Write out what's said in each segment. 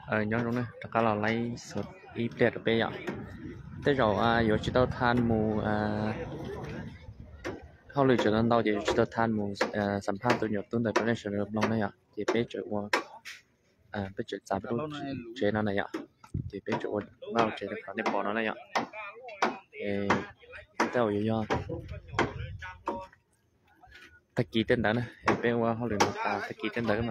nhóm trong này tất cả là lấy sốt ít đẹp ở bây giờ tới rồi giờ chỉ tao than mù họ lựa chọn đâu thì chỉ tao than mù sản phẩm tôi nhập tuần tới bên này sẽ được lâu này thì bây giờ qua bây giờ giảm bớt chế nó này thì bây giờ vào chế được khoảng này bỏ nó này tao giờ do ta ký tên đó này bây giờ họ lựa ta ký tên đó mà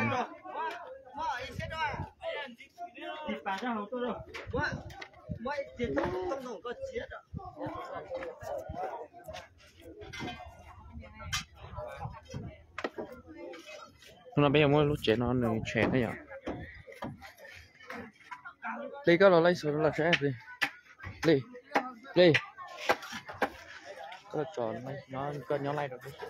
nó bây giờ mới lúc trẻ nó trẻ thế nhở đi có là lấy số là trẻ đi đi có tròn nó cân nó lại được đi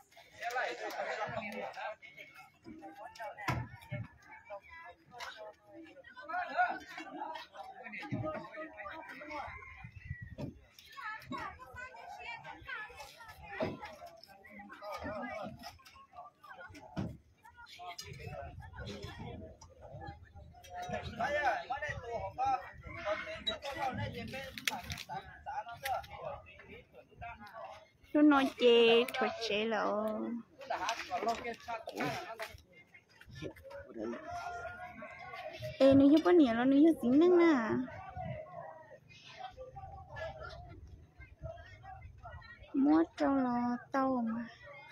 nó nói chê thôi chê là ê nó giúp bao nhiêu nó giúp tính năng nè mua cho nó tàu mà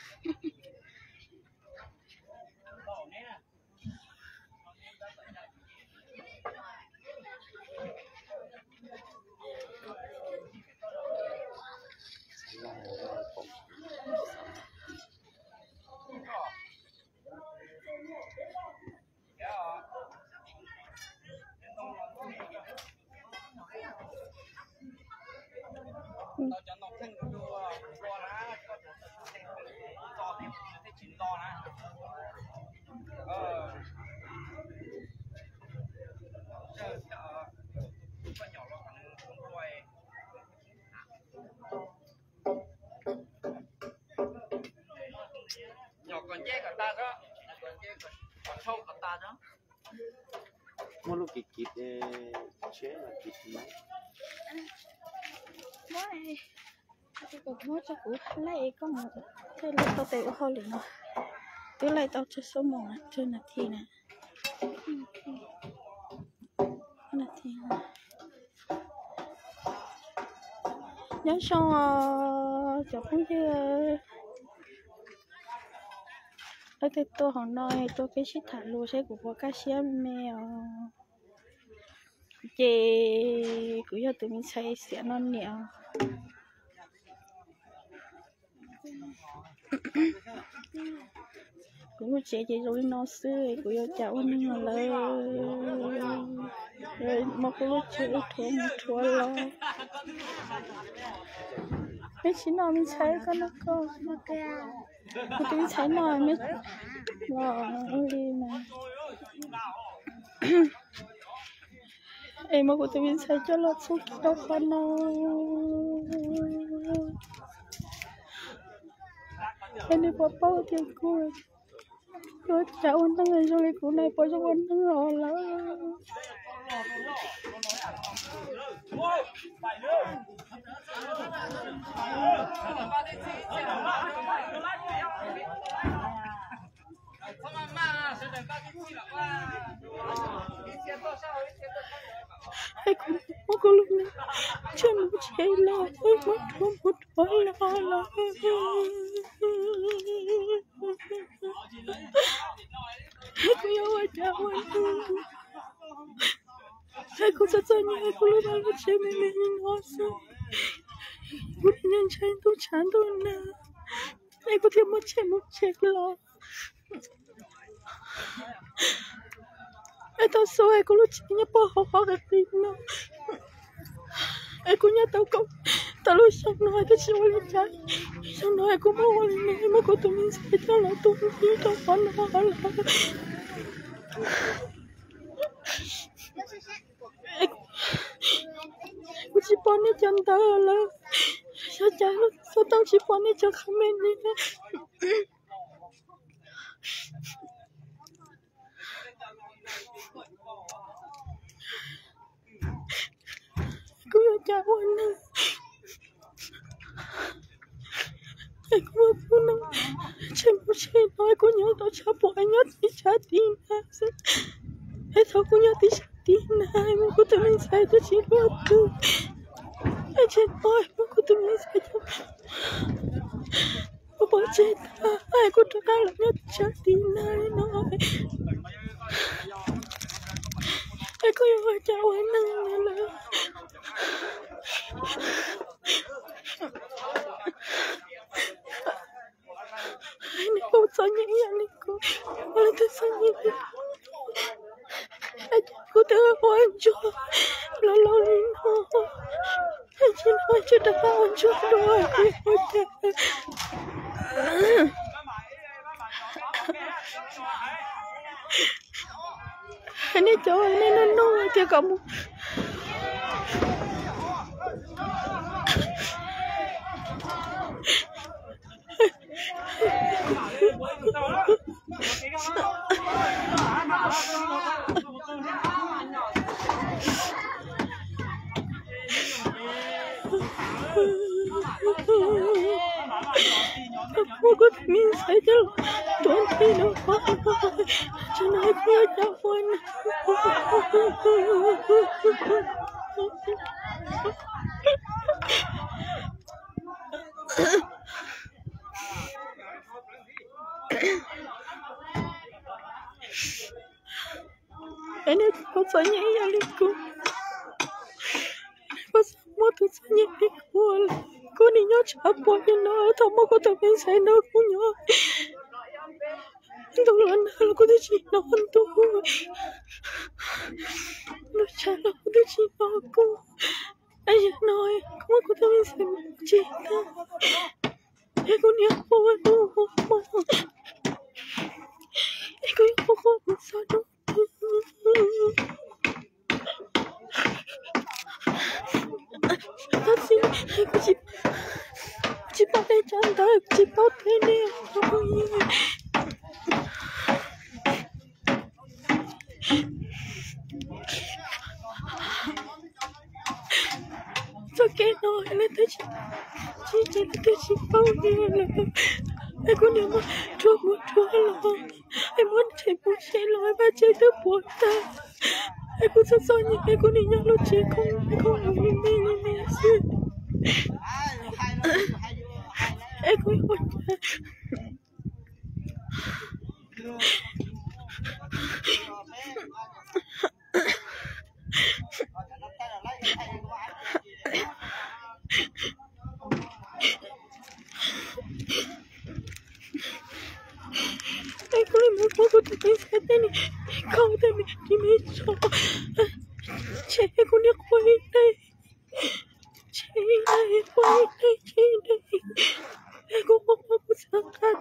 còn dê cả ta đó, còn sâu cả ta đó. mua lúc kịp chế là kịp mấy mỗi cái cục mỗi cho củ lấy có một cái lấy tao tèo hơi liền nó cứ lấy tao cho số một trên là thì nè là thì nhớ xong cho cũng chứ ở đây tôi hôm nay tôi cái shit thả lúa sẽ của cá xiêm mèo chị cứ cho tụi mình xây sẽ non nhẹo cũng chị rồi nó xưa cứ cho cháu nó lời rồi một cái lúc chơi thua lo mấy chị nó mình xây con nó có tụi mình xây nó mới lo đi mà em mà của tụi mình xây cho lọt xuống đâu con nó em đi bỏ bao tiền cuối rồi cháu ăn tăng người rồi của này bỏ cho ăn tăng rồi là ai cũng có con lúc này chưa một chạy là ơi mất một thôi là ai cũng yêu ai cháu ai cũng rất rất nhiều ai cũng lúc nào cũng chơi mình nó sao một nhân chơi tôi chán tôi nè ai cũng thêm một chạy lo ai tao số ai cũng lúc chơi nhá bỏ họ cái gì nó ai cũng nhá tao lúc xong nó ai cái gì mà lúc chơi xong nó ai cũng mua này mà có tụi mình sẽ cho nó tụi mình cho nó aku chỉ bỏ đi chân tao là sao tao chỉ bỏ đi cho không mình đi jawana. Aku pun cemu nói cô nhớ tao cha bỏ anh nhớ thì cha tin ha. Ai thao cô nhớ thì cha tin ha. Mà cô tự mình sai cho chị lo tu. Ai chết nói mà cô tự mình sai cho. Cô bỏ chết ha. Ai cô tự ta là nhớ thì cha tin ha. Nói. Ai cô nhớ cha anh là. Ini kau tanya yang aku, malah tersanya. Aku terlalu anjur, lalu lino. Aja dah anjur doa aku. Ini cowok ini nano aja kamu. Aku ingin saja tuan tidak jangan dia jawab. Ini pasanya yang liku. Pasal tu sanya liku. Kau ni nyawa apa yang nak? Tamu kau tak bisa nak punya. Tolong aku tu cina tu. Lu cakap aku tu cina aku. Ayah nói, kamu aku tak bisa cina. Aku ni apa tu? Aku yang pokok sana. Tapi aku cepat canda, cepat ini. Sakit no, ini tu cepat ni. Aku ni mah cuma lah. Aku cuma lah, baca tu buta. Aku sesanya aku ni nyalo cikgu. Aku ni. Aku yang aku lima aku tu pensar ni kau tu ni macam cik aku ni kuat ni cik aku aku sangat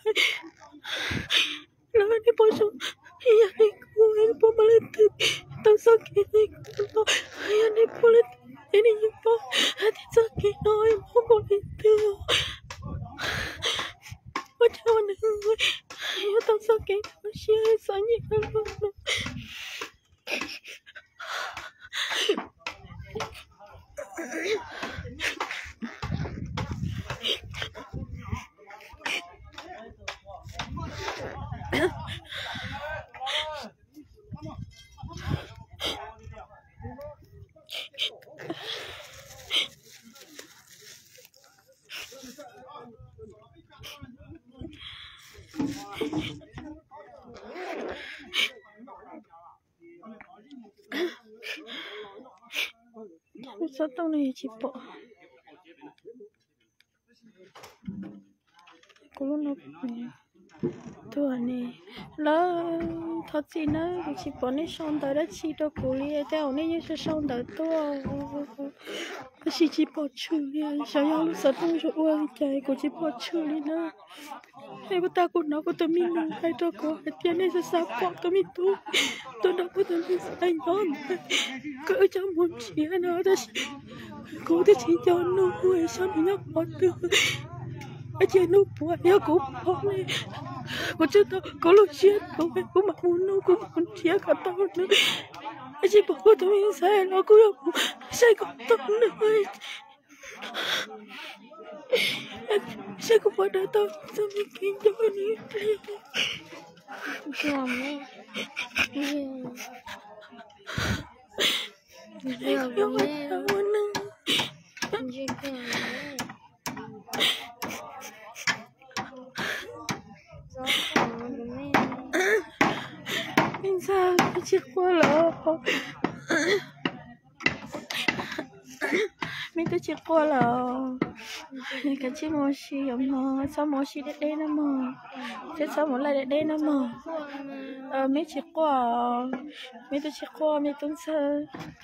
lalu ni pasal yang aku ini pemalit tak sakit ni yang ni polit ini apa hati sakit noi pemalit macam mana ya tak sakit masih sanya kalau satu ni cepat. Kalau nak tu ni, lah thật gì nữa chỉ bỏ nên xong tới đó chỉ đâu cố li, theo nên như xong tới to, chỉ bỏ chửi, sao nhau lúc sau không cho uống chạy, cô chỉ bỏ chửi nữa. Hay cô ta cũng nói cô tôi mình hay cho cô, tiền này sẽ sao bỏ tôi mình tôi đâu có tôi mình sai nhon, cỡ cho một chuyện nữa đó, cô thì chỉ cho nó, sao mình nhắc bỏ được. chị nó bùa ya cũng không đi cô chưa tao có lúc chết cô phải cô mặc muốn nó cũng còn chết cả tao nữa chị bảo cô tao mình sai nó cô sai con tao nữa sai cô phải đợi tao sao mình kinh cho nó mình sao chiếc qua lỡ mình tới chiếc qua lỡ mình cả chiếc mò xì mà sao mò xì để đây nè mà chết sao mò lại để đây nè mà mấy chiếc qua mấy tới chiếc qua mấy tuần sau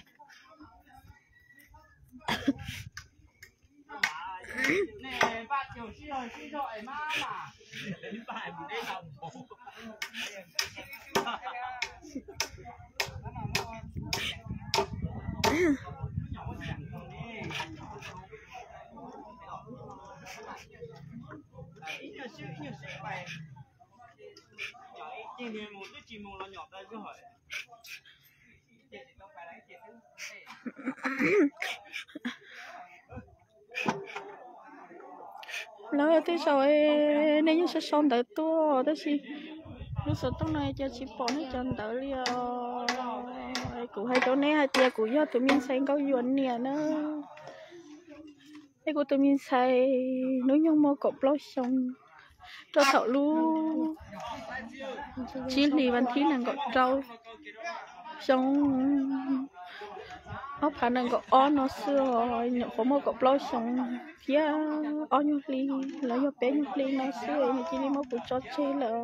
nói tới rồi nên như sẽ xong tới tua tới gì lúc sau tóc này cho chị bỏ nó chân tới đi cụ hai chỗ này hai tia cụ do tụi mình xanh có yuan nè nó cái của tụi mình xài nếu như mua cột lót xong cho thợ luôn chỉ lì văn thí là gọt trâu xong ốc khả năng gọt ó nó xưa nhập có mua cột lót xong phía ó nhóc lì là nhóc bé nhóc lì nó xưa mà chỉ đi mua cột cho chơi là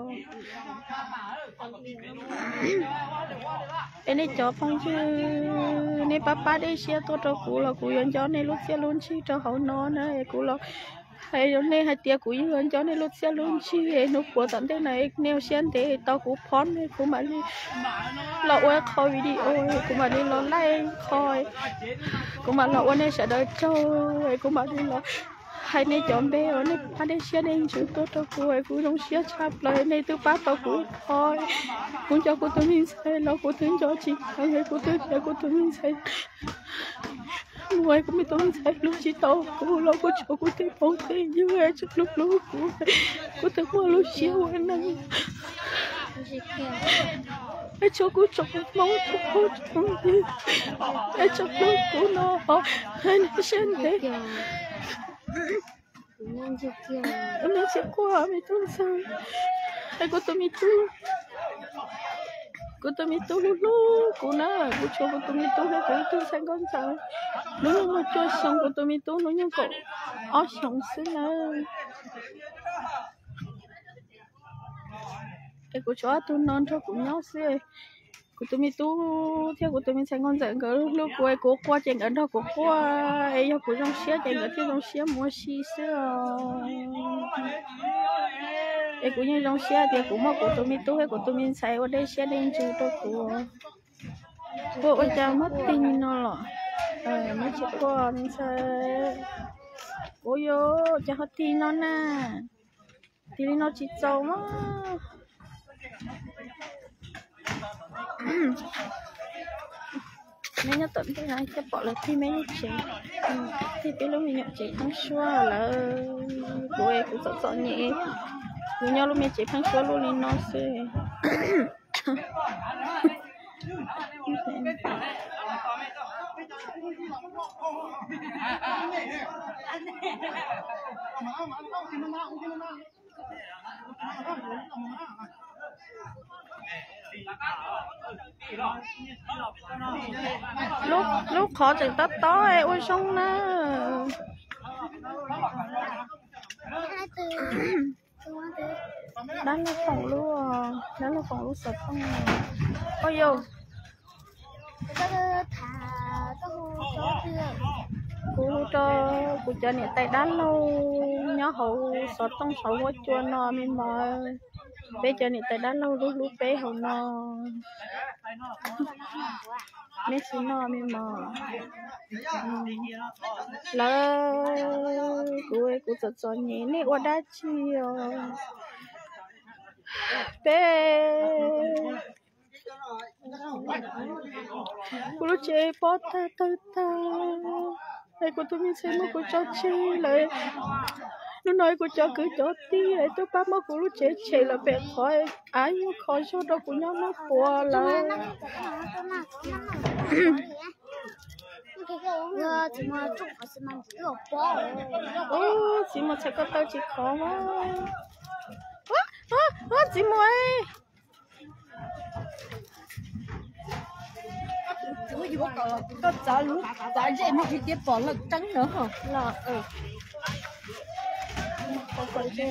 em này cho phong chứ này papa đây xe tôi cho cụ là cụ yên cho này lúc xe luôn chi cho hậu nó này cụ là hay chỗ này hai tia cụ yên cho này lúc xe luôn chi nó của tận thế này neo xe thế tao cụ phón này cụ mà đi là ôi coi video cụ mà đi lo like coi cụ mà là ôi này sẽ đợi chơi cụ mà đi lo hai này chọn bé ở này ba đây xe đen chữ tốt cho cô ấy cũng trong xe chắp lại này từ ba tao cũng thôi cũng cho cô tụi mình xây lo cô tính cho chị hay cô tính để cô tụi mình xây ngoài cũng tụi mình xây lúc chị tao cô lo cô cho cô tính phong tiền như vậy chút lúc cô tính mua lúc xíu anh năng ai cho cô chọc máu thuốc cô chọc gì ai chọc lúc cô nó hai này xe thế nó sẽ qua mấy tuần sau ai có tụi mình tu lúc cô nó cô cho tụi mình tu hay cô tu sang con sao nếu mà cho xong của tụi mình tu nó như cậu ó sống xứ nào ai cô cho tu non cho cũng nhau xưa của tụi mình tu theo của tụi mình sang con dần cỡ lúc quay cố qua trên ở đó cố qua ấy cho của trong xe trên ở phía trong xe mua xí xưa ấy cũng như trong xe thì cũng mà của tụi mình tu hay của tụi mình xài ở đây xe đen chứ đâu của bộ cha mất tin nó lọ mới chỉ qua mình xài cô vô cha hết tin nó nè thì nó chỉ trâu mà mấy nhớ tận thế này chắc bỏ là thi mấy nhớ chị thì cái lúc mình nhận chị thắng xua là cô ấy cũng sợ nhẹ mình nhau lúc mình chị thắng xua luôn lên nó xưa lúc khó chừng tắt to ấy ôi xong nè đó là phòng luôn sập không ôi vô cô cho nè tay đá lâu nhớ hậu sọt tông sầu quá chua nó mình mà bây giờ này tại đã lâu lúc lúc bé hồng nó mẹ xin nó mẹ mò là cô giật giật nhẹ nè qua đã chiều bé cô lúc chơi bỏ ta ai cô tụi mình xem một cô cho chơi lại nó nói cô cho cứ cho tí ấy tôi bắt mà cô lúc chơi là bé khỏi ai yêu khỏi cho đâu của nhau nó qua là chị mà chắc có tao chị khó quá chị mà có trả lúc trả dễ mới chỉ tiếp bỏ lần trắng nữa hả là không phải chứ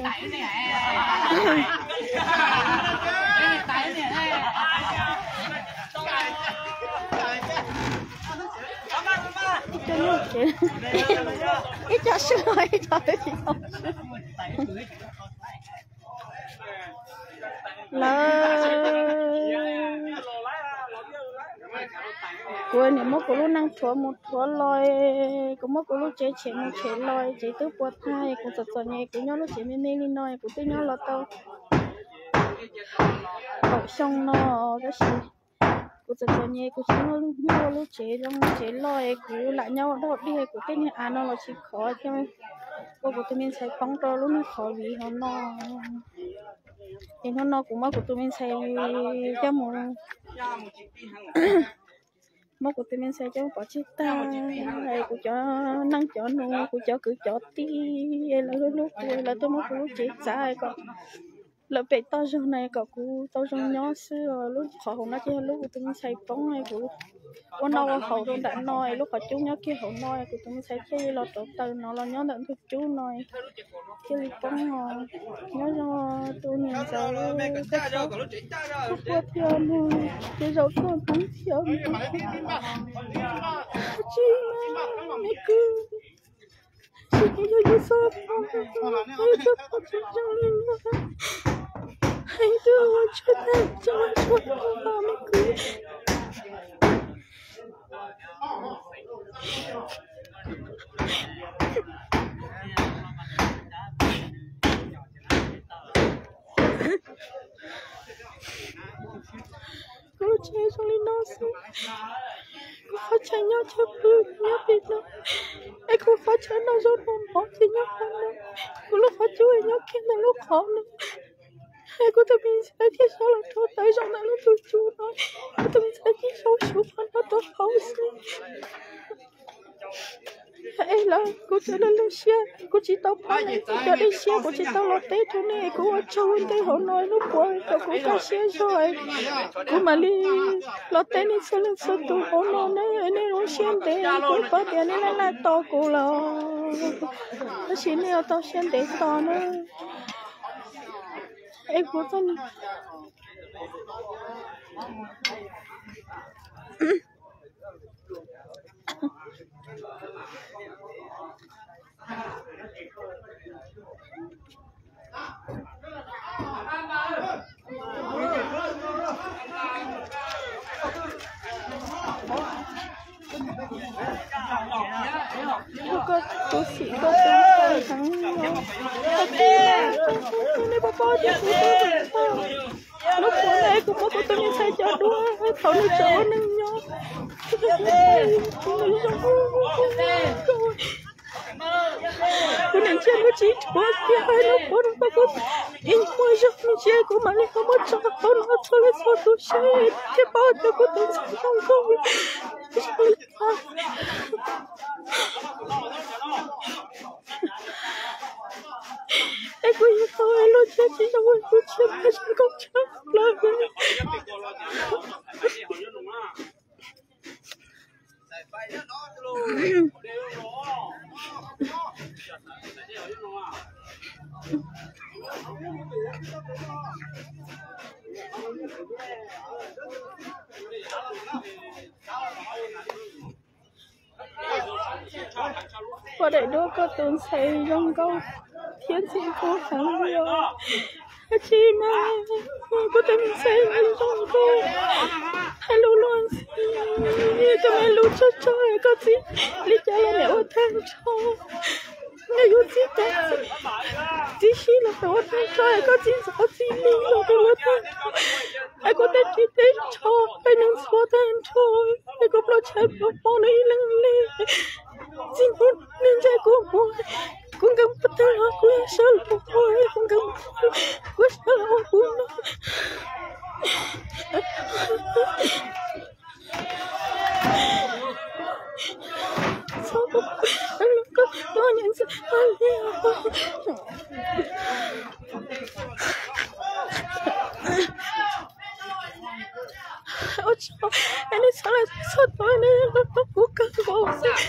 cho nó chuyện ít cho sửa ít cho chị không cô này mất cô lúc năng thua một thua lôi cô mất cô lúc chế chế một chế lôi chế tứ bột hai cô sọt sọt nhẹ cô nhớ lúc chế mê mê lên nói cô tứ nhớ là tao cậu xong nó cái gì cô sọt sọt nhẹ cô nhớ lúc chế trong chế lôi cô lại nhau đó đi cô cái nhà ăn nó là chỉ khó chứ cô tụi mình sẽ phóng to lúc nó khó vì nó thì nó cũng mất của tụi mình sẽ cho một mất của tụi mình sẽ cho bỏ chiếc ta hay của cho năng cho nó của cho cứ cho tí là lúc là tôi mất của chị sai còn là bị tao cho này cậu cũng tao cho nhỏ xưa lúc họ không nói chứ lúc của tụi mình sẽ phóng này của con nào hậu đông đã nói lúc họ chú nhớ kia hậu nói của tụi mình sẽ chơi là trộn từ nó là nhớ đợt chú nói chơi lịch phóng họ nhớ cho tôi nhìn giờ cái số không có tiền cái dấu con không tiền chị mẹ cứ chị như sao hay tôi không cho nên hay tôi cho nên cho mẹ cứ cô chơi trong linh nó xí cô chơi nhau chơi bự nhau bị nó ai cô phải chơi nó rồi nó bỏ thì nhau không nữa cô lúc phải chơi nhau kia là lúc khó nữa ai cô tụi mình sẽ thiết sao là thôi tới trong đó lúc tụi chú nói tụi mình sẽ thiết sao chú phân nó tốt không xí ấy là cô chơi lên lên xe cô chỉ tao phải cho đi xe cô chỉ tao lọt tết thôi nè cô ở châu bên tây họ nói lúc quay cô có xe rồi cô mà đi lọt tết đi xe lên xe tụ họ nói này này nó xe tết cô có tiền này là to cô là nó chỉ này tao xe tết to nữa ấy cô thân cô sĩ có tên thắng này bà bò cho cô lúc bữa nay cũng có tôi nhìn thấy cho đua thầu nó chỗ nâng nhau cô nên chơi nó chỉ thua kia hai lúc bữa nó có in môi cho mình chơi của mà không có cho con nó cho lên số tôi chơi cái bao cho cô tôi sẽ không ai cô yêu tôi luôn chơi chỉ trong một phút chơi mà chơi không chơi là vậy và để đôi cô tưởng xây trong câu thiên sĩ cô thắng nhiều chị mà cô ta mình say anh trong tôi hello luôn cho mẹ lúc cho có gì lý cho là mẹ ô than cho mẹ yêu gì ta chỉ khi là mẹ ô than cho có gì rõ gì lý là mẹ ô than ai có thể chỉ để cho ai能说than cho ai có lo chạy bỏ bỏ này lăng lê chỉ muốn nên chạy của tôi cũng không bắt đầu là cô sợ lo cũng không cô sợ lo cô nó sao cô anh có nhận ra ôi trời anh ấy sao lại sao tôi này nó cố gắng bỏ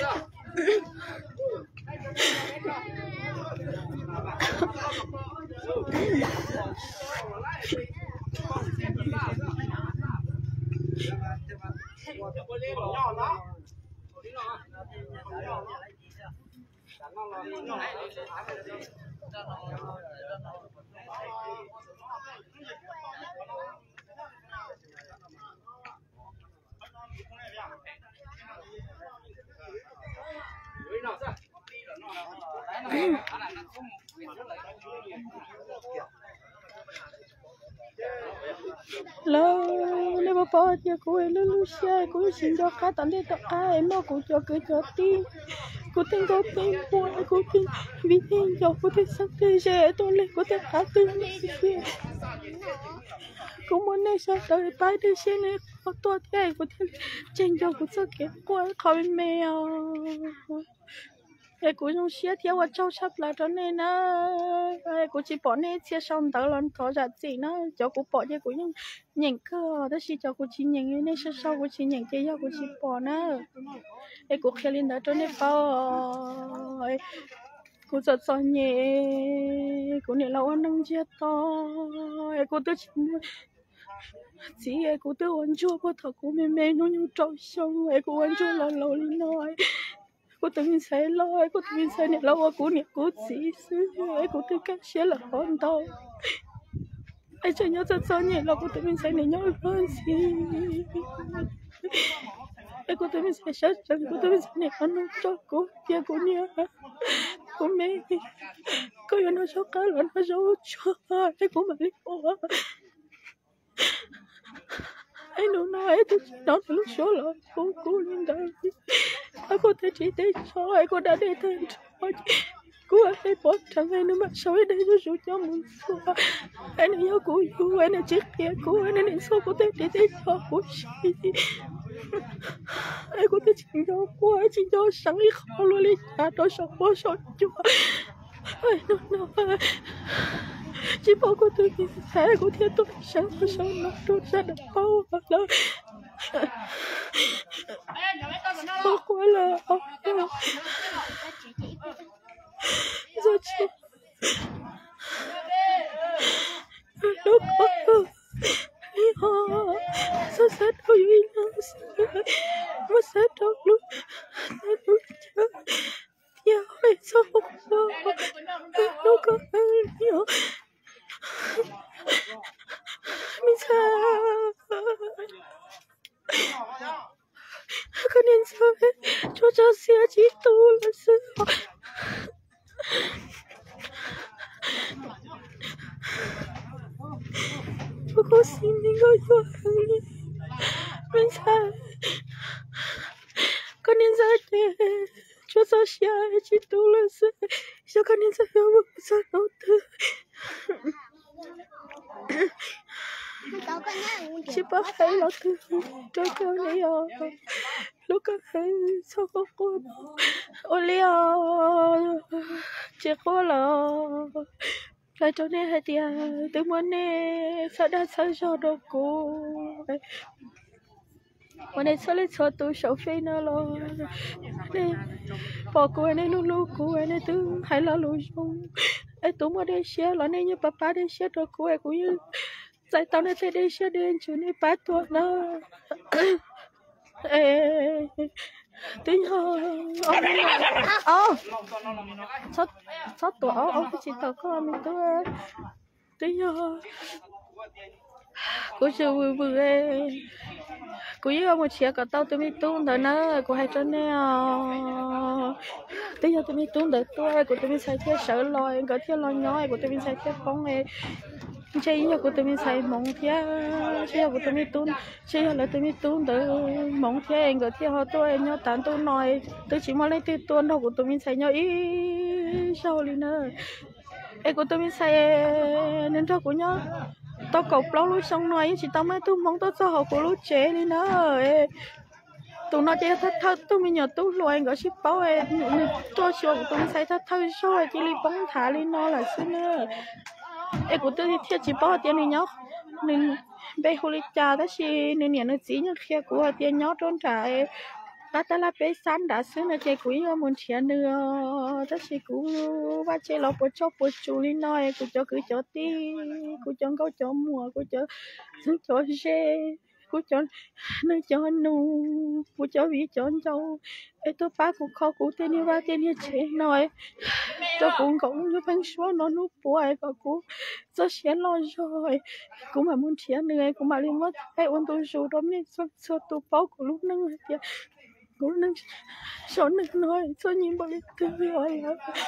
lo nếu mà bỏ thì cô ấy nó lúc xe cô xin cho cá tận đây tận ai mà cô cho cứ cho tin cô tin có tin cô tin vì tin cho cô tin sắc thế sẽ tôi lấy cô tin cá tin cô muốn này sao tới bài đây xe này có to thế cô tin tranh cho cô sắc cái cô khỏi mèo ai cũng trong xe theo cháu sắp là cho nên ai cũng chỉ bỏ này xe xong tới lần có giá trị nó cho cô bỏ cho cô nhưng nhận cơ đó chỉ cho cô chỉ nhận này sau cô chỉ nhận cái cô chỉ bỏ nó ai cũng khi lên đó cho nên bao cô giật giật nhẹ cô này lâu ăn nông chia to ai cô tôi chỉ ai cô tôi ăn chua cô thật cô mê nó như trâu xong ai cô ăn chua lâu lên nói cô tự nhiên say lo cô tự nhiên say này lâu cô này cô chỉ xứ cô tự cách xe là con tao ai cho nhớ rất rõ nhẹ là cô tự nhiên say này nhớ hơn gì ai cô tự nhiên say sát chân cô tự nhiên say này ăn nó cho cô kia cô nhớ cô mẹ cô yêu nó cho cá là nó cho ai cô mà đi cô ai nói tôi nó lúc số là cô lên đây cô thấy chỉ thấy sao ai cô đã để tên cô ấy bỏ thằng này nó mà sao đây nó rủ cho mình xua anh ấy nhớ cô yêu anh ấy chết kia cô anh ấy sao cô thấy để cho cô gì ai cô thấy chỉ cho cô ấy chỉ cho sáng đi khó luôn đi nhà đó sao cô sao cho ai nó chỉ bảo cô tôi nghĩ sai cô thấy tôi sáng cô sao nó trốn ra được bao lâu cô quá là giờ chị lúc đi họ sao sát đâu yêu nhau mà sát đâu lúc chưa ya hay sao lúc có nhiều mình sao con nên sao cho xe chỉ tu là sao cô xin mình gọi cho mình sao con nên sao để cho xe chỉ tu là sao con nên sao sao đâu từ chỉ bảo hay là từ cho cái này lúc cái sao có cô Olia chỉ có là cho nên hay tiệt từ muốn nè sao đã sao cho đâu côวันนี้ฉันเลยชอบตัวชอบฟินอะไรเนี่ยพอกูเนี่ยลูกกูเนี่ยตัวให้เราลูกชงไอ้ตัวมันได้เชียร์แล้วเนี่ยยังป้าได้เชียร์ตัวกูไอ้กูยังใจตอนนั้นได้เชียร์เดินชูนี่ป้าตัวน่ะตัวย่อชอบตัวเอาไปจิตตัวก็มีตัว bây giờ cô chưa vui vui cô yêu một chiếc cả tao tôi mới tung đời nữa cô hay cho nè bây giờ tôi mới tung đời tôi cô tôi mới xài thiết sợ lòi có thiết lòi nhói cô tôi mới xài thiết phong này chơi giờ cô tôi mới xài mỏng thiết chơi cô tôi mới tung chơi là tôi mới tung đời mỏng thiết anh có thiết họ tôi nhớ tán tôi nói tôi chỉ muốn lấy từ tuôn đâu cô tôi mới xài nhớ ý sao đi nữa em cô tôi mới xài nên cho cô nhớ tao cột lâu lúc xong nói chỉ tao mới tôi mong tao cho họ của lúc trẻ đi nữa tụi nó chơi thắt thắt tôi mới nhớ tôi luôn anh có ship báo em tôi cho tụi nó xài thắt thắt rồi chỉ li bóng thả lên nó là xí nữa em của tôi thì thiệt chỉ báo tiền này nhóc nên bây hồ lý cha đó chỉ nên nhận được chỉ nhóc kia của tiền nhóc trốn trả ta là bé san đã xứ là chơi quý muốn tiền nữa đó chỉ cú và chơi lọc bữa chó bữa chú lên nói cú cho cứ cho ti cú cho câu cho mùa cú cho xe cú cho nơi cho nu cú cho vị cho châu ấy tôi ba cú khó cú tên như ba tên như chế nói tôi cũng như phăng số nó núp bùi và cú cho xe lo rồi cú mà muốn tiền nữa cú mà lên mất ai ôn tôi số đó nên số tôi báo của lúc nâng thì cú nâng số nâng nói cho nhìn bao nhiêu thứ rồi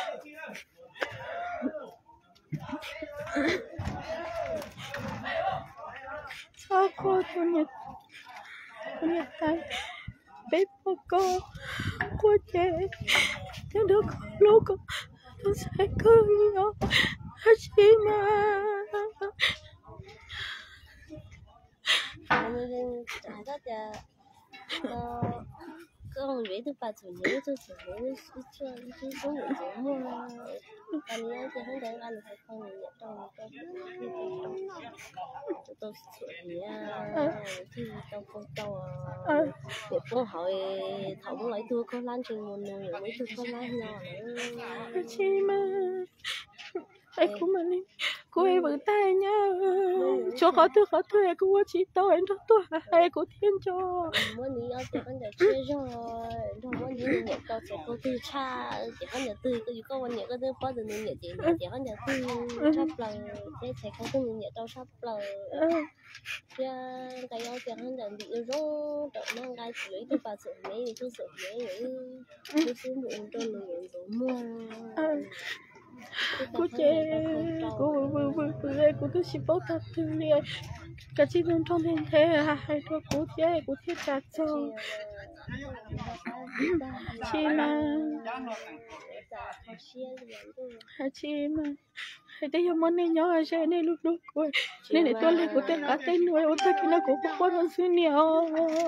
sao cô tôi nhận tay bếp cô trẻ nhưng được lúc tôi sẽ cứ nhớ chỉ mà con bé tôi bà chủ nhớ tôi chủ nhớ cho cái số lượng số mua anh nhớ cho hắn để anh phải không nhận trong tôi chủ nhớ thì tôi không tao để cô hỏi thấu lại tôi có lan trên một người mấy tôi có lan nhỏ chị mà ai cũng mà đi cô ấy vẫn tay nhá cho khó tôi cô chỉ tao anh cho tôi hay cô thiên cho muốn đi ở chỗ anh để chơi rồi rồi muốn đi nhận tao sẽ có tư cha chỉ hắn nhận tư có quan nhận có tư phó từ nhận chỉ hắn nhận tư sắp lần để sẽ không có nhận tao sắp lần cái ông chỉ hắn nhận bị rối rồi mang cái chỉ lấy tôi bà sửa mấy tôi sửa mấy tôi sử dụng cho người dùng mua cô chế cô vừa cô tôi chỉ bảo thật từ liền cả chị bên trong thế hay thôi cô thiết chặt cho chị mà chị mà thấy giờ muốn nên nhớ sẽ nên lúc đó cô nên để tôi lên của tên cả tên nuôi ô tô kia nó cũng có quan sự nhiều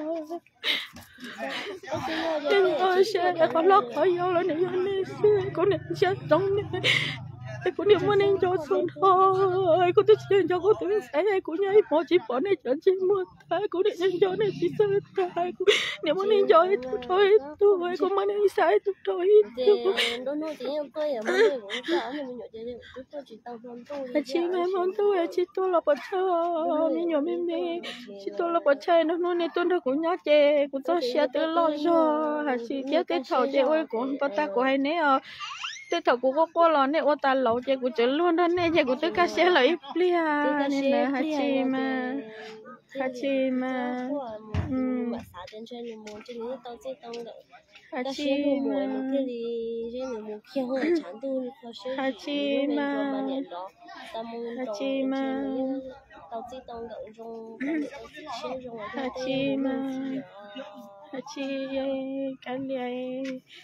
tên ơi sẽ có lót khỏi vô rồi này nên cô này sẽ giống này cô niệm muốn nên cho xuân thôi cô thích chơi cho cô tự sẽ cô nhảy bỏ chỉ bỏ này chọn chỉ mua thay cô để nên cho này chỉ sơ thay niệm muốn nên cho thôi tôi cô muốn nên sai thôi đó nó chỉ em coi ở bên cũng chả nên mình nhớ chơi tôi chỉ tao con tôi chị mẹ món tôi chỉ tôi là bớt chơi mình nhớ mình chỉ tôi là bớt chơi nó nên tôi đâu cũng nhớ chơi cũng cho xe tự lo cho chị tiếp tới thầu chơi ơi cũng bắt ta của hai nè tôi thầu của cô là nè ô ta lẩu chơi của chơi luôn đó nè chơi của tôi cá xe lấy plia nên là hạt chi mà xã trên trên người mua trên những tàu chơi tàu đậu hạt cá chi xe mua mà một cái gì trên người mua kia hơn chán tôi có xe hạt chi mà hạt chi mà tàu chơi tàu đậu trong xe trong hạt chi mà hạt chi cái này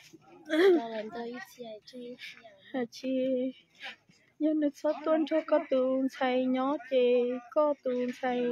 chị nhân được số tuần cho có tường xài nhỏ chị có tường xài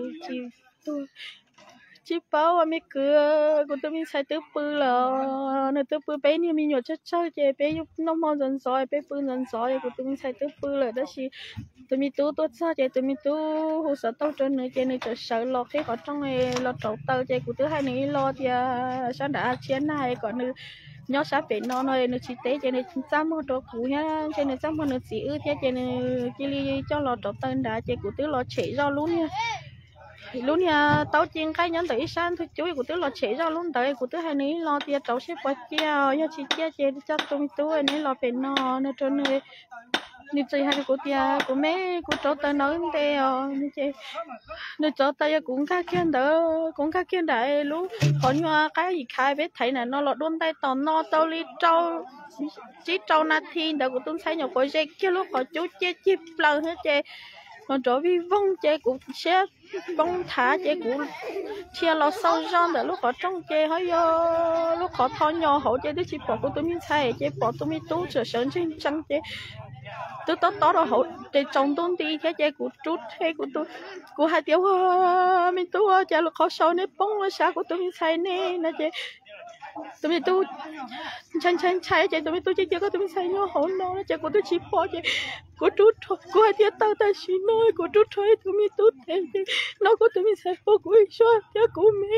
chị bảo mấy cửa của tôi mình xài tứ bự là nơi tứ bự bé như mình nhớ cho chị bé giúp nó mau dần rồi bé bự dần rồi của tôi mình xài tứ bự là đó chị tôi mình tu tốt sao chị tôi mình tu hồ sơ tao trên nơi chị này sợ lo khi có trong này lo trâu tao chị của tôi hai này lo thì sao đã chiến này còn nữa nhớ sao phải nó nói nó chỉ tế cho nên chăm một đồ cũ nhá cho nên chăm một nó chỉ ư thế cho nên chỉ li cho lọ trộn tân đã chỉ của tứ lọ chỉ ra luôn nha tao chiên cái nhắn tới san thôi chú của tứ lọ chỉ ra luôn tới của tứ hai ní lo tia trâu xếp bát kia nhá chỉ chia cho tôi này lọ phải nó cho nên nị chơi hai cô tia cô mẹ cô cho ta nói thế nị chơi nị cho ta cũng các kiên đại lúc có nhòa cái gì khai biết thấy là nó lọt đôn tay tòn no tao li trâu chỉ trâu na thiên đã của tôi thấy nhỏ có dây kia lúc có chú chơi chip lần hết chơi nó trở vì vong chơi cũng sẽ vong thả chơi cũng chia lo sâu rong để lúc có trong chơi hơi lúc có thò nhỏ hậu chơi đứa chỉ bỏ của tôi mình xài chơi bỏ tôi mình tú trở sống trên trăng chơi tôi tó rồi hậu chơi trong tôn đi cái chơi của chút hay của tôi của hai tiểu mình tú chơi lúc khó sâu nếp bóng nó sao của tôi mình xài nè là chơi tụi mình tu chân chạy chạy tụi mình tu chơi có tụi mình xài nhau hậu nó chơi của tôi chỉ bỏ chơi của chút thôi của hai tiết tao ta chỉ nói của chút thôi tụi mình tu thế nó của tụi mình xài bỏ của ít số tiết của mẹ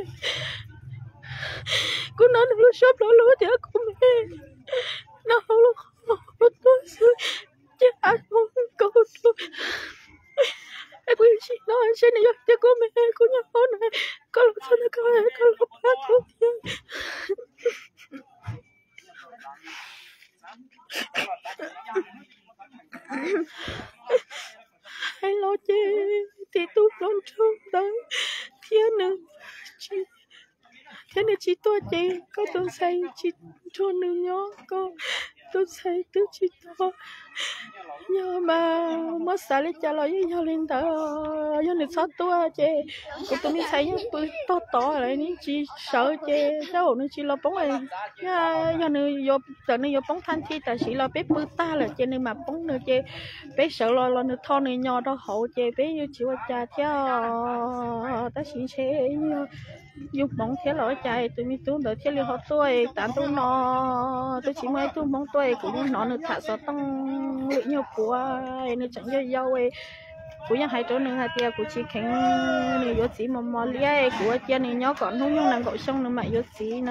của nó lúc shop nó lúc tiết của mẹ nó lúc tôi chơi ăn món câu tôi aku isi no sini ya dia kome aku nyahon kalau sana kalau aku hay lo chê thì tu lon trong đó thiên nữ chỉ tôi chê có tôi say chỉ cho nữ nhỏ có tôi say tôi chỉ to nhưng mà mất xả lấy cho lo với nhau lên tờ do nên sao tôi chê tôi mới thấy tôi to lại ní chỉ sợ chê đâu nó chỉ lo bóng này do nên do giờ nên do bóng thanh chi tại chỉ lo bé bự ta là chê nên mà bóng nữa chê bé sợ lo nữa thon nữa nhỏ đó hậu chê bé như chịu cha cho ta xin chê dùng bóng thế lỗi chạy tụi mình tu đỡ thế liền họ tôi tán tu nó tôi chỉ mới tu bóng tôi cũng nó nữa thả sợ tăng lựa nhiều của nó chẳng cho dâu ấy của nhà hai chỗ nữa hai tia của chị khánh này vô chỉ mà lia của tia này nhỏ còn không nhung nàng gọi xong nữa mà vô chỉ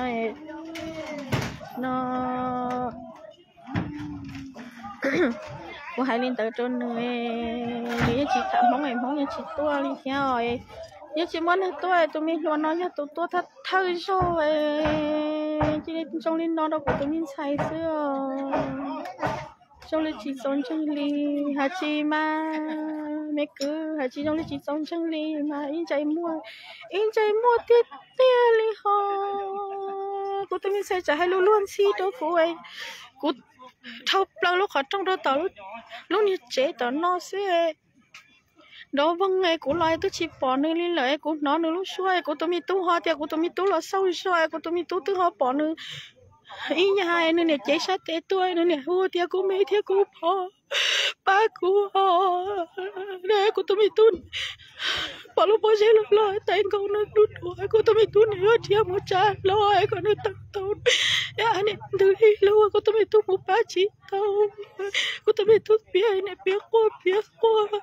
nó của hai liên tới chỗ nữa nếu chị thảm bóng này bóng như chị tua đi theo rồi nếu chị muốn tôi tụi mình luôn nói cho tụi tôi thật thơ rồi chỉ để trong liên nó đâu của tụi mình xài xưa trong lịch chỉ sống chân lý hà chi mà mẹ cứ hà chi trong lịch chỉ sống chân lý mà in chạy mua tiết li ho của tụi mình sẽ trả hay luôn luôn xí đó của ấy của thâu lâu lúc ở trong đó tao lúc như chế tao nó sẽ đó vâng ngày của loài tôi chỉ bỏ nơi liên lợi của nó nữa lúc xuôi của tôi mi tu hoa thì của tôi mi tu là sâu xuôi của tôi mi tu từ họ bỏ nữa ý nhà hai nữa nè chế sát té tôi nữa nè hua thì của mấy thì của bỏ ba của họ đây của tôi mi tu bỏ lúc bỏ chế lúc loài tay câu nó đút đuổi của tôi mi tu nữa thì một cha loài còn nó tăng tốn ya nè từ đi lâu của tôi mi tu một ba chỉ tao của tôi mi tu bia nè bia qua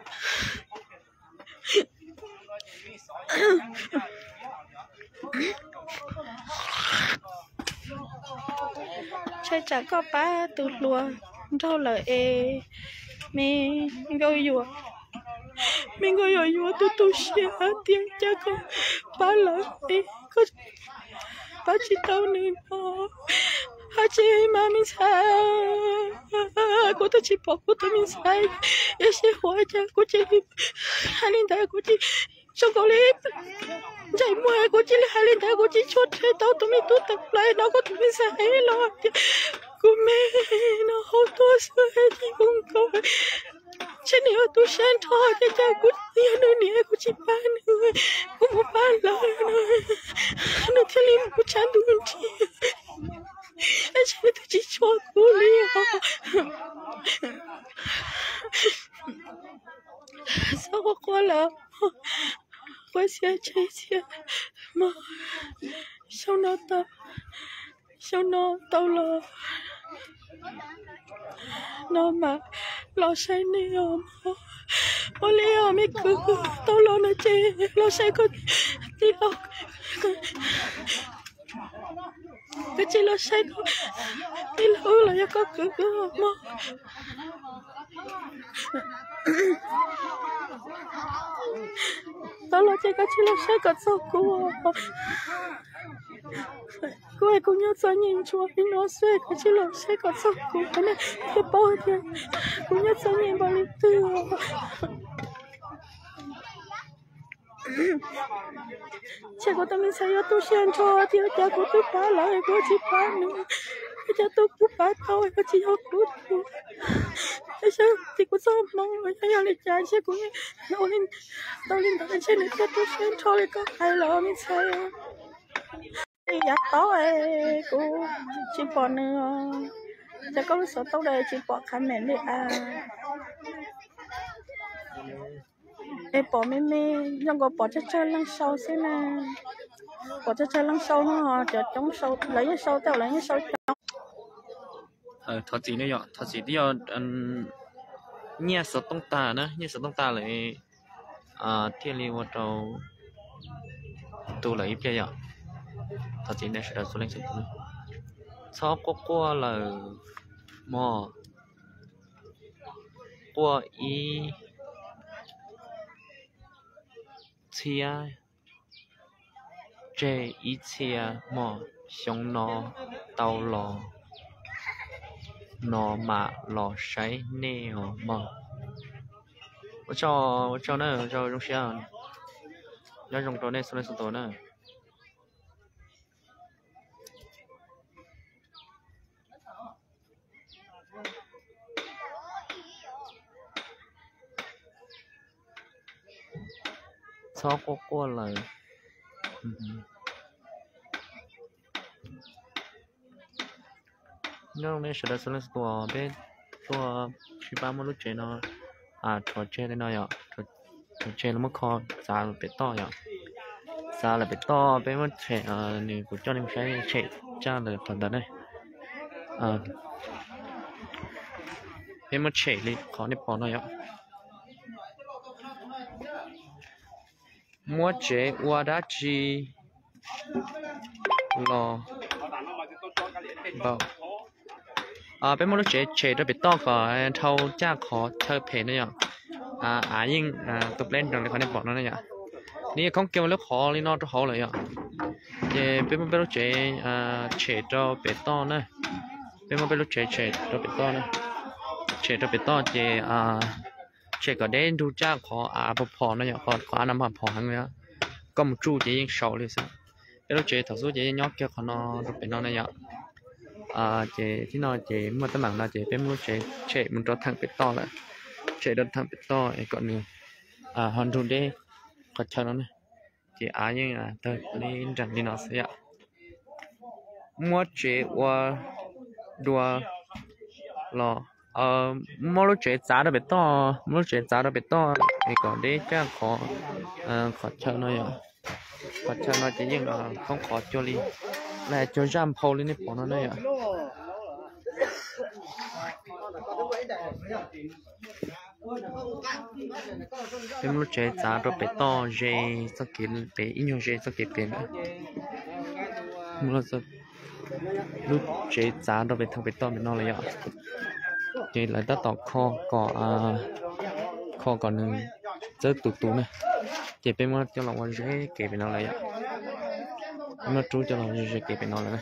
chơi chả có ba tụt lùa đâu là mình gọi dùa tụt xe tiếng cha có ba lần có ba chỉ tao nữa chị mà mình sai cô tôi chỉ bỏ cô tôi mình sai em sẽ hỏi cha cô chị hai linh thái cô chị trong câu lý chạy mua cô chị là hai linh thái cô chị chốtให้tao tụi mình tu tập lại nó có tụi mình sai lo cô mẹ nó hốt tôi sai chị không cóฉันเนี่ยตัวฉันทอดใจกูเนี่ยเนี่ยกูจีบ้านเลยกูมาบ้านเลยนะนึกที่ลิ้มกูฉันดูทีไอ้ฉันตัวจีชอบกูเลยสักคนละ我现在嘛想到了nó mà lo say nè mà lẽ mấy cứ tao lo nó chơi lo say con đi lo cái chỉ là sai có đi lâu là có cứ mà đó là chỉ là sai có sao cô ấy cũng nhớ cho nhìn chúa đi nó sẽ cái chỉ là sai có sao cái này cái bao thì cũng nhớ cho nhìn bao nhiêu thứ chỉ có tao mình sai tôi xem cho thì cha của tôi phá lại của chị phá nữa cha tôi cũng phá tao của chị học của tôi sao thì cũng sao mong người ta lấy cha sẽ cũng tao lên tao trên này tôi xem cho cái có ai lo mình sai dạ tao ấy cũng chỉ bỏ nữa cha có số tao đây chỉ bỏ khám mẹ đi à em bỏ mẹ nhưng có bỏ cho chơi lăng sâu xem nè bỏ cho chơi lăng sâu nó chờ chống sâu lấy cái sâu tao lấy cái sâu thật gì nữa vậy thật gì đi nhẹ sợ tông ta nữa nhẹ sợ tông ta lại thiên lý vào trâu tu lấy bây giờ thật gì này sẽ số lên số thứ sau qua là mò qua ý chia chế ý chia mò xong nó tàu nó mà lò sấy nèo mà cho nó cho trong xe nó trong chỗ này số tổ nữa sau qua là nó này sẽ là số tổ bênตัวชิบ้ามันรู้ใจเนาะtrò chơi này nó trò chơi nó mất kho giá là bị to giá là bị to bên mất chạy này của cho nên phải chạy cha là phần đó này bên mất chạy đi khó đi bỏ nó mua chế qua đã chi lo bảo bên mua chế đó bị to cả thâu cha khó thơ phê nữa nhưng tập lên rồi khó nên bỏ nó nữaนี่ของเกี่ยวแล้วขอเลยนอนจะขอเลยเป็นมันเป็นรถเฉดเราเป็ดต้อนะเป็นมันเป็นรถเฉดเราเป็ดต้อนะเฉดเราเป็ดต้อเฉดก็ได้ดูจ้าขอพอนะขอน้ำพอทั้งเลยก็มันจู้จะยังเฉาเลยสิเป็นรถถักสู้จะยังยอกเกี่ยวขอนอนเราเป็ดนอนนะที่นอนมันตั้งหลังนะเป็นรถเฉดมันรถทางเป็ดต้อแหละเฉดรถทางเป็ดต้อไอ้ก่อนนึงฮอนดูเด้ก็เท่านั้นchỉ nhưng tôi lên chẳng đi nó sẽ mua chế và đua lo mua lúc chế giá đó bị to mua lúc chế giá đó bị to thì còn đấy chắc khó cho nó khó cho nó chỉ nhưng không khó cho đi lại cho jam phô lên đi bỏ nó đây cái lúc chế giá đó bị to dễ sao kiểu bị ít nhiều dễ sao kiểu biến lúc chế giá đó bị thằng bị to bị nóเลยthì lại đã tỏ kho còn rất tụt này chỉ bên mà cho lòng dễ kể bị nóเลยmà chú cho lòng dễ kể bị nóเลย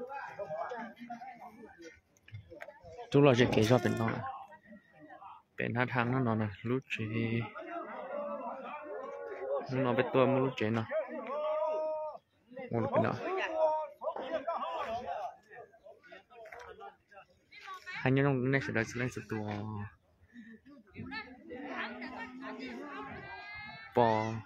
chú lo dễ kể cho bị nóเป็นท่าทางนั่นนะรู้เจnóเป็นตัวมันรู้เจนะมันเป็นอะไรให้ยังต้องในสุดท้ายสุดตัวป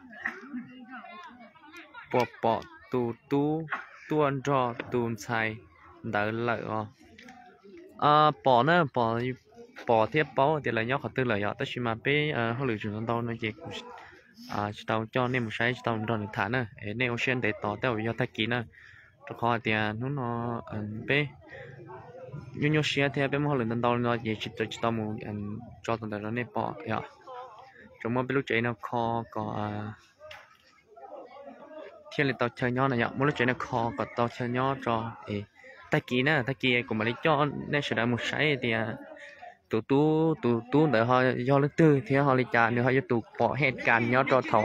อตูตัวรอตูนใส่เดินเลยปอเนี่ยbỏ thiếp báo thì là nhau họ tư lợi họ tất nhiên mà bé họ lựa chọn tao nó chỉ tao cho nên một sai tao đòn được thả nè nên ocean để tỏ tao do thay kín nè cho họ thì nó bé nhiều xe thì bé họ lựa chọn tao nó chỉ tao muốn cho tao nó nên bỏ ya chúng mà bé lúc chạy nó kho có thiên là tao chơi nhau này ya mỗi lúc chạy nó kho có tao chơi nhau cho ta kỳ của mà lấy cho nên sẽ đã một sai thì tụ để họ do lực tư thì họ lấy trả nếu họ cho tụ bỏ hết cả nhau cho thầu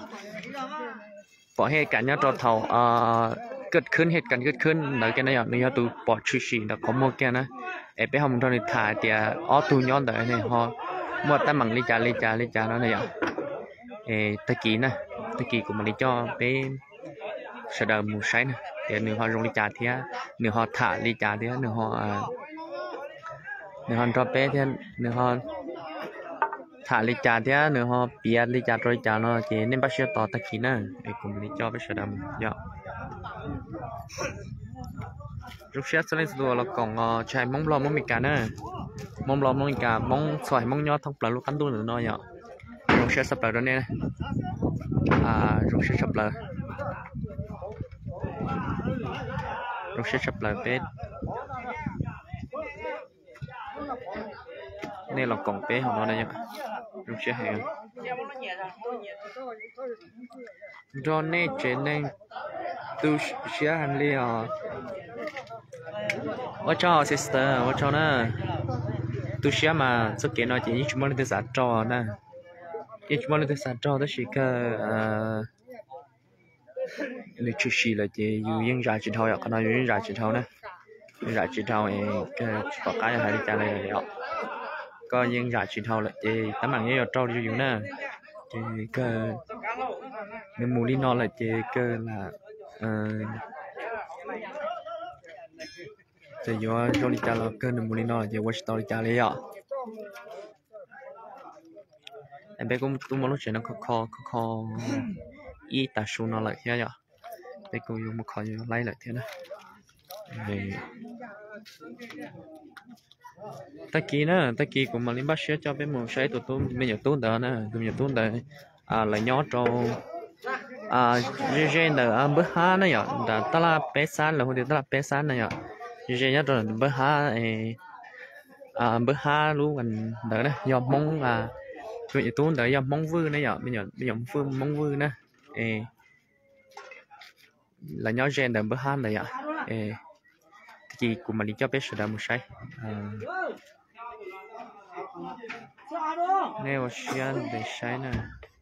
bỏ hết cả nhau cho thầu cấtขึ้นเหตุการณ์เกิดขึ้นแล้วกันนะอย่างนี้ตัวปอดชิแล้วก็มั่วแกนะไปทำตอนนี้ถ่ายเดี๋ยวตัวย้อนแต่เนี่ยฮะมั่วแต่มังลิจาแล้วเนี่ยตะกี้กูมันลิจอเป็นเสด็จมูใช้นะเดี๋ยวหนึ่งฮะลงลิจาเทียหนึ่งฮะถ่ายลิจาเทียหนึ่งฮะรอเป๊ะเทียหนึ่งฮะถ่ายลิจาเทียหนึ่งฮะเปียลิจาตัวลิจาเนาะเจนี่บ้าเชื่อต่อตะกี้นะกูมันลิจอเป็นเสด็จมูเยอะlúc xét lên rồi là còn chạy mong lo mong mình cả nữa mong lo mong mình cả mong xoài mong nho thông là lúc cắn tôi nữa nói nhở lúc xét sắp lại đó nè lúc xét sắp lại bếp nên là còn béของnó đây nhở lúc xét hè do nên chuyện nên tôi sẽ hành li我找 sister 我找呢都是嘛这给那件一出门的啥找呢一出门的啥找都是个你出息了就有人ra chỉ thâu ya còn有人ra chỉ thâu nè ra chỉ thâu cái có cái hay đi trả lại rồi có nhân ra chỉ thâu là thì tấm bằng như trâu đi dùng nè thì cái nên mù đi nó là thì cái là thì do đi trả là cái nên mù đi nó là thì watch đi trả lại à em bé cũng tôi muốn nói chuyện nó khó y ta số nó lại thế nhở bé cũng dùng một khó dùng lấy lại thế này về ta kỳ của mình bắt sữa cho bé một sấy tụi tôi bây giờ tôi đỡ nè tôi giờ tôi đỡ lại nhót trong gen đỡ bữa ha này nhở đã ta là bé san là hồi ta là bé san này nhở gen nhót rồi bữa ha luôn mình đỡ này do mong bây giờ tôi đỡ do mong vư này nhở bây giờ phương mong vư nè là nhót gen đỡ bữa ha này nhở kỳ của mình đi cho bé sữa đỡ một sấy nêu xiên để sấy nè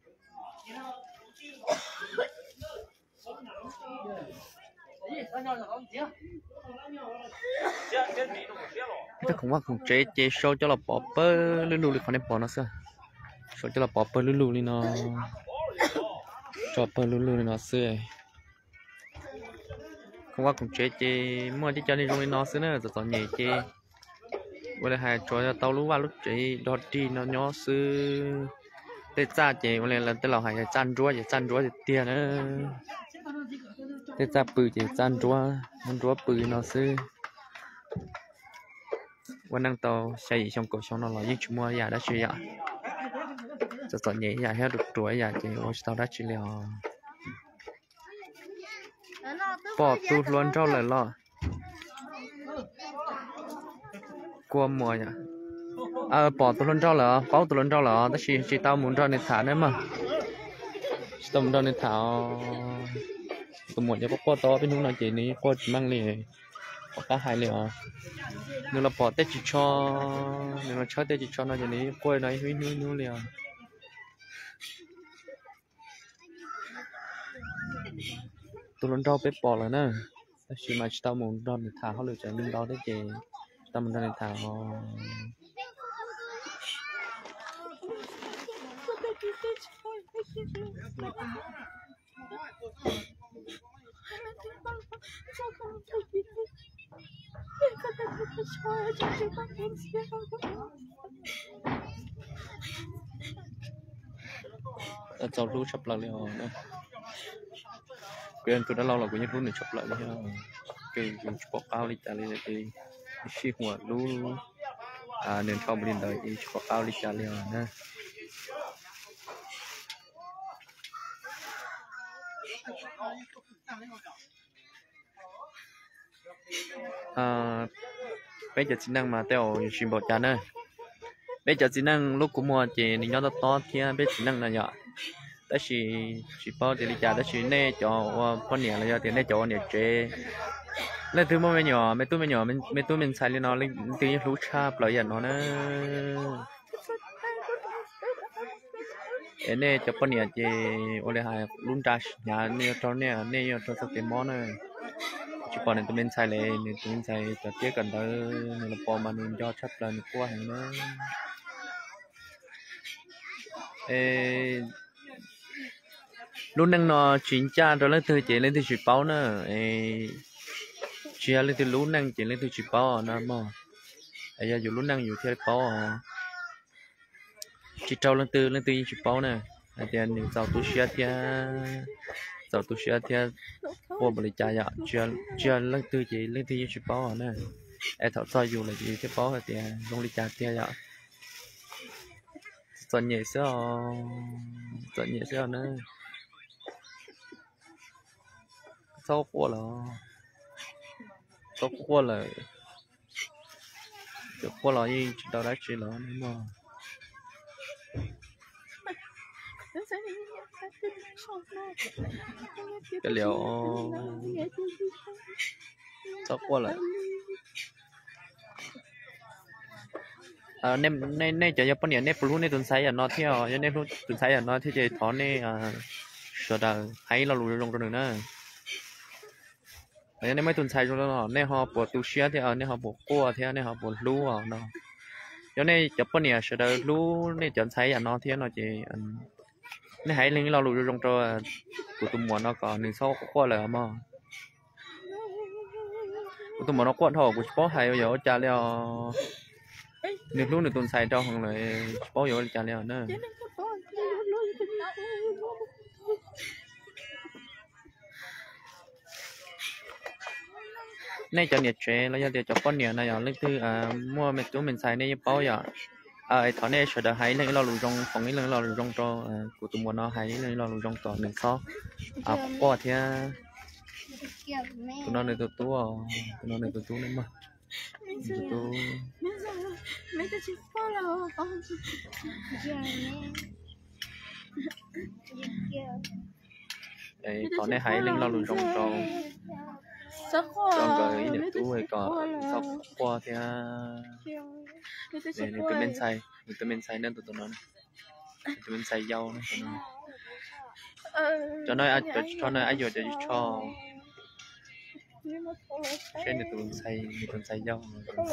ta cũngว่าcũng chế show cho là bỏ bơ lulu đi còn em bỏ nó sao show cho là bỏ bơ lulu đi nó cho bơ lulu đi nó xưa khôngว่าcũng chế mua đi cho đi rồi nó xưa nữa rồi nhảy chếวันนี้ให้ช่วยตารู้ว่าลูกจีดอดีนอนย้อซื้อได้จ้าเจวันนี้เราแต่เราให้จันรัวจะจันรัวจะเตี้ยนะได้จ้าปืนจะจันรัวมันรัวปืนนอนซื้อวันนั้นเราใช้ช่องกดช่องนอนเรายิ่งชั่วโมงอยากได้ช่วยอ่ะจะสอนใหญ่อยากให้ดุตัวอยากเจว่าเราได้ช่วยแล้วปอดตูล้วนเจ้าเลยล่ะqua mùa nhỉ bỏ tụi lên trâu là có tụi lên trâu là ta chỉ tao muốn trâu này thả nữa mà tao muốn trâu này thả tụi muốn cho có to bênนู้นchỉ ní qua mang liền có cá hai liền nếu là bỏ tết chỉ cho nếu là chơi tết chỉ cho nó chỉ ní qua này huy núi liền tụi lên trâu bé bỏ rồi nè ta chỉ mà tao muốn trâu này thả họ lựa chọn bên đó đấy chị tâm ra thảo cháu lưu chập lại liền quên tôi đã lâu là của những lúc này chập lại liền cái dùng chụp cao đi trả lại thì xíหัวรู้เดินเข้าบริเวณเลยอีกขอเอาลิจาเรียวนะbây giờ chỉ năng mà theo chuyên bộ chán nữa bây giờ chỉ năng lúc của mua chỉ mình nhớ to thì bây chỉ năng là nhỏ đó chỉ bao thì licha đó chỉ nè cho con nhẹ là do thì nè cho con nhẹ chế lên từ mấy nhỏ mấy tôi mình xài lên nó lên từ những lú chạp lợi nó nè em này chụp bên nhà chị ô lê hai luôn trà nhà này cho sắp tiền món nè chụp bên này tụi mình xài lên tụi mình xài cho tiếc cần tới là bỏ mà mình cho chấp là mình qua hàng nữa ê luôn đang nó chuyển cha rồi lên từ chị lên từ chụp báo nữa ê chia lên từ luôn đang chị lên từ chụp báo nè mà bây giờ dù luôn đang dù theo báo chỉ trâu lên từ chụp báo nè thì anh giàu tu sửa thì qua beli trà ya chia lên từ chị lên từ chụp báo nè ai thọ soi dù là gì cái báo thì không đi trà thì ya tuần nhẹ sao nữa sau qua là gì đâu đã chỉ là mà cái liệu sau qua là nên chỉ cho nên luôn nên tuần sai nó theo nên tuần sai nó thì chỉ thọ nên sợ đời hay là lùi lông rồi nữa nên mấy tuần sai rồi nó nên họ bỏ tu sửa thì nên họ bỏ qua thì nên họ bỏ lúa nó cho nên chụp bên sợ đời lúa nên chọn sai nó thì nó chỉ nên hãy lên lo lùi lông rồi của tụi mình nó còn nên sau qua là mà tụi mình nó quặn thổ của sport hay bây giờ cha leo nếu lúc này tuần sai cho hoặc là bao giờ cha leo nữa nay cho nhiệt chế là giờ cho con nhiệt này giờ lên từ mua mấy chỗ mình xài này bao giờ thọ này sẽ được hay lên lo lùi trong phòng ấy lên lo lùi trong cho của tụi mình nó hay lên lo lùi trong tỏ đừng so qua thì tụi nó này tụi tú nữa mà tụi đấy thọ này hay lên lo lùi trong cho cái để tú hay còn sau qua thì để tụi mình xài nên tụi nó tụi mình xài dâu nữa cho nó ai rồi để cho trên để tụi mình xài dâu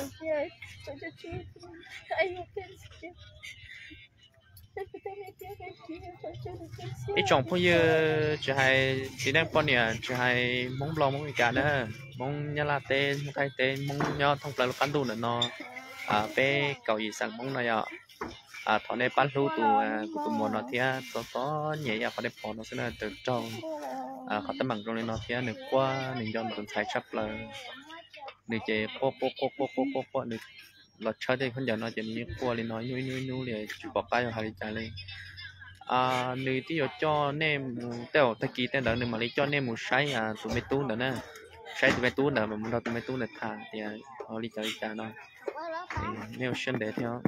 ít trồng bao giờ chỉ đang con nè chỉ hay mong lo mong cả nữa mong nhà la tên mong khai tên mong nhau thông lại căn tu nữa nó bé cầu gì sang mong này thọ này bán lưu của tụi mình nó thì có nhẹ nhàng có đẹp nó sẽ là từ trong họ tấm bằng trong nó thì được qua mình cho mình xài chấp là được chế po được lọt chơi thì không giờ nó chỉ như qua lên nói nuôi để chụp bọc tay hoặc là trả lên nơi tí cho nem tao ta kỳ tên đó nên mà lấy cho nem một sai tụi mấy tú nữa nè sai tụi mấy tú nữa mà muốn đâu tụi mấy tú nữa thà thì họ đi trả nó nếu xin để theo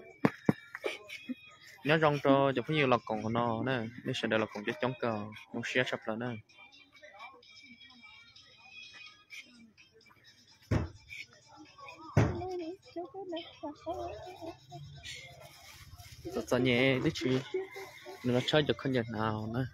nhớ rong cho phải nhiều lọc còn của nó nè nếu sẽ để lọc còn cho chống cờ một xe sắp là nè rất nhẹ đấy chị nó chơi được không nhật nào nữa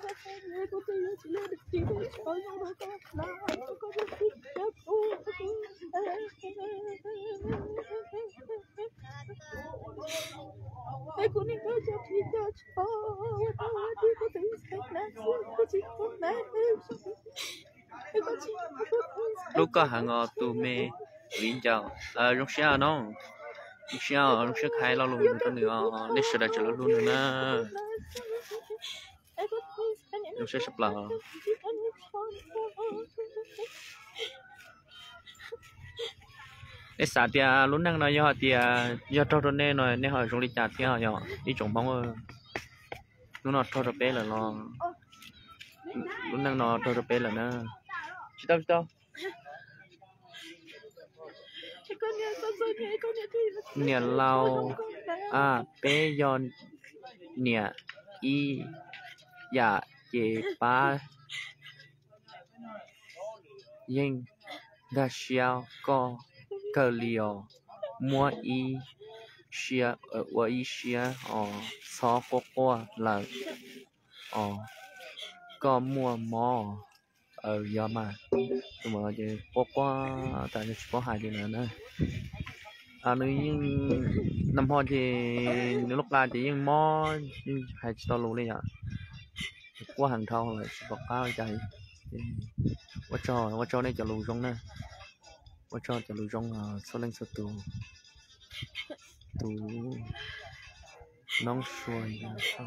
lúc có hàng tụi mẹ liền chào rong xe nó rong xe khai lo luôn cho nữa để sửa lại cho nó luôn nữa rong xe sắp là để xả tia lúc năng nói do tia do cho nên nói nên hỏi rong đi chặt tia nhỏ đi trồng bóng lúc nào cho bé là nó lúc năng nó cho bé là nó chỉ tao nè lao bé yon nè y dạ chế ba yên đã xiao co cờ liều mua y xia ở y xia so qua là có mua mò ở giờ mà nhưng mà chỉ qua tại chỉ có hai chuyện nữa nếu như năm hoa thì nếu lúc ra thì những mò hay cho luôn đi ạ qua hàng thau là chỉ có cao chạy qua cho này cho lù rong nè qua cho lù rong số lên số tù nóng xuôi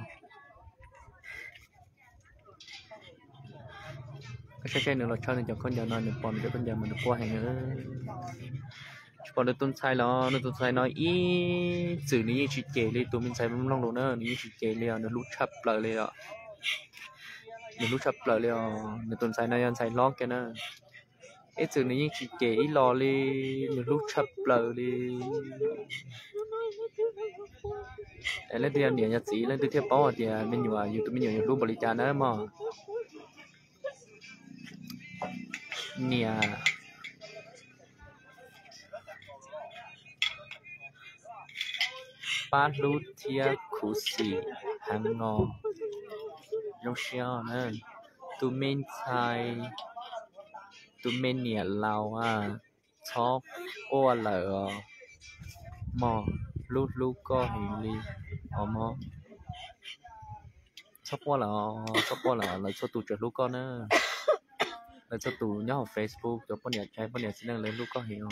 cái xe nữa là cho nên cho con giờ nó được còn cho con giờ mình được qua hàng nữa còn được tuần sai nó nói ý xử lý chỉ kể đi tụi mình sai không long đồ nữa ní chỉ kể liền nó lút chập lại liền nó lút chập lại liền nó tuần sai nó sai lót cái nữa ít xử lý chỉ kể ít lò đi nó lút chập lại đi lên tiền điện nhật sĩ lên từ thiệp báo thì mình nhiều YouTube mình nhiều lúc bali cha nữa mà nè ba lút thia khủ xì hàng ngò rong xiao nữa tụi mình nè lao chó ô lợ mò lút có hình đi mò chó qua là cho tụi trẻ lút con nữa là cho tụi nhau Facebook cho bọn nhà xin lên lút có hình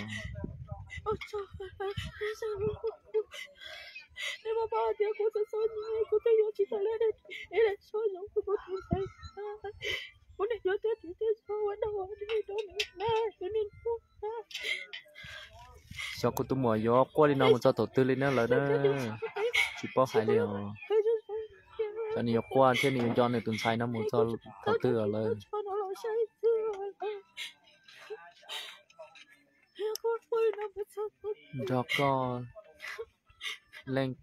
nhưng mà bao giờ cô sẽ nói như cô thấy yo chỉ là để cho những cô thấy cô này yo thì cho anh đâu đi đâu nè cho nên cho cô tụi mùa gió qua đi nào một cho tổ tư lên nữa là đó chỉ bỏ hai liền cho nhiều qua thế nhiều cho này tuần sai nó một cho tổ tư ở lời cho con lên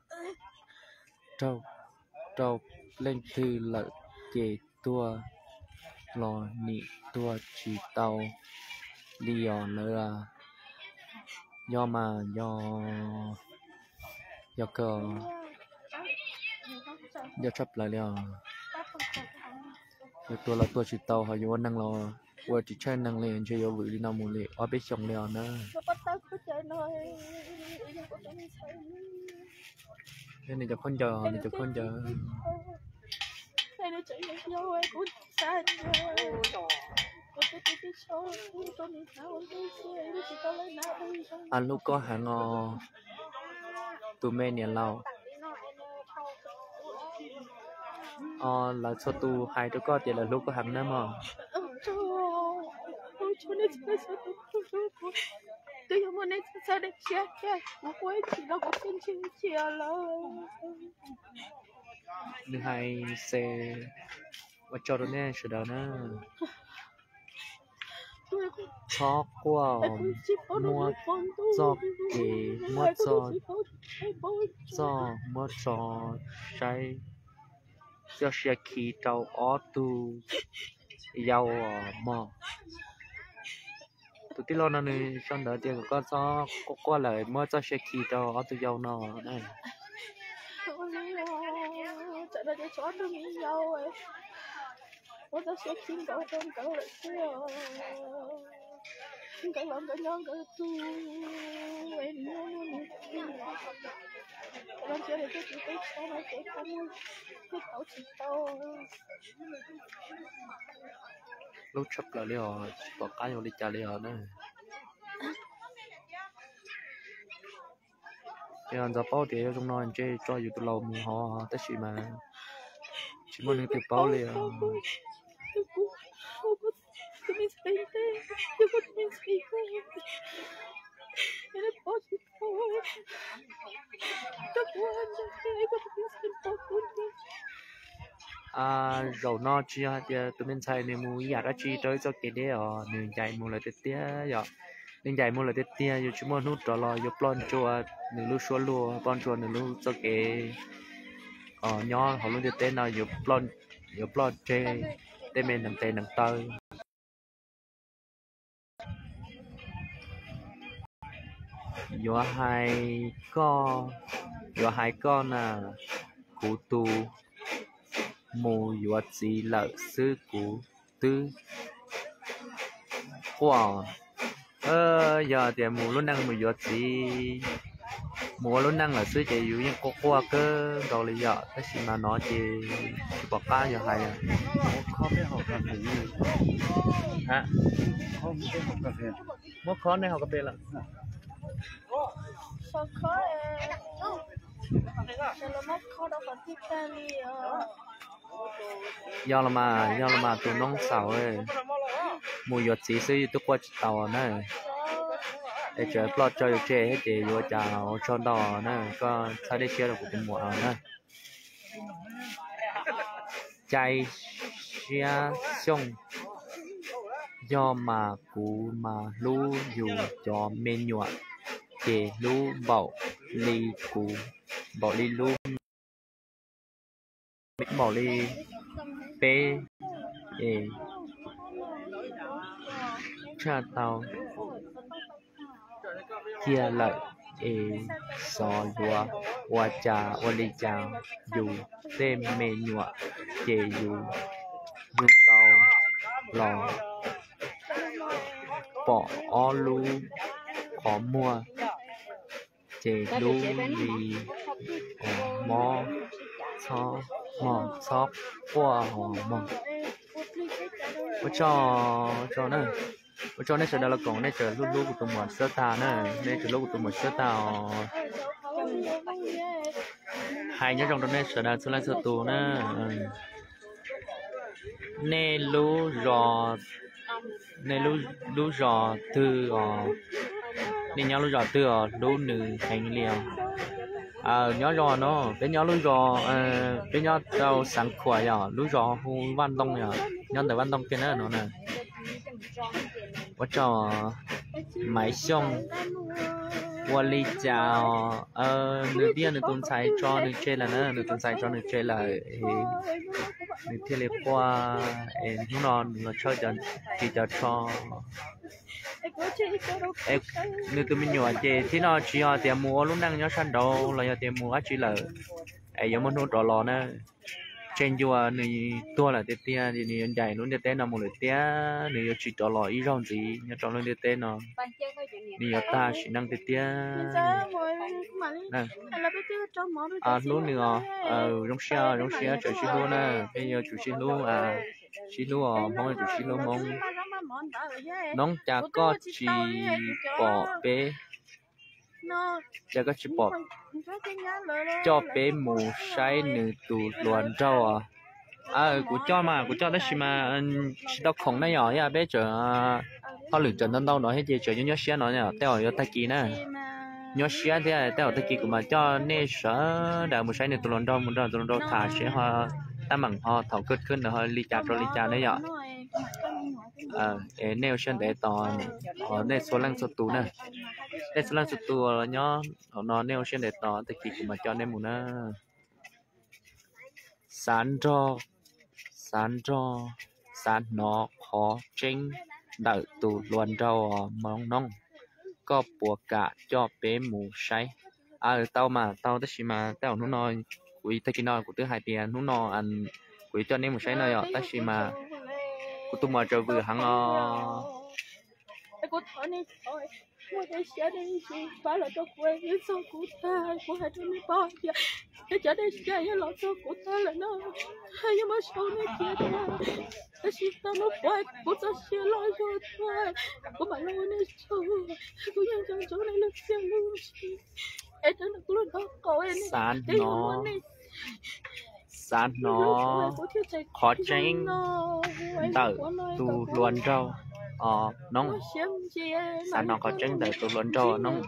trâu lên thư lợi chế tua lò nị tua chỉ tàu đi nữa do cờ do chấp lại liền tua là tua chỉ tàu họ vô năng lo vừa chỉ chơi năng liền chơi vô vị đi nào muốn liền ở bên trong liền nữa thế này cho con chờ này nó chạy nhau ai cũng sai anh lúc có hàng tụi men nhà lâu là số tu hai đứa con thì là lúc có hàng nữa mà tôi không muốn sao để chia một quấy chỉ là có xin chia là thứ hai xe và cho nó nè sự đó nè chó qua mua cho kì mua cho trái cho xe khí trâu ó tu dầu mò tụi tí lo nó này xong đợi tiền có cho qua lại mua cho xe khí trâu ó tu dầu nó này chợ đó để chó nó nghĩ nhau ấy我在学听高中高了些哦，听高两个两个都为你我让这里自己被烧了，给他们会搞起刀。 lúc chấp là liều có cái vô đi trả liều nữa bây giờ bao thì trong nó chơi cho dù từ lâu mù họ tất gì mà chỉ muốn được bao liều rồi nó chi thì tụi mình xài nên mua giả đó chi tới cho cái đấy nên chạy mua lại tết giờ nên chạy mua lại tết giờ chúng mình nút rồi rồi plon chua nên lúc xóa lúa plon chua nên lúc cho cái nhỏ họ luôn tết nào plon chơi tết mình nằm tây nằm tơi yo hai con à cú tu mù yo chỉ lợ sư cú tư quả giờ thì mù luôn năng mù yo chỉ mùa luôn năng ở xứ chị dụ như có qua cơ đầu là giờ cái gì mà nó chỉ bỏ cá giờ hay à khó biết học cà phê như hả không biết học cà phê mất khó này học cà phê là sao khó sao là mất khó đâu còn thích ta đi do là mà tụi nông sầu ấy mùa giờ chỉ xứ tôi qua tàu này để chơi plot chơi chơi hết thì vô chào cho đò nữa có sao để chơi được của mùa nữa chạy xe xong do mà cú mà lu dù cho men nhọ để lu bảo ly cú bảo ly lu bảo ly p e cha tàu chia lợi e so lúa hoa trà hoa ly trà dù thêm mê nhọ chè dù dù tàu lò bỏ o lu khó mua chè lu vì mò xóp qua mò cho nữa cho nên sẽ là còn nên chờ lúc lúc của tụi mình sơ ta nữa nên chờ lúc của tụi mình sơ ta hai nhớ trong đó nên sẽ là sơ lan sơ tù nữa nên lú rò từ nên nhớ lú rò từ lú nữ hành liều nhớ rò nó cái nhớ lú rò cái nhớ tàu sáng khỏe lú rò hùng văn đông nhớ tới văn đông kia nữa nó nè我找买xong我哩找nửa tiên nửa tuần sai cho nửa chơi là nữa nửa tuần sai cho nửa chơi là nửa thiên liệt qua nó non nó chơi cho chỉ cho nửa tụi mình nhỏ chơi thì nó chỉ ở tiệm mua lúc năng nhớ săn đầu là tiệm mua chỉ là giống một nút đỏ lò nữa trên chùa này tua là tia thì này dài luôn tia nó một lời tia này chỉ cho lò ý rong gì nhớ cho lên tia nó này ta chỉ năng tia nè luôn nữa rong xe chờ xí luôn nè bây giờ chủ xí luôn mong chủ xí luôn mong nóng chả có chỉ bỏ bé chả có chỉ bỏ cho bé mù say nửa tù luồn trâu của cho đó mà chỉ đau khổng này nhỏ ya bé chờ họ lựa chọn đâu nói hết gì chờ nhớ xe nó nhở tao ở tay kia nè nhớ xe thế tao ở tay kia của mà cho nên sợ đã mù say nửa tù luồn trâu một tù luồn trâu thả sẽ họ ta mảng họ thảo cấtขึ้นrồi họ ly trà đấy nhở nêu trên để tỏ nêu số lăng số tù nè nêu số lăng số tù nhớ nó nêu trên để tỏ thì kỳ mà cho nên muốn sán nó khó chính đợi tù luôn đâu mong nông có buộc cả cho bé mù say tao tức mà tao nó nói quý tay kia nói của thứ hai tiền nó nói ăn quý cho nên mù say này tức mà của tôi mà trở về hàng cô thở này thôi mua để xe đi chị phải là cho quê với số của ta của hai đứa mới bao giờ để cho đây xe với lọ số của ta là nó hay mà sau này kia ta để chị ta nó quay của ta xe lo cho ta của bạn lo này cho của nhân dân chỗ này là xe luôn em đã được luôn đó cậu em sán nó khó tránh đợi tù luồn trâu nông sán nó khó tránh đợi tù luồn trâu nông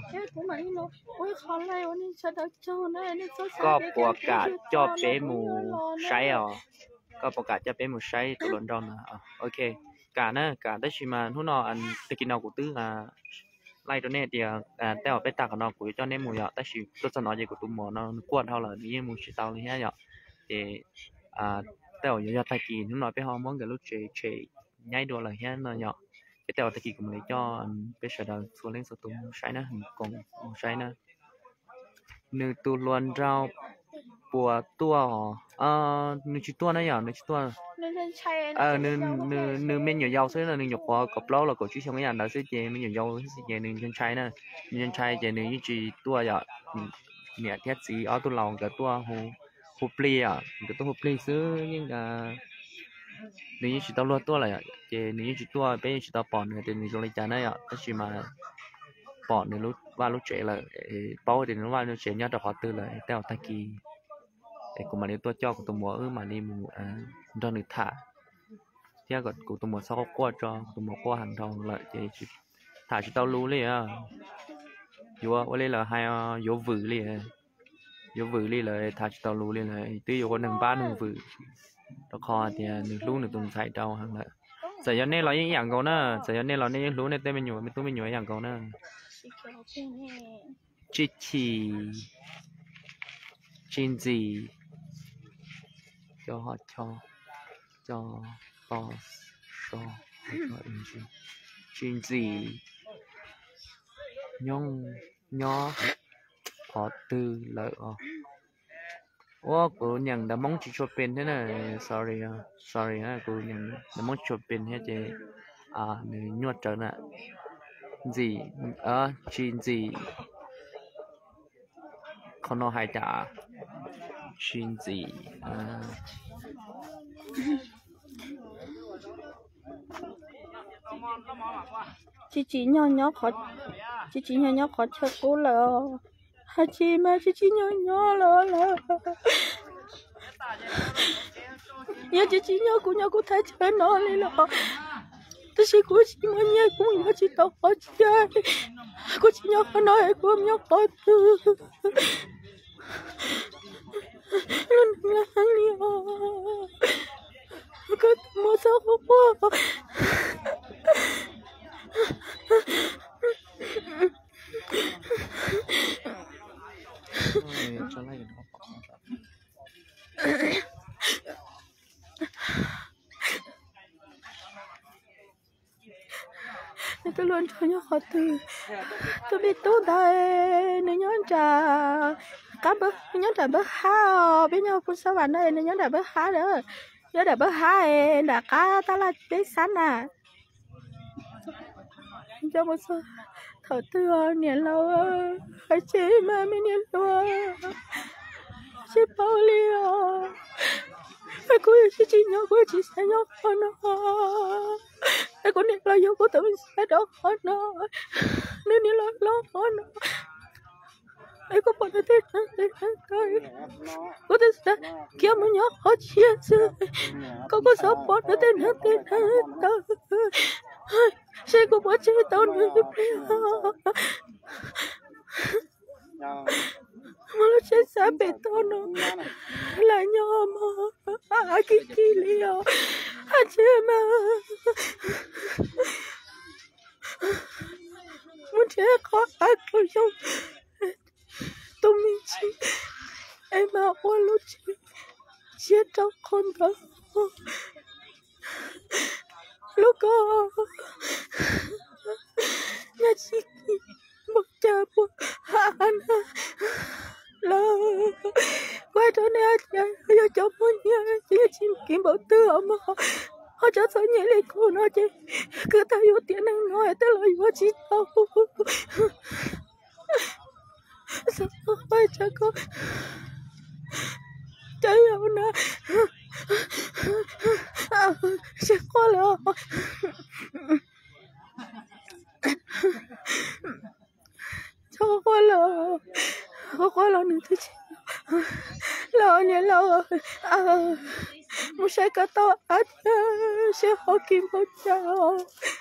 có buộc cả cho bé mù say có buộc cả cho bé mù say tù luồn trâu nè ok cả đó chỉ mà nó ăn tự kia nào của tư là lại đó nè thì tao bé tạc nó của cho nên mù nhọ ta chỉ tôi sẽ nói gì của tụi mù nó quật thôi là đi mù chỉ tao này nhá thì tao giờ tay kỳ nó nói với họ mong cái lúc chơi nhảy đùa là hết nó nhọ cái tàu thì cũng lấy cho bây giờ là xuống lên số tung sai nữa còn sai nữa nữ tu luôn rau bùa tua nữ chỉ tua nữa nhở nữ chỉ tua nữ nữ nữ men nhiều dầu xíu là nữ nhục qua cặp lâu là cổ chú xong cái nhà đó sẽ chè men nhiều dầu sẽ chè nữ nhân trai nè nhân trai chè nữ chỉ tua giờ nè thiết gì ở tu lòng cái tua hồ pli cái tua hồ pli xứ nhưng nữ chỉ tao luôn tua là chè nữ chỉ tua bây giờ chỉ tao bỏ nữa thì nữ lấy trả này cái gì mà bỏ nữ lúc và lúc trẻ là bao thì nó vào lúc trẻ nhớ được họ tư là tao ta kỳ để cùng mà nếu tôi cho tụi mua mà đi mua cho người thả thì còn của tụi mua sau qua cho tụi mua qua hàng rong lại thì thả cho tao lú liền vô ở đây là hai vô vử liền là thả cho tao lú liền là tí vô con 1 vử đó kho thì nửa lú nửa tụi xài trâu hàng lại giờ cho nên là những dạng câu nữa giờ cho nên là những lú này tên mình nhồi mình tôi mình nhồi dạng câu nữa chi chín gì cho họ cho boss cho chín gì nhông nhỏ họ tư lợi ô cô nhận đã mong chỉ cho pin thế này sorry ha cô nhận đã mong cho pin hết chứ nhuột trở nè gì chín gì không nói hay trả chín gì chị nhỏ khó cho cô là hai chị mà chị nhỏ là nhớ chị nhỏ cô thấy chơi nó đi là tôi chỉ cô chị mà nhớ cũng nhớ chị tao khó chơi cô chị nhỏ nói cô nhỏ khó tư luôn là liều cứ mua sao không mua tôi luôn cho nhau khó từ tôi biết tốt đây nên nhớ trà cá bớt nhớ trà bớt ha biết nhau phun sao bạn đây nên nhớ trà bớt ha nữa nhớ trà bớt ha đã cá ta là biết sẵn à cho một số thở tư niệm lâu phải chế mà mình niệm lâu chế bao liều phải cố chị nhỏ của chị sẽ nhỏ hơn nó phải cố niệm là yêu của tụi mình sẽ đỡ hơn nó nếu niệm là lo hơn nó phải có bọn thế thôi có thể sẽ kiếm một nhỏ khó chia sẻ có sao bọn nó tên sẽ có bọn chế tao nữa mà nó sẽ xa bể tao nó là nhỏ mà kỳ liều chế mà muốn chế khó ác rồi không tụi mình chỉ em mà ôi lúc chết trong con đó lúc có nhà chị một cha buồn anh là quay trở lại giờ cho muốn nhớ chị kiếm bảo tư mà họ cho sao nhảy lên cô nó chứ cứ tao yêu tiền năng nói tới lời của chị tao sao phải cho cô chơi đâu nè sẽ có lo cho có lo nữa thôi lo nhẹ lo một sai cả tao sẽ họ kiếm một chào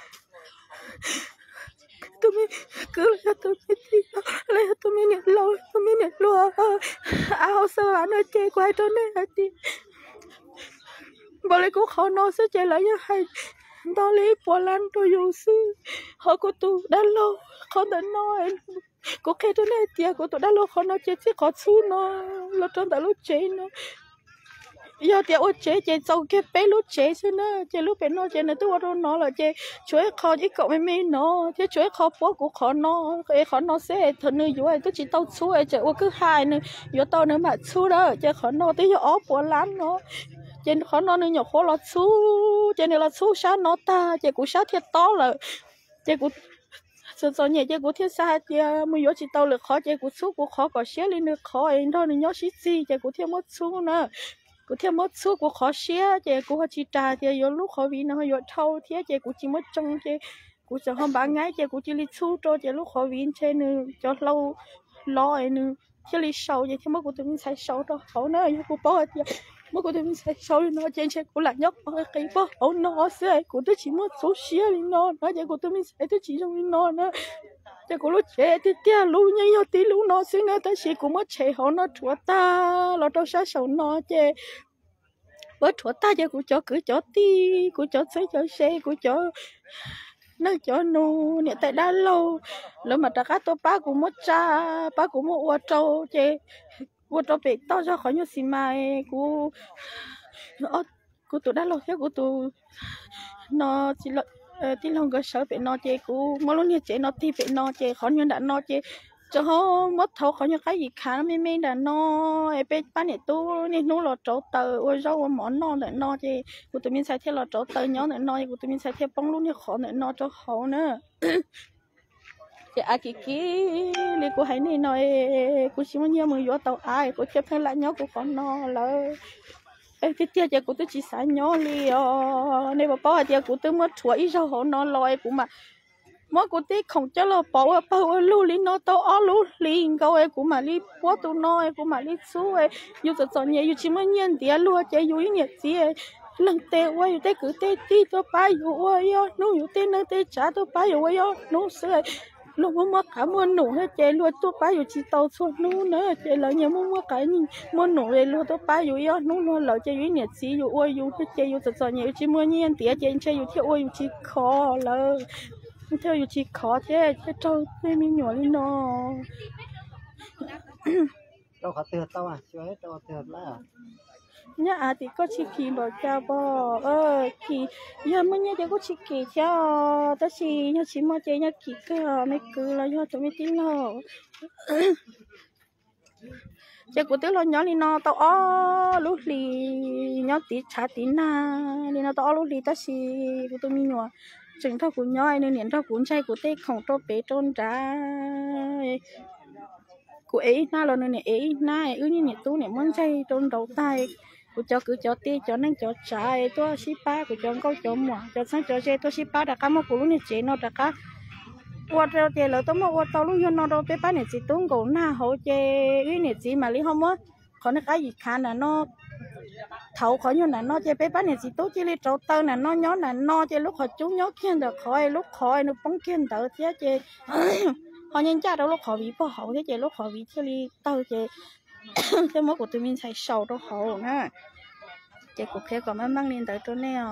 tụi mình cứ là tụi mình đi lấy tụi mình nhận lo áo sơ anh ở chơi quay cho nên đi bảo lấy cũng khó nói sẽ chơi lại như hay đó lấy bỏ lan tôi dùng sư họ có tụ đã lâu không đã nói có cái đó này tiệt của tụi đã lâu không nói chơi chỉ có chú nó lo trong đã lúc chơi nó giờ thì ô chế sau cái bé lúc chế xí nữa chế lúc bé nó chế nữa tôi ở nó là chế chuối kho chỉ cậu mấy nó chế chuối kho bố của khó nó cái khó nó sẽ thằng nữ dù tôi chỉ tao chú ấy chế ô cứ hai nữa dù tao nữa mà chú đó chế khó nó tới giờ ốp của lắm nó chế khó nó nữa nhỏ khó là chú chế này là chú sáng nó ta chế cũng sáng thiệt to là chế cũng sợ nhẹ chế cũng thiết xa chế mới nhớ chỉ tao là khó chế cũng chú cũng khó có xé lên nữa khó ấy thôi nhớ xí xí chế cũng thiết mất chú nữa cũng theo mất số của khó xé chị cũng chỉ trả thì có lúc khó vì nó có thâu thế chị cũng chỉ mất trong chị cũng chẳng không bán ngay chị cũng chỉ lấy số cho chị lúc khó vì trên nữa cho lâu lo ấy nữa chỉ lấy sầu chị thì mất của tụi mình xài sầu đó hậu nữa cũng bỏ chị mất của tụi mình xài sầu nó trên chị cũng là nhóc cái bỏ hậu nó xài cũng tôi chỉ mất số xé nó chị của tụi mình xài tôi chỉ trong nó nữa chị cũng lúc trẻ thì tia lúc như tí lúc nó xíu nữa ta chỉ cũng mất trẻ họ nó chúa ta lo đâu sao sầu nó chị bớt chúa ta chị cũng cho cứ cho tí cũng cho xây cho xe cũng cho nó cho nu nè tại đã lâu rồi mà ta cá tôi ba cũng mất cha ba cũng mất ô trâu chị ô trâu bị to ra khỏi như xì mai của tụi đã lâu thế của tụi nó chỉ là tí lòng cơ sở bị nó chị cũng mỗi lúc như chị nó thì bị nó chị khỏi như đã nó chị cho họ mất thấu khỏi như cái gì khá mấy mấy đã nó em bé bán này tu nên nó là chỗ tờ ôi rau món nó để nó chị của tụi mình xài theo là chỗ tờ nhỏ để nó của tụi mình xài theo bông luôn như khó để nó cho khó nữa chị à kì li của hai này nói của chỉ muốn nhiều người vô tàu ai của chấp theo lại nhau của con nó là cái tia chị của tôi chỉ xài nhỏ li này bà bảo thì của tôi mất chuối rau họ nó lòi của mà mỗi cô tí không cho lo bảo lưu lý nó tao ở lưu lý câu ấy cũng mà lý bố tụi nó cũng mà lý số ấy yêu cho chọn nhẹ yêu chỉ mới nhận tiền luôn chứ yêu nhẹ gì ấy lần tê quay yêu tê cứ tê tí tôi ba yêu quay yo nó yêu tê nó tê trả tôi ba yêu quay yo nó sửa lúc mà cảm ơn nụ hết chơi luôn tôi ba yêu chỉ tao xuống nó nữa chơi lại nhiều mà cái muốn nụ này luôn tôi ba yêu yo nó luôn lợi chơi yêu nhẹ gì yêu quay yêu hết chơi yêu cho chọn nhẹ chỉ mới nhận tiền chơi yêu theo yêu chỉ khó là theo yêu chỉ khó thế chứ trâu thế mình nhỏ lên nó đâu có tiền tao à chưa hết đâu tiền là nhá thì có chỉ kỳ bảo cha bò kỳ giờ mới nhá có chỉ kỳ cho ta chỉ nhá chỉ mà chơi nhá kỳ cơ mấy cứ là do tụi mình tin lo chơi của tớ lo nhỏ lên nó tao lúc lì nhỏ tí trả tí na lên nó tao lúc lì ta chỉ của tụi mình nhỏ chừng thao của nhỏ nên niệm thao cuốn chay của tê không cho bé trôn ra của ấy na là nên ấy na như niệm tú niệm món chay trôn đầu tay của cho cứ cho tê cho nên cho trái tôi ship ba của cho câu cho mỏ cho sáng cho chơi tôi ship ba đã cá mà của lúc này chế nó đã cá qua treo chơi là tôi mà qua tàu lúc này nó đâu bé ba này chỉ tung cổ na hậu chơi cái này chỉ mà lý không á còn cái gì khá là nó thầu khỏi như là nó chơi bé bán này chỉ tốt chỉ lấy trâu tơ là nó nhó là nó chơi lúc họ chú nhó kiên được khỏi lúc khỏi nó bóng kiên đỡ thế chơi họ nhân cha đâu lúc họ bị bỏ hậu thế chơi lúc họ bị chơi tơ chơi thế mỗi của tụi mình xài sầu đâu hậu nè chơi cuộc thế còn mang lên tới chỗ này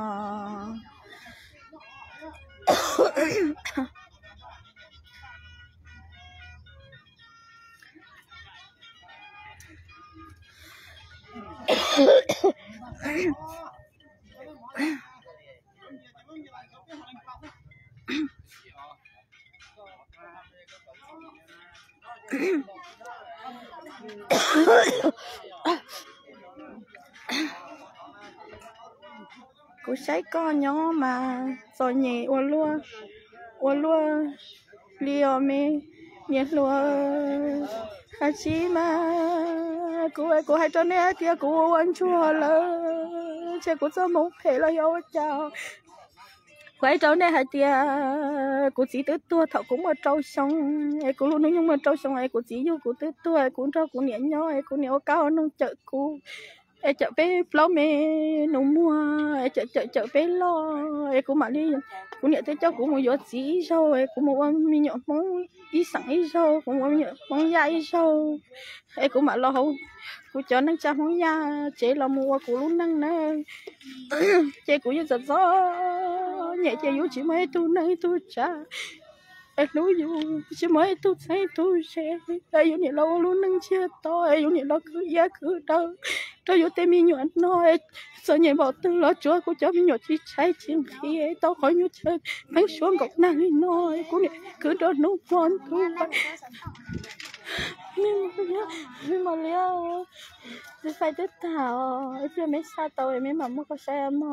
cô sấy con nhỏ mà rồi nhẹ ô luôn liều mê nhẹ luôn à chi mà cô hay cho nên kia cô ăn chua lơ chơi cô cho mốc thể là yêu chào quay trâu này hay tia cô chỉ tới tua thọ cũng mà trâu xong ai cô luôn nói nhưng mà trâu xong ai cô chỉ vô cô tới tua ai cũng trâu cô nhẹ nhó ai cô nhẹ cao nó chợ cô ai chợ bé lo mẹ nó mua ai chợ bé lo ai cũng mà đi cô nhẹ tới cháu cũng một giọt chỉ sao ai cũng một mi nhọ món ý sẵn ý sao cũng một món da ý sao ai cũng mà lo hậu cô cho năng cha món da chế là mua cô luôn năng nè chế cũng như giật gió nhẹ chế yếu chỉ mấy tu này tu cha ai nói yếu chỉ mấy tu thấy tu sẽ ai yếu nhẹ lâu luôn năng chia to ai yếu nhẹ lâu cứ giá cứ đâu tôi vô tên mi nhọn nói sợ nhảy bỏ từ lo chúa cô cho mi nhọn chi cháy chim khi ấy tao khỏi nhút chơi bánh xuống gọc nàng đi nói cô này cứ đốt nấu con thu mi mà liao phải tất thảo chưa mấy xa tàu mấy mà mua có xe mà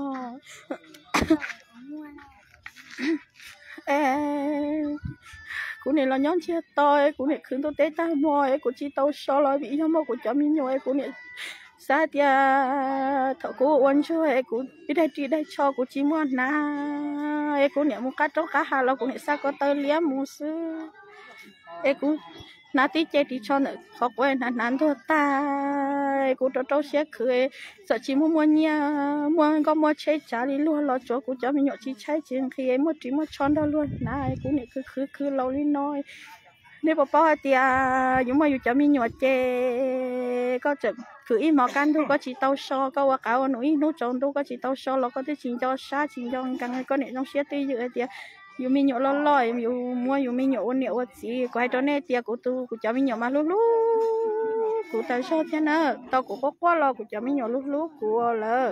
cô này là nhóm chia tôi cô này khứ tôi té ta mồi cô chỉ tàu so lo bị nhóm cô cho mi nhồi cô này xa tia thọ cô uốn chơi cô đi đây đi đây cho cô chỉ muốn na cô này muốn cắt trâu cá hà là cô này xa có tơ liếm muốn sư cô nãy tí chơi tí cho nữa khó quên nãy thôi ta cô cho trâu xe cười sợ chỉ muốn mua có mua chơi trả đi luôn lo cho cô cho mình nhọ chỉ chơi chuyện khi em mua chỉ mua chọn đó luôn này cô này cứ lâu đi nói nếu bảo thì nhưng mà dù cho mình nhọ chơi có chừng cứ im mà can thôi có chỉ tàu so có qua cáo núi núi tròn đâu có chỉ tàu so là có thể chỉ cho xa chỉ cho càng có này trong xe tươi dự thì dù mình nhọ lo dù mua dù mình nhọ ôn nhọ gì quay cho nên tiệt của tôi của cho mình nhọ mà lúc của tao sao thế nào tao cũng có quá lo của cho mình nhọ lúc của là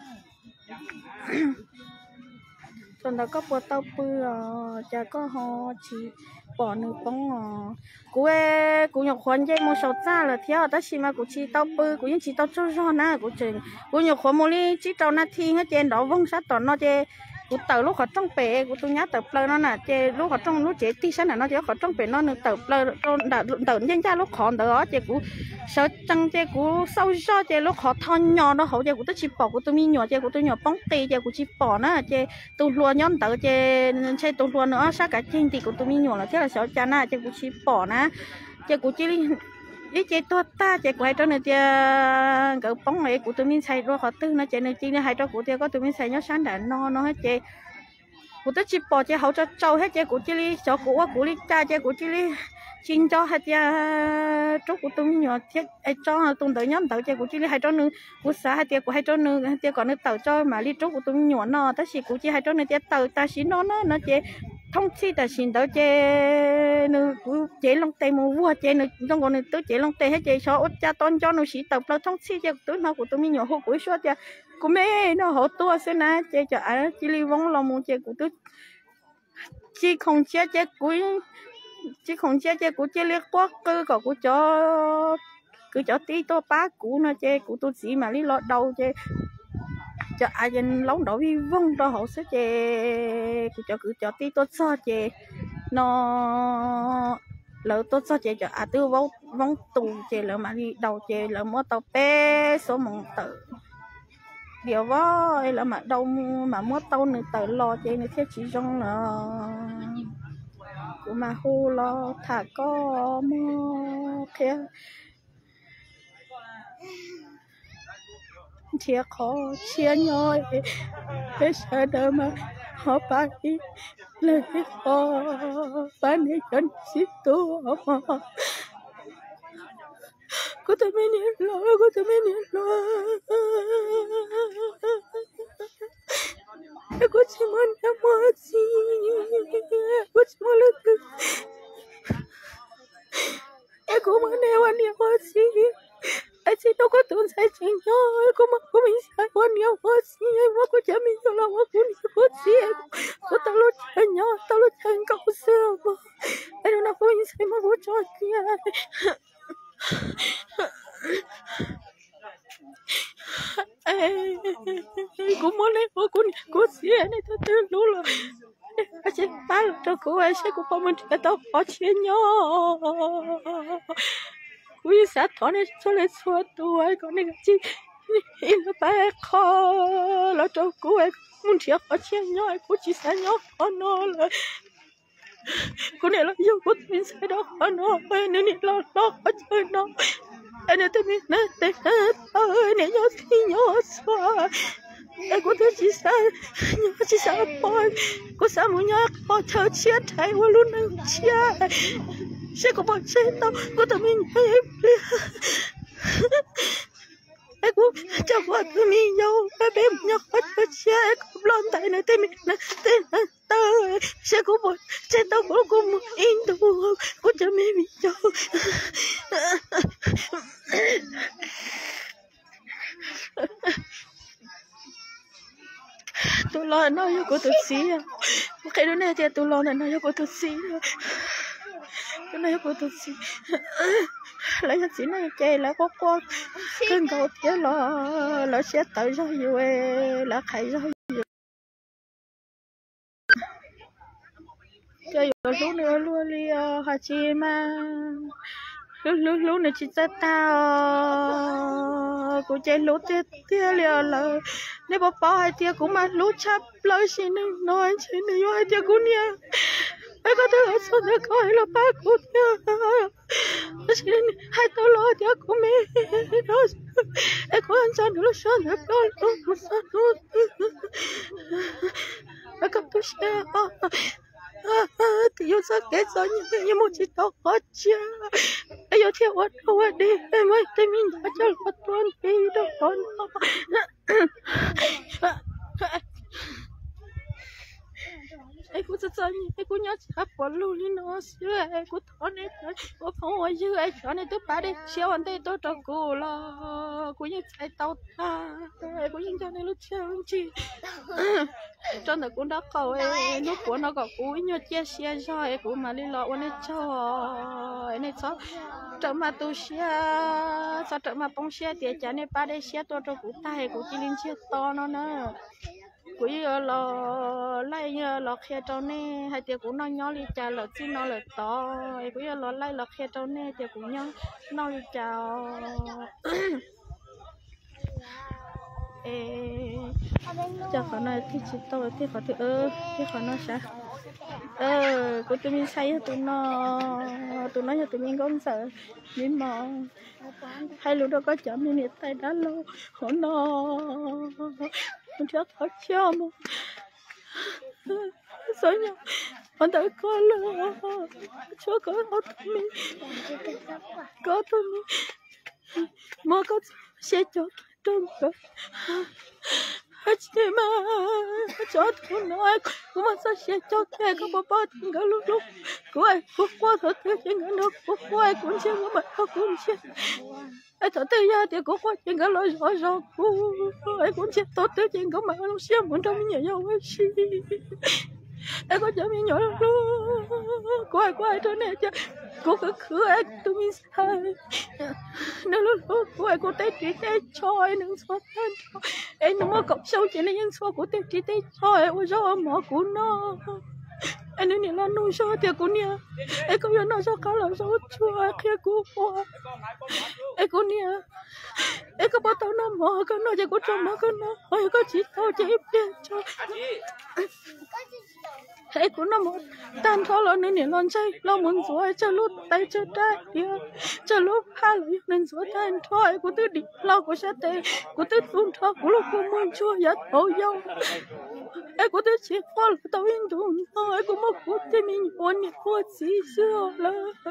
còn tao có bộ tao bự chả có họ chỉ bỏ nước bóng của nhọ khoan dây mua sầu ra là theo ta chỉ mà của chỉ tao bự của những chỉ tao cho na của trường của nhọ khoan mua đi chỉ tao na thiên hết trên đó vong sát tao nó chơi cụ tờ lúc họ trong bể cụ tôi nhớ tờ plơ nó nè chơi lúc họ trong lúc chế tí sáng là nó chơi họ trong bể nó được tờ plơ tờ nhân ra lúc họ tờ đó chơi cụ sợ chăng chơi cụ sâu do chơi lúc họ thon nhỏ nó hậu chơi cụ tôi chỉ bỏ cụ tôi mi nhỏ chơi cụ tôi nhỏ bóng tì chơi cụ chỉ bỏ nó chơi tôi luôn nhón tờ chơi tôi luôn nữa sát cả trên thì cụ tôi mi nhỏ là thế là sợ cha na chơi cụ chỉ bỏ na chơi cụ chỉ đi chơi to ta chơi quay cho nên tia cái bóng này của tụi mình xài rồi họ tư nó chơi nên chi nên hai cho của tia có tụi mình xài nhớ sáng đã no hết chơi của tôi chỉ bỏ chơi hậu cho trâu hết chơi của chi li cho của li cha chơi của chi li chín cho hết tia chỗ của tụi mình nhỏ thiết cho tụi tới nhóm tới chơi của chi li hai cho nữa của xã hai tia của hai cho nữa tia còn nữa tàu cho mà li chỗ của tụi mình nhỏ no ta chỉ của chi hai cho nữa tia tàu ta chỉ nó chơi thông chi ta xin tới chơi nữa chơi long tây mua vua chơi nữa trong còn nữa tôi chơi long tây hết chơi cho cha tôn cho nó chỉ tập là thông chi chơi tôi nó của tôi mình nhỏ hộ cuối suốt chơi của mẹ nó hộ tôi xem nè chơi cho ai chỉ li vong lòng muốn chơi của tôi chỉ không chơi cuối chỉ không chơi của chơi liệt quá cơ còn của cho cứ cho tí tôi bá của nó chơi của tôi chỉ mà li lọt đầu chơi cho ai dân lóng đổ vi vong cho họ sẽ chơi cứ cho tí tốt cho chơi nó lỡ tốt cho chơi cho ai tư vong tù chơi lỡ mà đi đầu chơi lỡ mua tàu bé số mộng tử điều đó là mà đâu mà mua tàu nữa tử lo chơi nữa thế chỉ trong là của mà hô lo thả có mua kia chia khó chia nhoi để sợ đỡ mà họ phải lời họ phải để chân xích tu họ có thể mình hiểu lo có thể mình hiểu lo có chỉ muốn em muốn gì có chỉ muốn được em cũng muốn em muốn gì anh chỉ đâu có tuân sai chuyện nhau, có mình sai quan nhau quá gì, mà có chả mình cho lòng quá cũng gì, có tao lúc chơi nhau, tao lúc chơi cậu xưa mà, anh đâu nào có mình sai mà có cho kia, cũng muốn lấy một con gì này tao tự lúc là, anh chỉ ba lúc đó cô ấy sẽ cũng không mình chơi tao khó chơi nhau. Ui sao thọ này cho lên xua tuổi con này chị in nó bé khó là cho cô ấy muốn thiệt ở trên nhau cô chỉ sẽ nhau nó là cô này là yêu cô mình sẽ đó nó nên nó ở chơi nó anh ấy mình nè để ơi này nhau thì nhau xóa em có thể chỉ sẽ bôi cô sao muốn nhắc bỏ thơ chết hay luôn nâng chết sẽ có bọn xe tao có tụi mình em cũng cho bọn tụi mình nhau em bé nhau hết xe cũng lon tại nơi tụi mình tên tao sẽ có bọn xe tao cũng in tụi có cho mình nhau tôi lo nói cho cô tôi xí à cái đứa này thì tôi lo nói cho cô tôi xí cái này cô tôi xí lấy cái xí này chơi là có con cưng cầu thế là sẽ tới rồi là khai rồi chơi ở lúc nữa luôn đi hả chị mà lúc này chị ta tao cô chơi lúc thế liền là nếu bỏ hai tia cũng mà lúc chấp lời xin nói chuyện này hai tia cũng nha ai có thể ở sau đó coi là ba cô nha xin hai tao lo tia cũng mẹ đó ai có anh sao nữa sao nữa đó lúc sao nữa ai có tôi sẽ thì yêu sao cái sao như một chiếc tàu khó chưa ai yêu theo ở đâu đi em ơi tôi mình đã cho một tuần đi đâu còn ai cũng rất sao ai cũng nhớ chắp vào luôn đi nó xưa ai cũng thọ này có không ai chứ ai cho này tôi ba đi xéo anh đây tôi cho cô là cũng như chạy tàu ta ai cũng như cho này lúc xéo chi cho nó cũng đã cầu ấy lúc của nó có cúi nhớ chia sẻ rồi cũng mà đi lọ anh ấy cho trở mà tôi xe sao trở mà bông xe thì chả này ba đây xe tôi cho cụ tay cụ chỉ lên xe to nó nữa cụ là lấy là khe trâu nè hai tiệc cũng nó nhỏ đi chào là chỉ nó là to cụ là lấy là khe trâu nè tiệc cũng nhỏ nó đi chào cho họ nói thì chỉ tôi thì họ thì thì họ nói sao của tụi mình say tụi nó cho tụi mình không sợ nhưng mà hai lúc đó có chậm như nhiệt tay đã lâu họ nó chết thật chưa mà sao nhỉ họ đã có là cho có tụi mình mà có sẽ cho trong cơ chị mà cho tôi nói cũng mà sao sẽ cho cái có bao tiền cả lúc của ai của qua thật thế nhưng nó của ai cũng chưa có mặt cũng chưa ai thật thế ra thì của qua chuyện cả lối rồi của ai cũng chưa tốt thế chuyện của mà nó xem muốn trong nhà nhau ấy xí ai có chấm nhỏ luôn của ai thôi nè chứ cô cứ ai tụi mình sai nó lúc của ai cô tay chỉ tay choi nâng xóa thân em nó mà cọc sâu chỉ là những xóa của tay chỉ tay choi ôi sao mà của nó anh ấy là nuôi sao thì của nia em có biết nó sao cá là sao chua kia của qua em có nia em có bao tao nó mò cái nó chỉ có trong mà cái nó ôi có chỉ tao chỉ biết cho ấy cũng nó một tan khó lo nên lon chơi lo muốn rồi cho lúc tay cho tay kia cho lúc hai lần nên rồi tan thôi của tôi đi lo của sát tê của tôi tuôn thôi của lúc của muốn chua giật hồ dâu ấy của tôi chỉ có là tao yên tuôn thôi của một phút thì mình muốn đi qua xí xưa là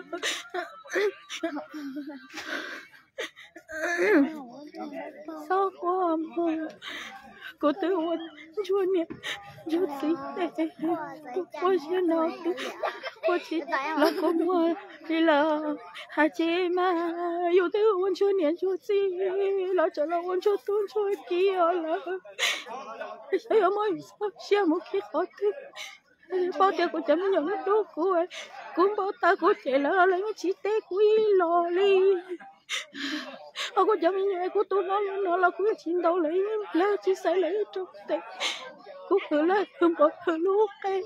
sao qua mà cô tôi muốn chua nè chua xí để cô sẽ nói cô chỉ là cô mua đi là hai chị mà yêu tôi muốn chua nè chua xí là cho là muốn chua tuôn chua kia là sao mà sao một khi khó thức bao tiền của chấm nhận đồ của em cũng bao ta của chị là lấy chỉ té quý lò li có chấm nhận của tôi nó là của chị đâu lấy chỉ sẽ lấy trong tay của thử lại không có thử lúc cái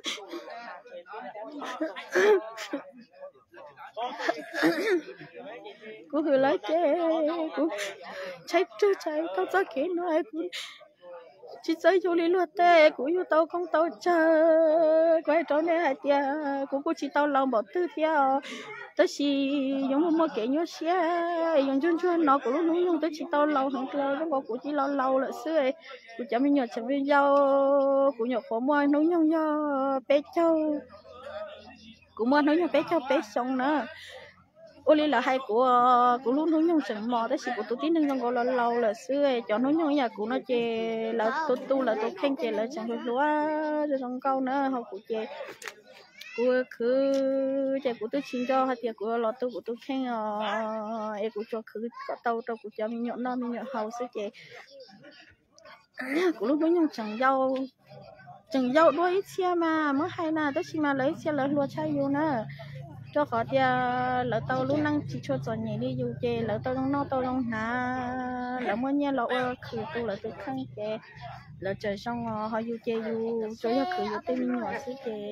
của thử lại cái của chạy chưa chạy tao ra cái nói cũng chỉ xây cho lý luật tệ của yêu tao không tao chờ quay trở lại hai tia của chỉ tao lòng bỏ tư tia tới chỉ dùng một cái nhớ xe dùng chuyên nó của lúc dùng tới chỉ tao lòng không lâu nó bảo của chỉ lâu là xưa của chả mình nhớ chả mình giao của nhớ khó mua nấu nhung nhớ bé châu của mua nấu nhung bé châu bé xong nữa ô li là hai của lúc nấu nhung sừng mò tới chỉ của tụi tín nên gọi là lâu là xưa cho nấu nhung nhà của nó chè là tu là tu khen chè là chẳng được lúa rồi xong câu nữa họ của chè cô cứ chạy cô tôi xin cho hay tiệc cô lo tôi của tôi khen em cô cho cứ có tàu tàu cô cho mình nhọn non mình nhọn hầu sẽ chạy cô lúc mới nhung chẳng dâu đôi xe mà mới hay nè tôi chỉ mà lấy xe lấy lúa chai yêu nè cho họ thì lỡ tàu lúc năng chỉ cho chọn nhảy đi dù chè lỡ tàu nó tàu long hà lỡ mới nhớ lỡ khử tôi lỡ tôi khăn chè lỡ trời xong họ dù chè dù cho họ khử dù tên mình nhỏ xí chè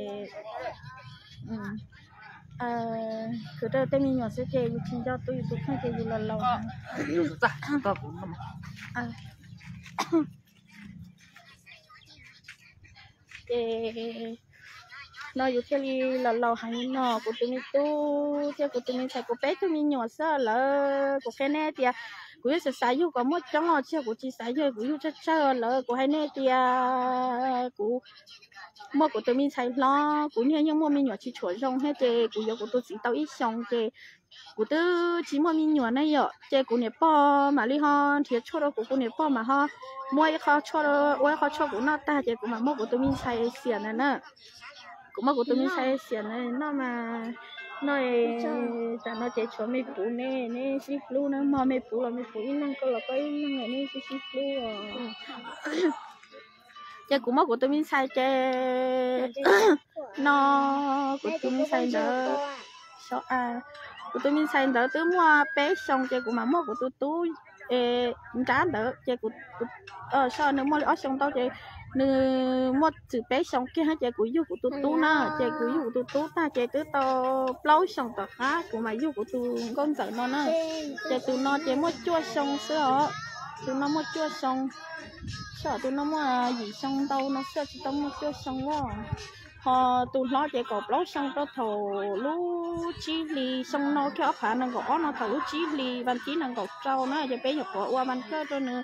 khử cho tên mình nhỏ xí chè dù xin cho tôi khăn chè dù là lâu chè nó dù theo là lâu hay nó của tụi mình tu theo của tụi mình xài của bé tụi mình nhỏ sợ lỡ của cái này thì của sẽ xài dù có một trong họ chưa của chị xài rồi của dù chắc chờ lỡ của hai này thì của mua của tụi mình xài lo của nhiều nhưng mua mình nhỏ chỉ chuẩn rong hết thì của giờ của tôi chỉ tao ít xong thì của tôi chỉ mua mình nhỏ này giờ thì của nếp bò mà đi ho thì cho đó của nếp bò mà ho mua cái kho cho đó kho cho của nó ta thì của mà mua của tụi mình xài xiên này nè cũng mà của tôi mình sai xiên này nó mà nói chả nó chỉ cho mấy phụ nè nè xí flu nó mà mấy phụ là mấy phụ ít năng có là có ít năng này nè xí flu chứ cũng mà của tôi mình sai chứ nó của tôi mình sai đỡ sao của tôi mình sai đỡ từ mua bé xong chứ cũng mà mua của tôi tú trả đỡ chứ của sao nữa mua ở xong tao chứ nè một chữ bé xong kia hai trẻ của du của tôi tú na trẻ của du của tôi tú ta trẻ từ tao lâu xong tao khác của mày du của tôi con sợ nó nè trẻ từ nó trẻ một chua xong sữa từ nó một chua xong sợ từ nó mà gì xong đâu nó sợ từ tao một chua xong quá họ từ nó trẻ cọp lâu xong tao thầu lú chi lì xong nó cái ốc hạ nó gõ nó thầu lú chi lì văn chí nó gọt trâu nó trẻ bé học qua văn cơ cho nữa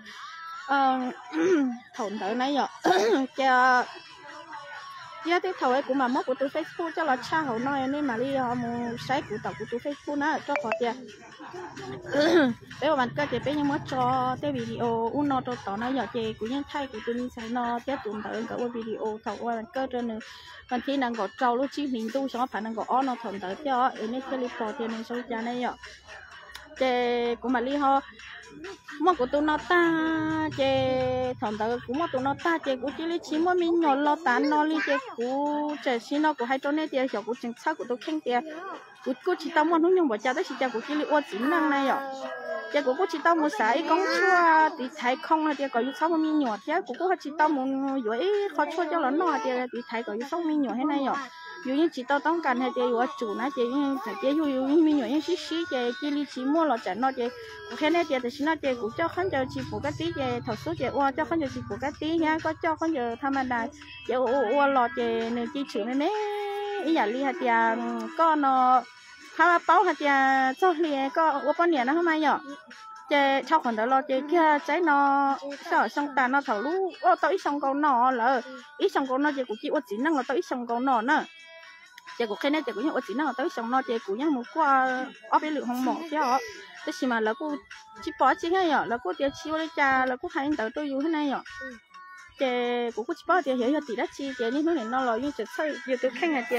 thổn tới này rồi cho giờ thì thầu ấy cũng mà mất của tôi Facebook cho là cha hậu nói nên mà đi họ mua sấy của tàu của tôi Facebook nó cho họ tiền bé bạn cơ thì bé nhưng mất cho cái video uno cho tao nó giờ thì của những thay của tôi mình sẽ nó tiếp tục tới cả cái video thầu qua bạn cơ cho nên bạn khi nàng gọi trâu lúc chi mình tu xong phải nàng gọi nó thổn tới cho nên cái clip phò tiền này số cha này rồi thì cũng mà đi họ mua của tôi nó ta chè thằng ta cũng mua tụi nó ta chè của chỉ lấy chỉ mua mình nhỏ lo tán nó đi chè của chè xin nó của hai chỗ này chè của chính xác của tôi khen chè của chỉ tao mua nó nhung bỏ cha tới chỉ chè của chỉ lấy ô chính năng này rồi chè của chỉ tao mua sải con chua thì thái không là chè có 6 mình nhỏ chè của chỉ tao mua giỏi khó chua cho nó nọ chè thì thái có 6 mình nhỏ thế này rồi dù như chỉ taoต้องการให้เจอยู่chủนะเจอยู่มีหน่วยยังชี้เจลีชีมัวเราจะนอเจกูแค่นี้เจแต่ชี้นอเจกูเจ้าขันจะชีปกติเจถอดสู้เจว่าเจ้าขันจะชีปกติเนี้ยก็เจ้าขันจะธรรมดาเจว่าเราเจหนึ่งจีฉือนั่นเองอีอย่าลีฮะเจก็นอถ้าว่าเป้าฮะเจเจ้าเลียก็ว่าป้อนเนี่ยนะทำไมหรอเจชอบคนเดียวเราเจแค่ใจนอสอส่งตาเราถอดรู้ว่าตัวอีส่งกอนอเลยอีส่งกอนอเจกูคิดว่าจีนั่งเราตัวอีส่งกอนอเนอะchị cũng khen này chị cũng nhận chỉ năng tới xong nó chị cũng nhận một qua ở bên lượng hồng mỏ chứ họ thế chỉ mà là cô chỉ bỏ chỉ hay nhở là cô tiền chi với cha là cô hay tới tôi dùng thế này nhở chị cũng chỉ bỏ tiền hiểu tỷ đất chi chị như thế này nó là như chị xây giờ tôi khen là chị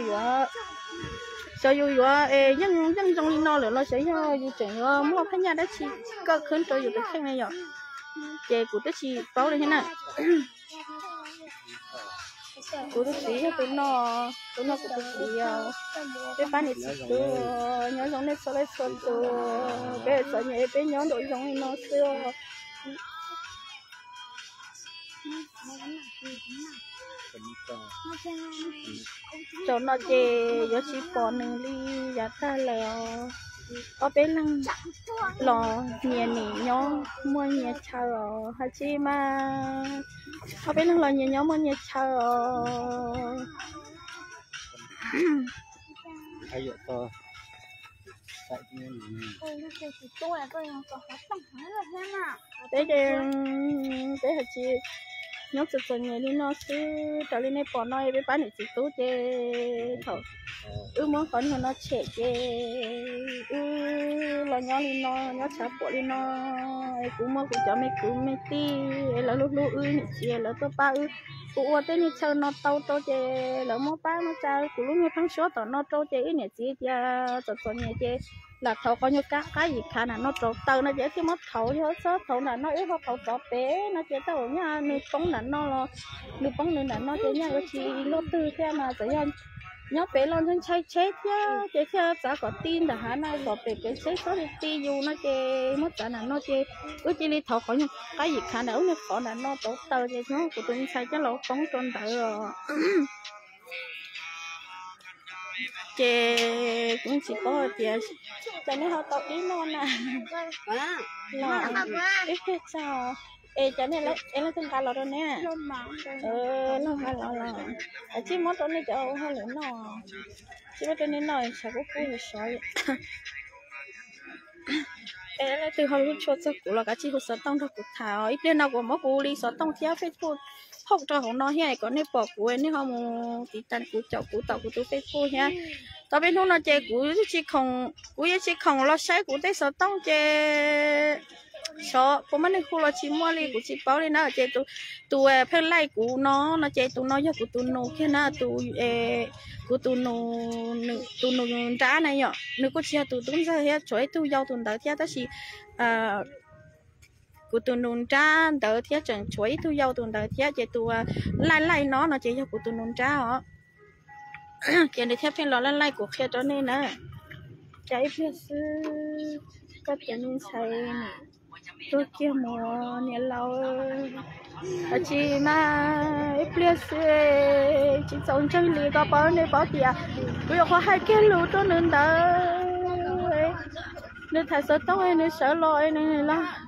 sợ dù nhân trong nó là nó sẽ như chị mua cái nhà đất chi có khấn tôi dù tôi khen này nhở chị cũng tới chi bỏ đây thế này cô tôi chỉ cho tụi nó của tôi chỉ cái bán này chỉ tôi nhớ giống này sau này sau tôi bé sau này bé nhớ đội giống nó xưa cho nó chè giờ chỉ còn nương đi giá ta là ở bên lăng lò nhà nỉ nhau mua nhà chờ hay chi mà ở bên lăng lò nhà nhau mua nhà chờ ai vậy to tại để hạt chi nhớ từ từ nhẹ đi nó xứ trở lên này bỏ nó với bán để chỉ tú chê thở muốn còn hơn nó trẻ chê là nhớ đi nó nhớ chả bỏ đi nó cũng mơ cũng cho mấy cứ mấy tí là lúc lúc này chê là tôi ba cũng ở đây chơi nó tàu tàu chê là mua ba nó chơi cũng lúc như thằng số tao nó trâu chê này chê từ từ nhẹ chê là thầu có như cái gì khả năng nó trâu tàu nó dễ khi mất thầu thì hết thầu là nó ít hơn thầu trâu bé nó chế tàu nha nước bóng là nó nước bóng là nó chế nha chỉ lô tư theo mà tự nhiên nhớ bé lon chân chơi chết nhá chế theo giá có tin là hả này có bé cái chết số ti dù nó chế mất trả là nó chế cứ chỉ đi thầu có như cái gì khả năng nó khó là nó trâu tàu chế nó của tôi sai cái lỗ bóng tròn tàu rồi chè cũng chỉ có chè cho nên họ tao ít non à lo ít hết sao cho nên em lấy từng cái lọ đó nè lo chỉ món đó này cho hơi lớn nọ chỉ có trên này sao có cua thì sỏi em lấy từ hồi lúc cho cho cua là cái chỉ có sợi tông thôi cua thảo ít đến nào của món cua đi sợi tông theo Facebook học cho họ nói hay có nên bỏ cua nên họ một tí tan cua chậu cua tàu cua tôi Facebook ha tao biết nó chơi cú chỉ không lo sai cú tới sợ tông chơi sợ có mấy khu lo chỉ mua đi cú chỉ bảo đi nó chơi tụ phải lại cú nó chơi tụ nó cho cú tụ nô kia na tụ nô trả này nhở nếu có chơi tụ tung ra hết chuối tụ giàu tụ đỡ theo đó chỉ cú tụ nô trả đỡ theo chẳng chuối tụ giàu tụ đỡ theo chơi tụ lại nó chơi cho cú tụ nô trả hả cái này theo phiên lo lại của kia đó nên nè trái phía sư có tiền nên xài nè tôi kia mò nè lâu chị mà phía sư chị sống chơi lì có bao nhiêu bao tiền bây giờ có hai cái lúa đó nên đỡ nên thay sợ tao nên sợ lo nên là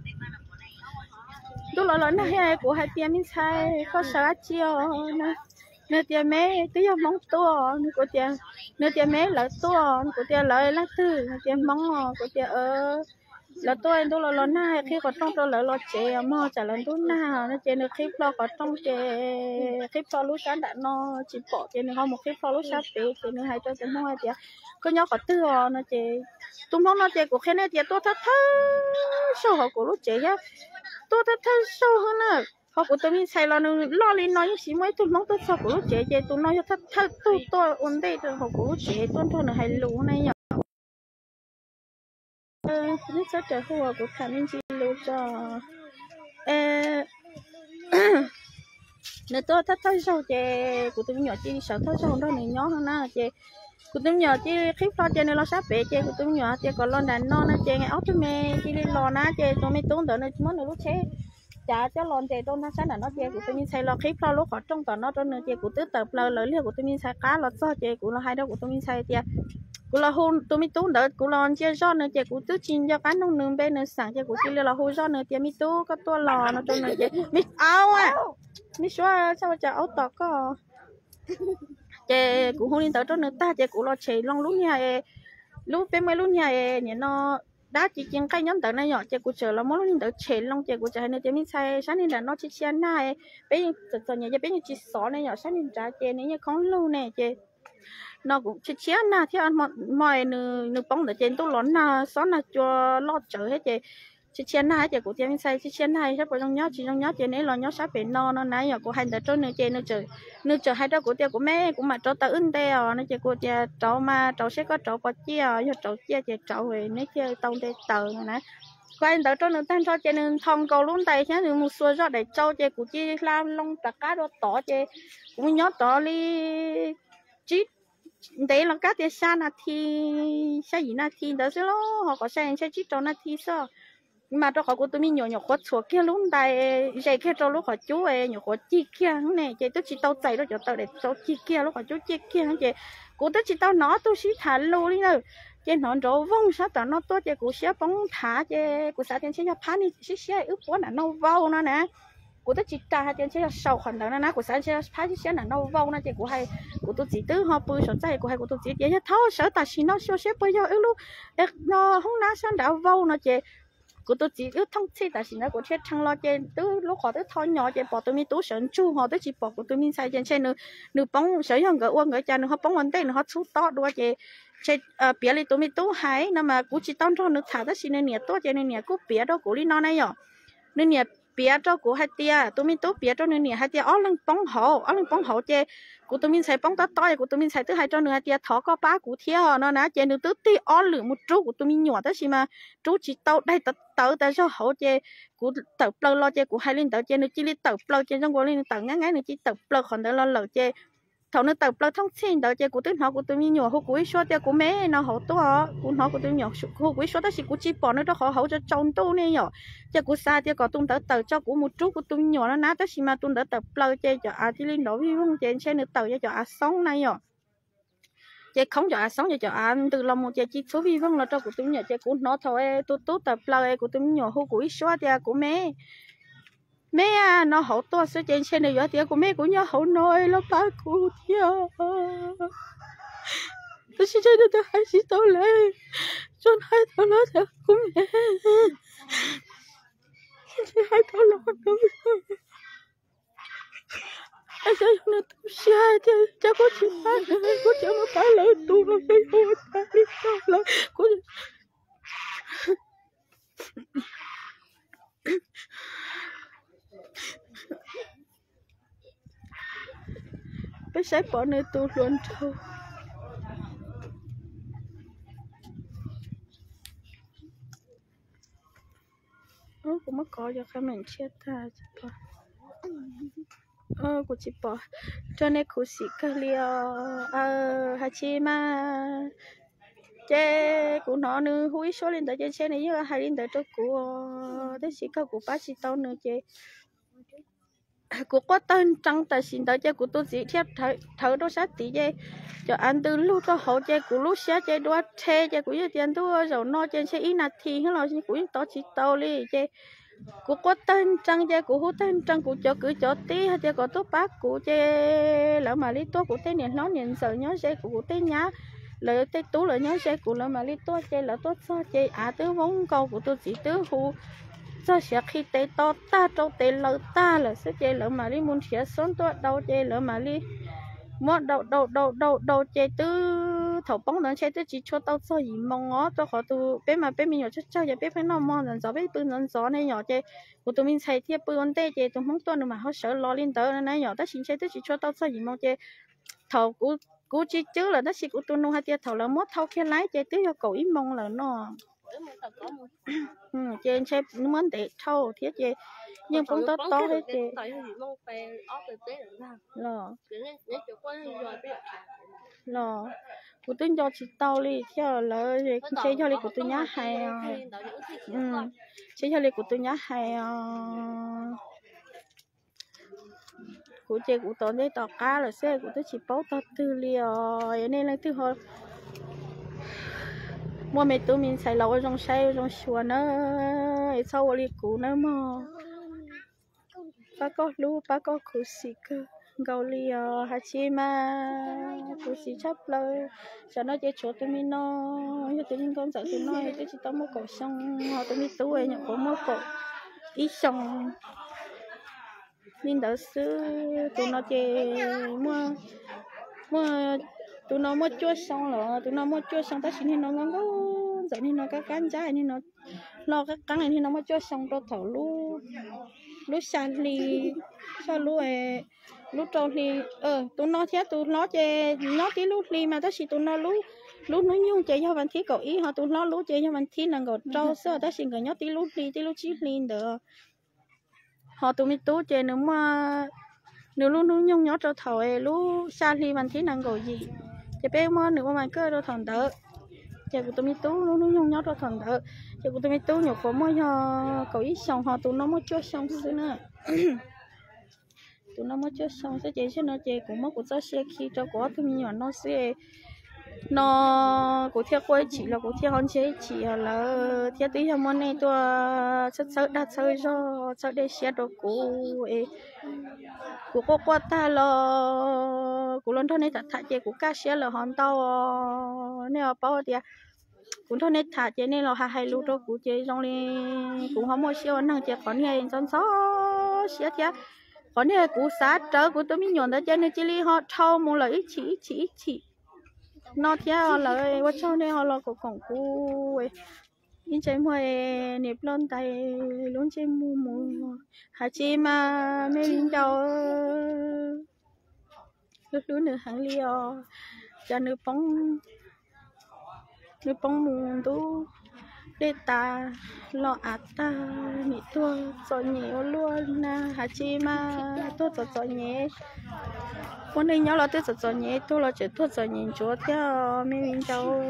tôi lo nó hay của hai tiền nên xài có sợ chiều nè nếu tiền mấy tôi yêu mong tua nếu tiền mấy là tua của tiền lợi là tư tiền mong của tiền là tôi là na khi có trong tôi là chè mà trả lần tôi na nó chè được khi lo có trong chè khi lo lúc sáng đã nó chỉ bỏ chè được không một khi lo lúc sáng bé chè được hai cho chè mua chè có nhóc có tư nó chè tung nó chè của khi này chè tôi thắt sâu họ của lúc chè nhá tôi thắt sâu hơn nữa họ của tôi mình xài lo lên nói chỉ mấy tôi mong tôi sao của lúc trẻ tôi nói cho thật tôi ổn định rồi họ của lúc trẻ tôi thôi là hay lú này nhở biết sao trẻ hoa của khả năng chỉ lú cho nếu tôi thắt sâu trẻ của tôi nhỏ chỉ sợ thắt sâu đó này nhỏ hơn na trẻ của tôi nhỏ chỉ khiếp lo trẻ này lo sắp bể trẻ của tôi nhỏ trẻ còn lo đàn non trẻ ngày áo tôi mẹ chỉ đi lo ná trẻ tôi mới tốn đỡ này món này lúc trẻ chả cho lon chè trong nó sáng là nó chè của tôi mình xài lo khiếp lo lúc họ trong tờ nó trong nơi chè của tứ tập lờ lỡ liều của tôi mình xài cá lọt so chè của nó hai đâu của tôi mình xài chè của là hôn tôi mình tú đỡ của lon chè do nơi chè của tứ chín cho cá nông nương bên nơi sáng chè của tôi là hôn do nơi chè mình tú có tua lò nó trong nơi chè mình áo à mình xóa sao chả áo tọt có chè của hôn lên tờ trong nơi ta chè của lo chè long lúc nhà lúc bên mấy lúc nhà nhỉ nó đã chỉ riêng cái nhóm tờ này nhỏ chơi của chờ là món lúc tờ chè long chơi của chờ này chơi mình xài sáng nay là nó chỉ xe này bây giờ giờ nhà bây giờ chỉ xỏ này nhỏ sáng nay trả chè này như không lâu này chè nó cũng chỉ xe na theo ăn mọi nửa bóng ở trên tôi lón na xó na cho lót chở hết chè chỉ xe na chè của chơi mình xài chỉ xe na sắp vào trong nhớ chỉ trong nhớ chè này là nhớ sắp về no nó nãy nhỏ của hai tờ trơn nữa chè nữa chờ hai đứa của tiêu của mẹ cũng mà cho tờ ưng đeo nó chè của chè trâu mà trâu sẽ có trâu bò chia cho trâu chia chè trâu về nó chơi tông để tờ này quay tờ trơn nữa tan cho chè nữa thòng cầu luôn tay chứ nữa một số cho để trâu chè của chi làm lông tạc cá đó tỏ chè cũng nhớ tỏ đi chít đấy là các cái xa là thì xa gì là thì đó chứ lo họ có xe chít cho là thì sao mà cho họ của tôi mình nhỏ khó chuột kia luôn đây dây kia cho lúc họ chú nhỏ khó chi kia này chị tôi chỉ tao chạy đó cho tao để cho chi kia lúc họ chú chi kia chị của tôi chỉ tao nó tôi chỉ thả lô đi nữa chị nó rổ vong sao tao nó tôi chị của sẽ bóng thả chị của sao tiền sẽ cho phá đi sẽ ướp quá là nâu vâu nó nè của tôi chỉ trả tiền sẽ sầu khoản đó nè của sao sẽ phá sẽ là nâu vâu nó chị của hai của tôi chỉ tứ họ bơi sổ chạy của hai của tôi chỉ tháo sợ ta chỉ nó sẽ bây giờ lúc nó không lá sao đảo vâu nó chị cô tôi chỉ cứ thông chi tại vì nó cô chết thằng lo chơi tứ lúc họ tứ thôi nhỏ chơi bỏ tụi mình tú sơn chu họ tứ chỉ bỏ của tụi mình sai trên nửa bóng sở hữu người uống người cha nửa họ bóng vấn đề nửa họ chú to đua chơi chơi bia li tụi mình tú hay nằm mà cú chỉ tao cho nửa thả tới xin nửa to chơi nửa cú bia đó cú li nó này nhở nửa bia cho cú hai tia tụi mình tú bia cho nửa hai tia ở lưng bóng hậu chơi cú tụi mình xài bóng to to cú tụi mình xài thứ hai cho nửa hai tia thỏ có ba cú theo nó ná chơi nửa tứ tí ở lưng một chút cú tụi mình nhỏ tới xí mà chú chỉ tao đây tao ta cho hậu chơi cú tao plơ lo chơi cú hai linh tao chơi nửa chỉ li tao plơ chơi trong cú linh tao ngắn ngắn nửa chỉ tao plơ còn tao lo lẩu chơi thầu nó tập plơ thông tin tao chơi cú tính họ cú tụi mình nhỏ hậu cú số chơi cú mẹ nó hậu to cú họ cú tụi nhỏ hậu cú số đó chỉ cú chỉ bỏ nó đó hậu cho trong tu này nhỏ chơi cú xa chơi có tung tao cho cú một chút cú tụi nhỏ nó ná tới xí mà tung tập plơ chơi cho chỉ linh đó vi vong chơi xe nửa tàu chơi cho sống này nhỏ chơi không cho sống cho từ lòng một chơi chỉ số vi vong là cho của tụi nhỏ chơi cú nó thôi tu tập plơ của tụi nhỏ hậu cú số chơi cú mẹ à nó hậu to sẽ trên xe này gió tiếng của mẹ của nhau hậu nói nó ba cụ theo tôi sẽ chơi được hai chị tao lên cho hai tao nói thật của mẹ hai tao nói đúng anh sẽ nó tao sai chứ chắc có chị ba có chị mà ba lời tu nó phải hôn ta đi tao lời có bây giờ bỏ nơi tôi luôn thôi cũng mất có cho các mình chết ta chỉ bỏ của chị bỏ cho nên cô sĩ cái liều hai chị mà chế của nó nữa húi số lên tới trên xe này với hai lên tới chỗ của thế chỉ có của bác chị tao nữa chế của có tên trăng tại xin tới chơi của tôi chỉ thiết thở đó sát tí chơi cho anh từ lúc đó hậu chơi của lúc xé chơi đua xe chơi của tiền tôi rồi nó chơi xe ít nát thì hết rồi của tao chỉ tao đi chơi của có tên trăng chơi của hút tên trăng của cho cứ cho tí hay chơi có tốt bác của chơi lỡ mà lý tốt của tên này nó nhận sợ nhớ chơi của tên nhá lỡ tên tú lỡ nhớ chơi của lỡ mà lý tốt chơi lỡ tốt sao chơi tứ vốn câu của tôi chỉ tứ hù cho sẽ khi tê to ta trong tê lỡ ta là sẽ chơi lỡ mà đi muốn sẽ sống tôi đâu chơi lỡ mà đi mua đầu chơi tứ thầu bóng nữa chơi tứ chỉ cho tao cho gì mong ngó cho họ tu bé mà bé mình nhỏ chắc chắc giờ bé phải nó mong rằng gió bé bự rằng gió này nhỏ chơi của tụi mình xài thiệp bự ổn tê chơi tụi không tuân mà họ sợ lo lên tới này nhỏ ta xin chơi tứ chỉ cho tao cho gì mong chơi thầu cú chỉ chứ là ta chỉ của tụi nó hay chơi thầu là mót thâu kia lái chơi tứ cho cậu ít mong là nó trên xe muốn để thâu thiết chơi nhưng cũng tốt tốt đấy chơi lò của tôi cho chị tao đi theo là chơi cho đi của tôi nhá hay chơi cho đi của tôi nhá hay của chơi của tôi đấy tao cá là xe của tôi chỉ bảo tao tư liều nên là tư hồi mua mấy tụi mình xài lẩu trong xay trong xuân nữa sau đi cũ nữa mà ba có cú xì cơ gạo liều hạt chi mà cú xì chấp lời cho nó chơi chuột tụi mình nó cho tụi mình con dạy tụi nó chứ chỉ tao mua cổ xong họ tụi mình tuổi nhận có mua cổ ít xong nên đỡ xứ tụi nó chơi mua tụi nó mua chua xong rồi tụi nó mua chua xong ta xin thì nó ngon quá giờ thì nó cái cán trái thì nó lo cái cán này thì nó mua chua xong rồi thở lú san li sao lú lú trâu thì tụi nó thế tụi nó chơi nó tí lú li mà ta chỉ tụi nó lú nó nhung chơi cho bạn thí cậu ý họ tụi nó lú chơi cho bạn thí là cậu trâu sơ ta chỉ người nhớ tí lú chí li được họ tụi mình tú chơi nữa mà nếu lú nhung nhớ trâu thầu lú san li bạn thí là cậu gì chơi bé mà nếu mà cơ đâu thằng đỡ chơi của tụi mình tú lú nhung nhớ trâu thằng đỡ chơi của tụi mình tú nhiều có mới cho cậu ý xong họ tụi nó mới chưa xong thứ nữa tụi nó mới chưa xong sẽ chơi chứ nó chơi cũng mất của cháu xe khi cho có tụi mình nhỏ nó sẽ nó của theo quay chỉ là của theo hòn chế chỉ là theo tí theo món này tôi sợ đặt sợ cho sợ để xe đồ của cô qua ta là của lần thôi này thật thật chơi của cá xe là hòn tàu nè bao tiền cũng thôi nên thả chế nên là hai lú đâu cũng chế trong này cũng không mua siêu năng chế còn này trong số xía chế còn này cũng sát trở cũng tôi mới nhổn tới chế nên chỉ li họ thâu một lời chỉ nó theo là qua sau này họ là cũng còn cũ in chế mua nếp lon tay luôn chế mua hả chị mà mấy linh đầu lúc nữa hàng liò cho nước bóng mùn tu để ta lo ta mi tua cho nhẹ luôn na hả chị mà tôi cho nhẹ con này nhau là tôi cho nhẹ tôi là chỉ tôi cho nhẹ chúa theo mình cháu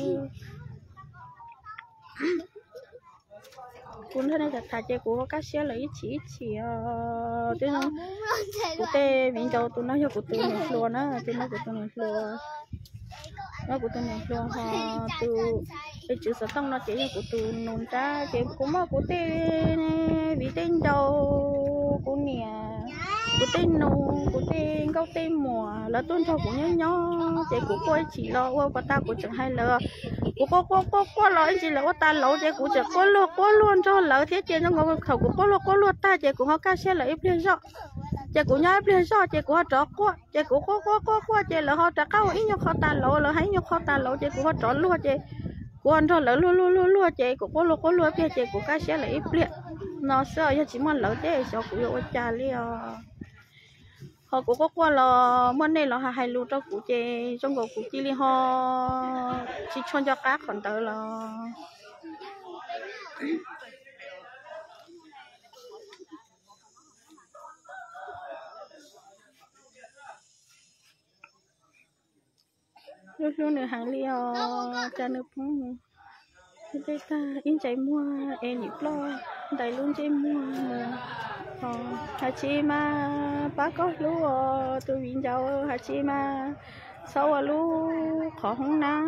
cũng thế này là thà chơi của các xe lấy chỉ thế nó của tê mình cháu tôi nói cho của tôi mình luôn á tôi nói của tôi mình luôn nó của tôi mình luôn họ từ cái chữ số tông nó chỉ là của tôi nôn ra chỉ cũng mà của tê vì tên đâu của nè của tên nô của tên gấu tên mùa là tôn thọ của nhau chỉ của cô chỉ lo qua ta của chẳng hay là của cô lo chỉ là qua ta lẩu chỉ của chẳng có luôn cho lẩu thế trên nó ngồi khẩu của có luôn ta chỉ của họ cá xe là ít lên rõ chỉ của nhau ít lên rõ chỉ của họ trọ quá chỉ của có chỉ là họ trả cao ít nhau họ ta lẩu là hay nhau họ ta lẩu chỉ của họ trọ luôn chỉ của anh thôi lẩu luôn chỉ của có luôn chỉ của cá xe là ít lên nó sợ cho chỉ muốn lẩu chỉ cho của họ trả liền họ cũng có qua là món này là hai lúa cho cụ chè trong gồm cụ chi li họ chỉ chọn cho cá còn tới là lúc nữa hàng li cho nước phong đây ta in chạy mua em nhịp lo đầy luôn chạy mua hả chị mà bác có lú tôi biến giàu hả chị mà sau lú khó không ná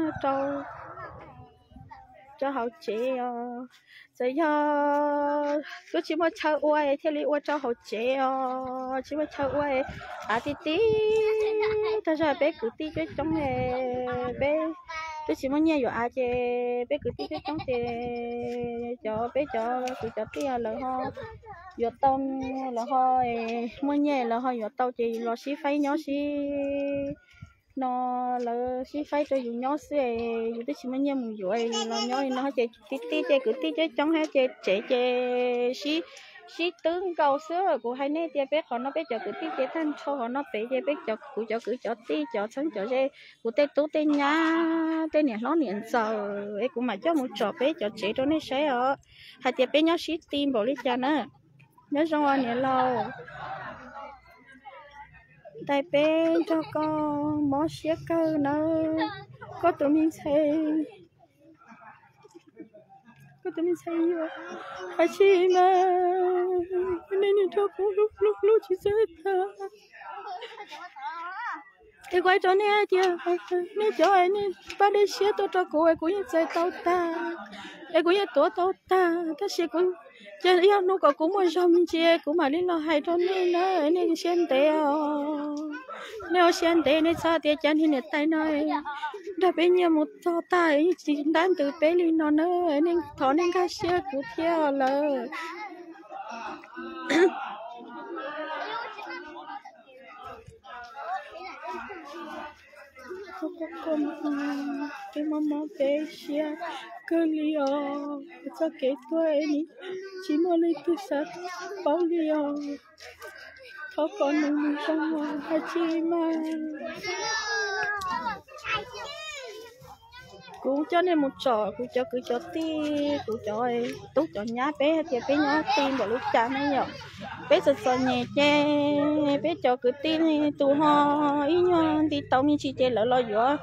cho họ chế rồi cho cứ chỉ muốn chơi uai theo lý uai cho họ chế chỉ muốn chơi uai tí ta giờ bé cứ tí cái trong này bé tôi chỉ muốn nghe rồi chế bé cứ tí cái trong thì cho bé cho cứ cho tí là ho giờ tông là ho muốn nghe là ho giờ tao chỉ lo xí phái nhỏ xí nó là xí phái cho dùng nhỏ xí dù tôi chỉ muốn nghe một rồi là nhỏ nó chế tí cứ tí chế trong hết chế xí tướng cầu sữa của hai nè tia bé họ nó bé cho cứ tí chế thanh cho họ nó bé chế bé cho cứ cho tí cho sáng cho chế của tê tú tê nhá tê nè nó nè giờ ấy cũng mà cho một trò bé cho chế cho nó sẽ ở hai tia bé nhỏ xí tim bỏ đi cho nó nhớ xong rồi nè lâu tại bé cho con mỏ xía cơ nó có tụi mình xem rồi hả chị mà nên cho con lúc chị sẽ ta cái quay cho nè chưa nè cho anh nè ba đi xía tôi cho cô ấy cũng như chơi tao ta ấy cũng như tổ tao ta ta sẽ cũng chơi yêu nó có cũng một trong chia cũng mà đến lo hay cho nên nó nên xem tè nếu xem tè nên sao tè chân thì nè tay nói đã bên nhà một to tay chỉ đánh từ bé lên nó nữa nên thọ nên cá xe của theo là không có con cái mama bé xe cơ liò cho cái tuổi chỉ muốn lấy từ sát bao liò thọ con mình trong hai chi mà cũng cho nên một trò cũng cho cứ cho ti cũng cho ấy tốt cho nhá bé thì bé nhá tim vào lúc cha nó nhở bé sợ nhẹ che bé cho cứ tin tu ho ý nhau đi tàu mình chỉ che lỡ lo dừa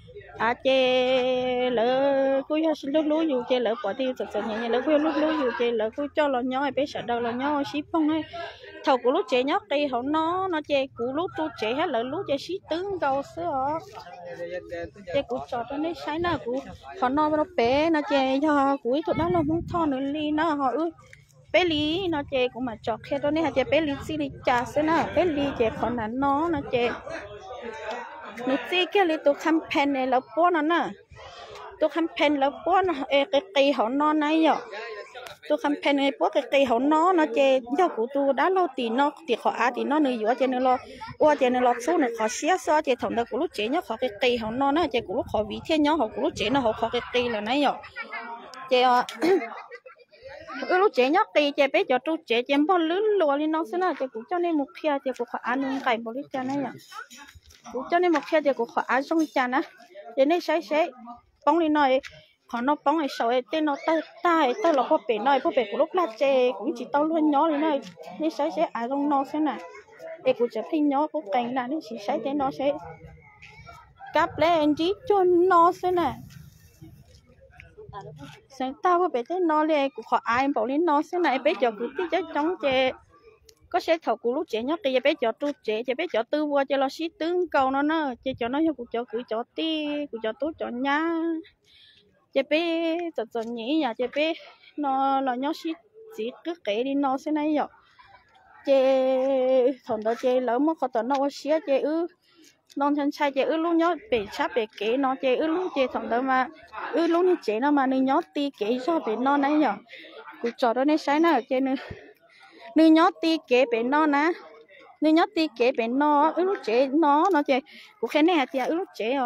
che lỡ cứ lúc lú dù che lỡ bỏ đi sợ nhẹ lỡ cứ lúc lú dù che lỡ cứ cho lo nhau bé sợ đâu lo nhau ship không ấy thầu của lúc trẻ nhóc cây họ nó che của lúc tu trẻ hết lỡ lúc che ship tướng cầu sữa che của trò cho nên sai nào của họ nó bé nó che cho cuối tụi nó là muốn thon nữa li nó họ bé lý nó che cũng mà chọc khe đó nên che bé lý xí lý trà xí nè bé lý che còn là nó che nó xí cái lý tụ campaign này là bố nó nè tôi campaign là bố nó cái cây họ nó này nhở tôi campaign cái bố cái cây họ nó chơi do của tôi đã lâu thì họ thì nó nơi giữa chơi nó lo qua chơi nó lo số nó họ xé xóa chơi thằng đó của lúc chơi nhá họ cái cây họ nó chơi của lúc họ vị thiên nhá họ của lúc chơi nó họ cái cây là này nhở chơi lúc chơi nhá cây chơi bé cho tôi chơi bao lớn luôn đi nó sẽ là chơi của cho nên một kia chơi của họ ăn luôn cày bao lít chơi này nhở cho nên một kia chơi của họ ăn xong chơi nè cho nên sẽ bóng đi nói họ nó bóng này sợ tên nó tai là có bể nói có bể của lúc là chơi cũng chỉ tao luôn nhỏ đi nói nên sẽ ai trong nó sẽ nè để cũng chỉ thấy nhỏ cũng cảnh là nên chỉ sẽ tên nó sẽ cáp lên chỉ cho nó sẽ nè sáng tao có bể tên nó lên của họ ai bảo lên nó sẽ này bé giờ cũng tí chứ chống chơi có sẽ thầu của lúc trẻ nhóc thì bé cho tu trẻ cho bé cho tư qua cho nó xí tướng cầu nó chơi cho nó của cho cứ cho tí của cho tú cho nhá chơi bé cho nhỉ nhà chơi bé nó là nhóc xí chỉ cứ kể đi nó sẽ này rồi chơi thằng đó chơi lỡ mất họ tao nó xí chơi non chân trai chơi lúc nhóc bị chắp bị kể nó chơi lúc chơi thằng đó mà lúc như chơi nó mà nó nhóc tí kể cho bị nó này rồi của cho đó này sai nào chơi nữa nữ nhót ti kế bên nó nè nữ nhót ti kế bên nó lúc chế nó chơi của cái này thì lúc chế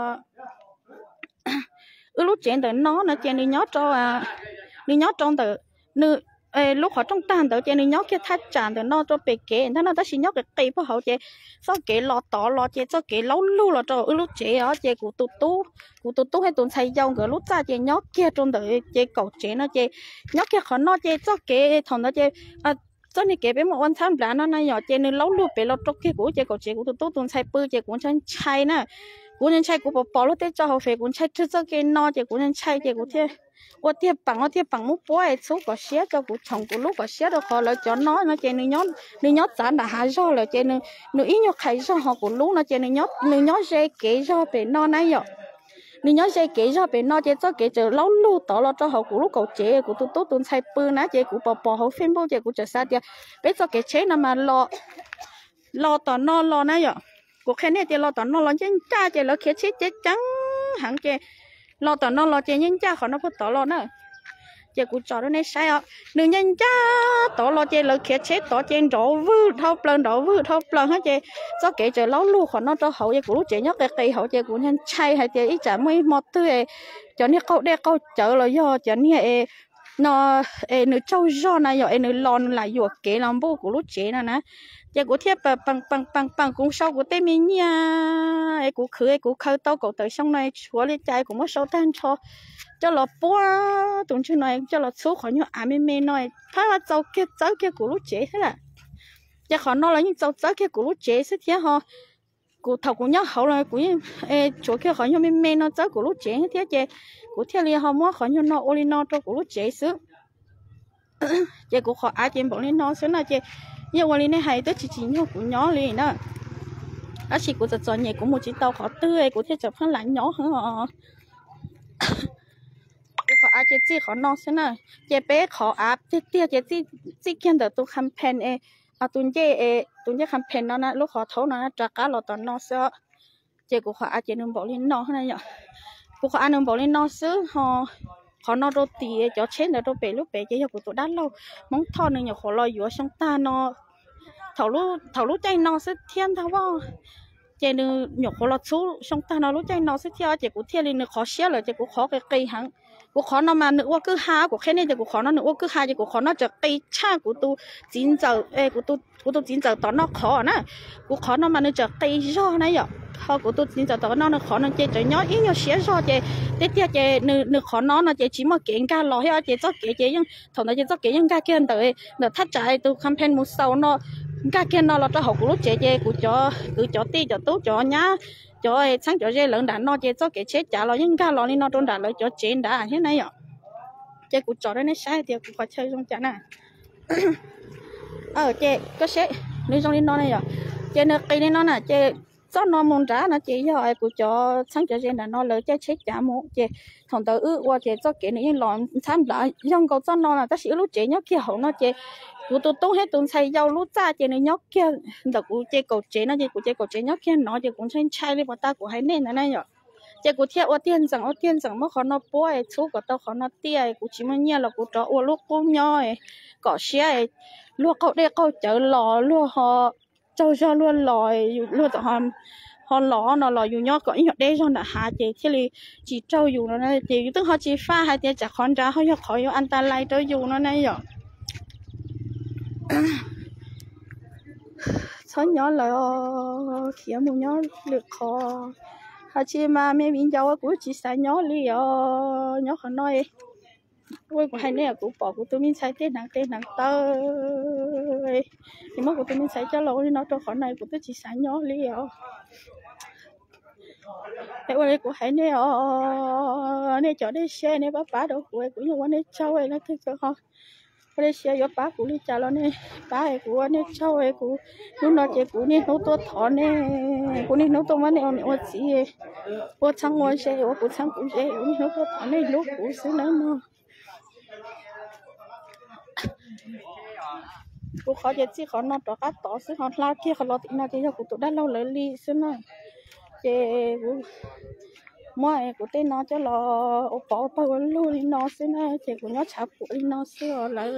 lúc chế từ nó chơi nữ nhót cho nữ nhót trong từ nữ lúc họ trong tan từ chơi nữ nhót cái thắt chặt từ nó cho bị kế nó ta chỉ nhót cái cây bao hậu chơi sau kế lọt tỏ lọt chơi sau kế lâu lâu là cho lúc chế chơi của tụt tú hay tụt xay dâu cái lúc ra chơi nhót kia trong từ chơi cầu chế nó chơi nhót kia họ nó chơi sau kế thằng nó chơi cho nên cái bé một con tham lá nó này nhỏ chơi nên lâu luôn bé lâu tróc cái của chơi của chơi của tôi tuần xay bự chơi của chân chay nè của chân chay của bỏ lúc tết cho họ về của chay trước cái no chơi của chân chay chơi của thế của thế bằng một bói số của xé cho của chồng của lúc của xé được họ lại cho nó chơi nên nhót giá đã hái rồi là chơi nên ít nhót khai cho họ của lúc nó chơi nên nhót dây kế cho bé no này nhỏ nên nhớ chơi kỹ cho bé nó chơi cho kỹ chờ lâu lâu tỏ lo cho họ của lúc cầu chế của tôi tuần xay bự ná chơi của bỏ họ phim bao chơi của chờ xa đi bé cho cái chế nào mà lo tỏ nó lo nãy giờ của cái này chơi lo tỏ nó lo chân cha chơi lo kia chế trắng hẳn chơi lo tỏ nó lo chơi nhân cha họ nó phải tỏ lo nữa chơi của trò đó này sai ạ đừng nhân cha tỏ lo chơi lo kia chế tỏ chơi đổ vư thâu plon hết chơi cho kể chơi lâu luôn họ nó cho hậu chơi của lúc chơi nhóc cái cây hậu chơi của nhân chay hay chơi ít chả mấy mọt tươi cho nên câu đây câu chợ là do cho nên nó nữ trâu do này rồi nữ lon lại ruột kể làm bố của lúc chơi nè giờ của thiếp bằng cũng sau của tây mình nha ấy của khơi tao cổ tới xong này chúa lên trái cũng mất số tan cho là bố tụi chúng này cho là số khỏi những mê nói phải là cháu kia của lúc chế thế là giờ họ nói là những cháu kia của lúc chế sẽ thế họ của thầu của nhau hậu là của chỗ kia khỏi những mê nó cháu của lúc chế thế chứ của theo liền họ muốn khỏi những nó oli nó cho của lúc chế xứ giờ của họ ai trên bọn lên nó xứ là chứ nhưng mà này hay tới chỉ nhau của nhỏ liền đó á chỉ của giật giật nhẹ của một chiếc tàu họ tươi của thiết chập hơn lạnh nhỏ hơn họ họ ai chơi họ non xí nè chơi bé họ áp chơi tia chơi kiên được tôi campaign tuần chơi campaign nó nè lúc họ thấu nó trả cá lọt toàn non xí chơi của họ ai chơi nương bỏ lên non này nhở của họ ăn nương bỏ lên non xí họ nó đôi tì cho chết là đôi bé lúc bé chơi của tôi đã lâu mong thò nữa nhở họ lo dúa xong ta nó thầu lúc chơi nó sẽ thiên thao bao chơi nữa nhở họ lo số xong ta nó lúc chơi nó sẽ theo chơi của thiên lên nữa khó xé rồi chơi của khó cái cây hăng của khó nó mà nữa cứ ha của cái này chơi của khó nó nữa cứ ha chơi của khó nó chơi cây cha của tôi chín giờ của tôi chín giờ tao nó khó nè của khó nó mà nữa chơi cây do này vậy họ của tôi chín giờ tao nó khó nó chơi chơi nhỏ ít nhỏ xé do chơi tiếp theo chơi nữa khó nó chơi chỉ mà kiện ca lò hay chơi cho chơi nhưng thằng nó chơi cho kiện nhưng ca kia tới nó thắt chạy tôi campaign một sau nó ca kia nó là cho học của lúc chơi của cho cứ cho ti cho tú cho nhá cho sáng cho dây lợn đàn nó chơi cho cái chết trả lo nhưng ca lo đi nó trốn đàn lại cho chết đã thế này ạ chơi của trò đó nó sai thì cũng phải chơi trong chả nè chơi có sẽ đi trong đi nó này ạ chơi nó cây đi nó nè chơi cho nó môn trả nó chơi rồi của cho sáng cho dây đàn nó lợi chơi chết trả một chơi thằng tớ qua chơi cho cái này lòn tham lại trong cầu cho nó là ta sĩ lúc chơi nhóc kia hậu nó chơi của tôi tốt hết tôi xây dâu lúc ra chơi này nhóc kia đợt của chơi cầu chế nó chơi của chơi cầu chế nhóc kia nó chơi cũng chơi chai lên bọn ta của hai nên là này nhở chị cụ thiệt ô tiền rằng mà khó nó bôi chú của tao khó nó tia cụ chỉ mới nhia là cụ cho ô lúc cô nhoi cỏ xe luôn cậu đây cậu chở lò luôn họ cho luôn lòi luôn tao họ lò nó lò dù nhóc có ít đây cho nó hạ chị thì là chỉ trâu dù nó này chị tức họ chỉ pha hai tia chả con ra họ khỏi ăn ta lại trâu dù nó này rồi số nhỏ là kia một nhỏ được khó họ chỉ mà mấy mình giàu cũng chỉ xài nhỏ li nhỏ họ nói ôi của hai này cũng bỏ của tụi mình xài tên nặng tơi thì mà của tụi mình xài cho lâu thì nó cho họ này của tôi chỉ xài nhỏ li cái ôi của hai này này cho đây xe này bá đâu của nhà quan này cháu ấy nó thích cho họ đây xe yo bá của đi chả lo này bá ấy của này cháu ấy của lúc nào chị của này nấu tô thọ này của này nấu tô mà này ở chị ở trong ngôi xe ở của trong của xe ở nấu tô thọ này lúc của xứ nữa mà của họ chỉ họ nó cho cá tỏ xứ họ lao kia họ lo tí nào thì cho của tụi đã lâu lấy ly xứ nữa chị mọi của tên nó cho là bỏ bao lâu đi nó xứ nữa chị của nó chả của đi nó xứ rồi lại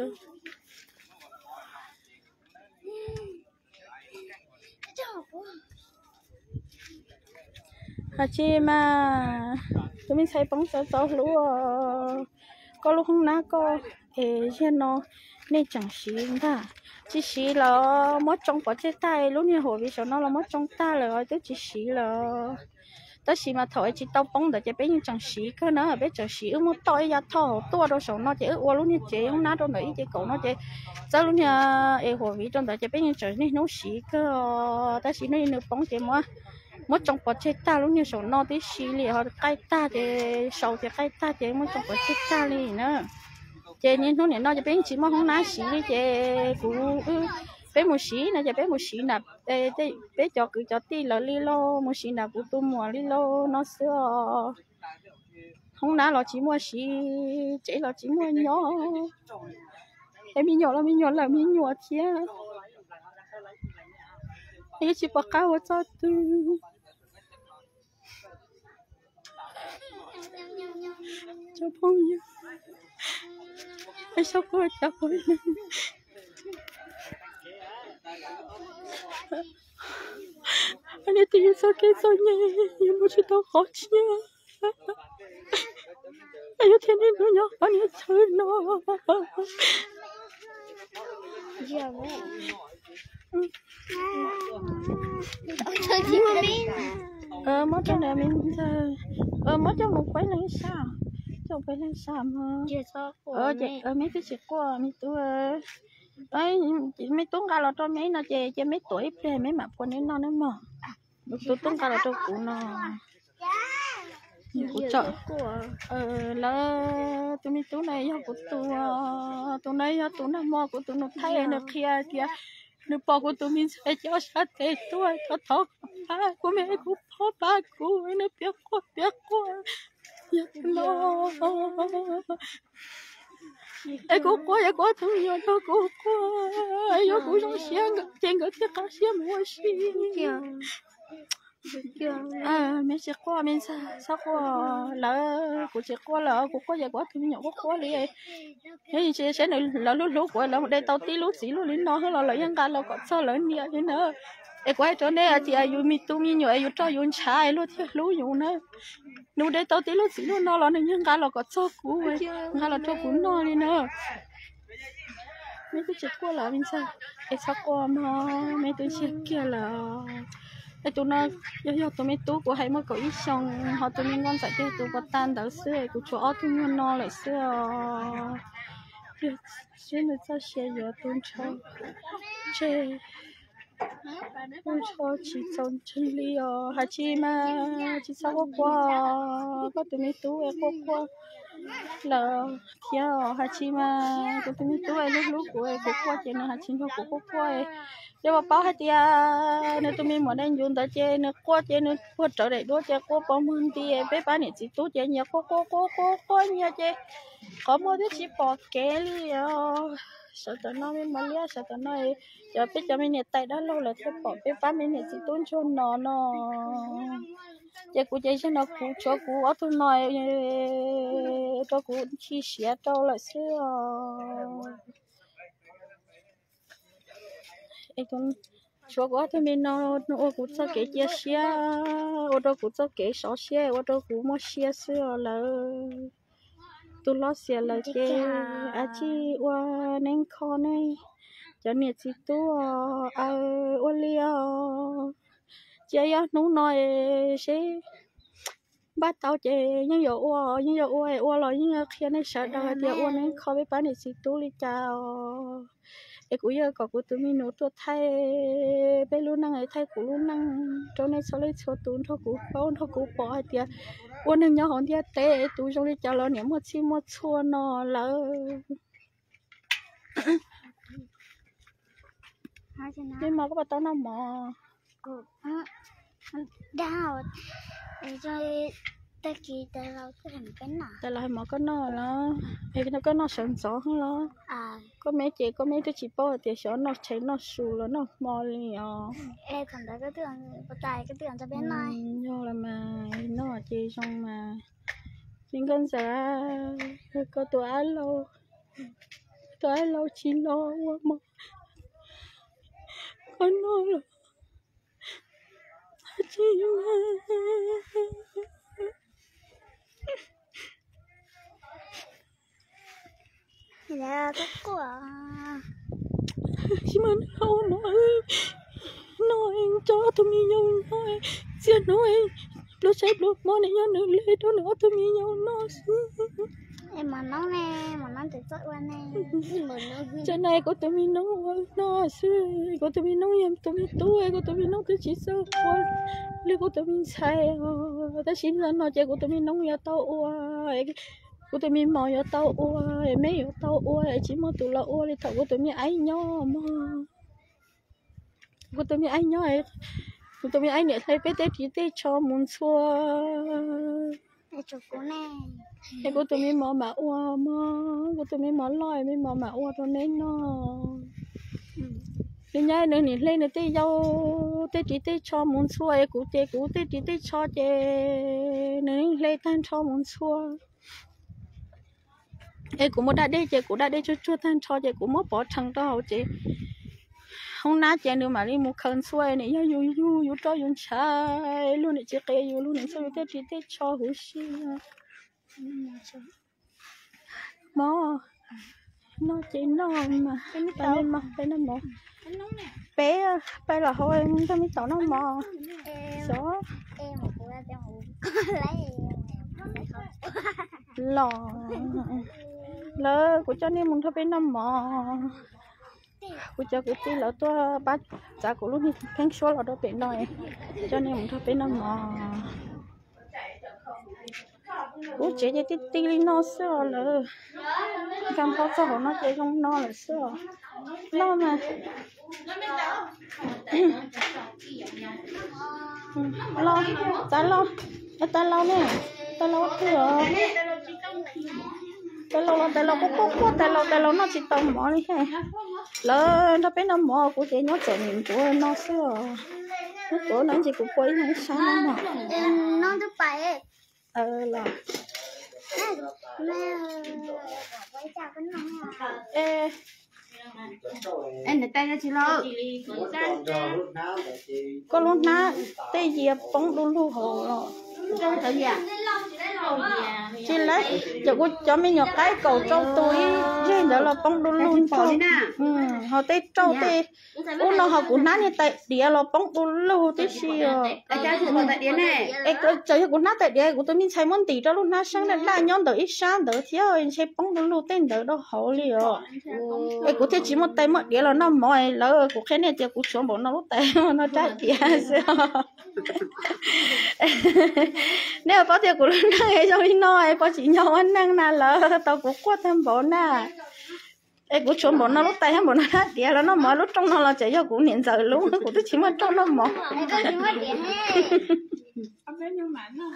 hà chi mà tụi mình xây bóng cho lúa có lúc không ná có cho nó nên chẳng xí ta chỉ xí là mất trong quả chết tay lúc như hồi vì sao nó là mất trong ta rồi tôi chỉ xí là tới xí mà thôi chỉ tao bóng để cho bé như chẳng xí cơ nữa bé chẳng xí một tối ra thò tua đâu sao nó chỉ qua lúc như chị không ná đâu nữa chỉ cậu nó chỉ sau lúc như hồi vì trong đó cho bé như trời nên nó xí cơ tới xí nó như bóng chị mà mất trong quả chết ta lúc như sổ nó tí xí li họ cay ta thì sầu thì cay ta thì mất trong quả chết ta li nữa chị nhìn nó này nó cho bé chỉ mà không ná xí đi chị cũng bé một xí này cho bé một xí nè bé cho cứ cho tí là li lô một xí nè cũng tu mùa li lô nó xưa không ná là chỉ mua xí chỉ là chỉ mua nhỏ em mi nhỏ là mi nhỏ chứ ấy chỉ bắt cá cho tu cho phong nhiêu ai sao có chả có anh ấy tìm sao cái sao nhỉ nhưng mà chỉ tao khó chứ anh ấy thiên nhiên nó nhỏ anh ấy chơi nó mất cho này mình mất cho một cái này sao trong cái này sao mà chị mấy cái chuyện của mấy tuổi ấy mấy tuổi cả là cho mấy nó chị mấy tuổi về mấy mặt con ấy nó mà tôi tuổi cả là cho cụ nó cụ chợ là tụi mấy tuổi này của tụi này tụi nó mua của tụi nó thay nó kia nó bỏ của tụi mình sẽ cho sát thế tuổi thọ của mẹ của ba của nó biết qua nó ai cũng có thứ nhiều nó cũng có ai cũng trong xe trên cái cả xe mua xe mình sẽ qua mình sao qua là cũng sẽ qua là cũng có gì quá thứ nhiều quá đi thế thì sẽ là lúc qua là đây tao tí lúc xí lúc lính nó hay là những cái là có sao lớn nhiều thế nữa ai quay chỗ này thì ai mi tu mi nhiều ai cho dùng trái lúc thì lúc dùng nữa lúc đây tao tí lúc xí lúc nó là những cái là có sao cũ vậy hay là cho cũ nó đi nữa mấy cái chuyện qua là mình sao qua mà mấy cái chuyện kia là cái tụi nó do tụi mấy tú của hay mà có ít xong họ tụi mình ngon tại cái tụi có tan đỡ xưa của chỗ tụi mình no lại xưa xưa người ta sẽ giờ tụi chơi tụi cho chỉ trong chân li hay chi mà chỉ sao qua có tụi mấy tú em qua là kia hay chi mà tụi mấy tú em lúc của em qua chơi nữa hay chi mà của qua để mà bảo hai tia nên tụi mình muốn đến dùng tới chơi nữa qua trở lại đua chơi qua bao nhiêu tia bé bán này chỉ tú chơi nhiều qua nhiều chơi có mua cái chỉ bỏ kế đi sợ tao nói với mà lia sợ tao nói giờ biết cho mình này tay đó lâu là thôi bỏ bé bán mình này chỉ tú cho nó giờ cụ chơi cho nó cụ cho cụ ở tôi nói cho cụ chi sẻ đâu là xưa ấy còn cho cụ tôi mình nó cụ cho cái chia sẻ ở đó cụ cho cái số sẻ ở đó cụ mua sẻ xưa là tôi lo sẻ là cái chị qua nên khó này cho nên chị tôi ở liao chị nó nói sẽ bắt tao chị nhưng giờ rồi nhưng khi này sợ đâu thì nên khó biết bán được chị tôi đi chào để cũng giờ có của tụi mình nấu tôi thay bé luôn năng ấy thay của luôn năng cho nên sau lấy số tụi thôi cũng bỏ thì nên nhớ hòn thì té tụi trong đi chào lo nếu một chi một xua nó là nhưng mà có bắt tao nằm mò đau rồi ta kỳ ta lâu cái thằng cái nào tại là mò có nó là cái nó có nó sần gió hơn lo có mấy chị có mấy đứa chị bao thì sợ nó cháy nó sù là nó mò liền em thằng đó cái tưởng có tài cái tưởng cho bên này nhưng là mà nó chị xong mà nhưng con sẽ có tuổi lâu chỉ lo mà con nói là chị dạ có của chị mà nói cho tụi mình nhau nói chuyện nói lúc xếp lúc món này nhau nữa lấy đó nữa tụi mình nhau nói em mà nấu nè mà nấu từ tối qua nè cho này của tụi mình nấu nó xưa của tụi mình nấu em tụi mình tuổi của tụi mình nấu cái chỉ sao thôi lấy của tụi mình xài ta xin là nó chơi của tụi mình nấu nhà tao của tụi mình mò nhà tao mấy nhà tao chỉ mò tụi là thì thầu của tụi mình ấy nhau mà của tụi mình ấy nhau ấy của tụi mình ấy nè thấy bé tết chỉ tết cho muốn xua chụp cô nè cái của tụi mình mò mà của tụi mình mò lòi mình mò mà cho nên nó đi nhai nữa nè lên nữa tết dâu tết chỉ tết cho muốn xua của tết chỉ tết cho chè nữa lên tan cho muốn xua em cũng muốn đã đây chị cũng đã đây cho than cho chị cũng muốn bỏ thằng đó chị không ná chị nữa mà đi mua khăn xuôi này yêu cho dùng trái luôn này chị kêu yêu luôn này sao tết chị tết cho hữu xí mò nó chị nó mà cái nó mò bé là thôi cho mấy tàu nó mò gió em một cô ra trong lấy lò lỡ của cho nên muốn thôi bên nằm mò của cho cái tí lỡ tôi bắt giá của lúc này khen số là đó bên này cho nên muốn thôi bên nằm mò của chị cái tí nó sữa lỡ cầm pháo cho nó chơi không nó là sữa nó mà lo ta lo nè ta lo thừa tay lo có tay lo nó chỉ tông mỏ đi ha lỡ nó bé nó mỏ của chị nó chạy nhìn của nó xưa nó của nó chỉ của quấy nó sao mà nó thứ bảy là em để tay ra chị lo có lúc ná tay gì bóng đun lưu hồ trong thời gì chị lấy cho mấy nhỏ cái cầu trong túi riêng đó là bóng đun luôn cho họ tay trâu tay nó họ cũng nát như tại địa là bóng đun lưu tí xì cha thử vào tại địa này em chơi cũng nát tại địa của tôi mình xài món tì cho luôn nát sáng là đa nhóm đỡ ít sáng đỡ thiếu chơi bóng đun lưu tên đỡ đó hậu liền em của tôi chỉ một tay một địa là nó mỏi lỡ của cái này thì của xuống bọn nó lúc tay nó trái địa nếu có thể của nó nghe cho mình nói có chỉ nhau anh năng là lỡ tao cũng có thêm bọn nè em cũng chọn bọn nó lúc tay hay bọn nó đắt địa là nó mở lúc trong nó là chạy cho cũng niệm giờ luôn của tôi chỉ mà trong nó mở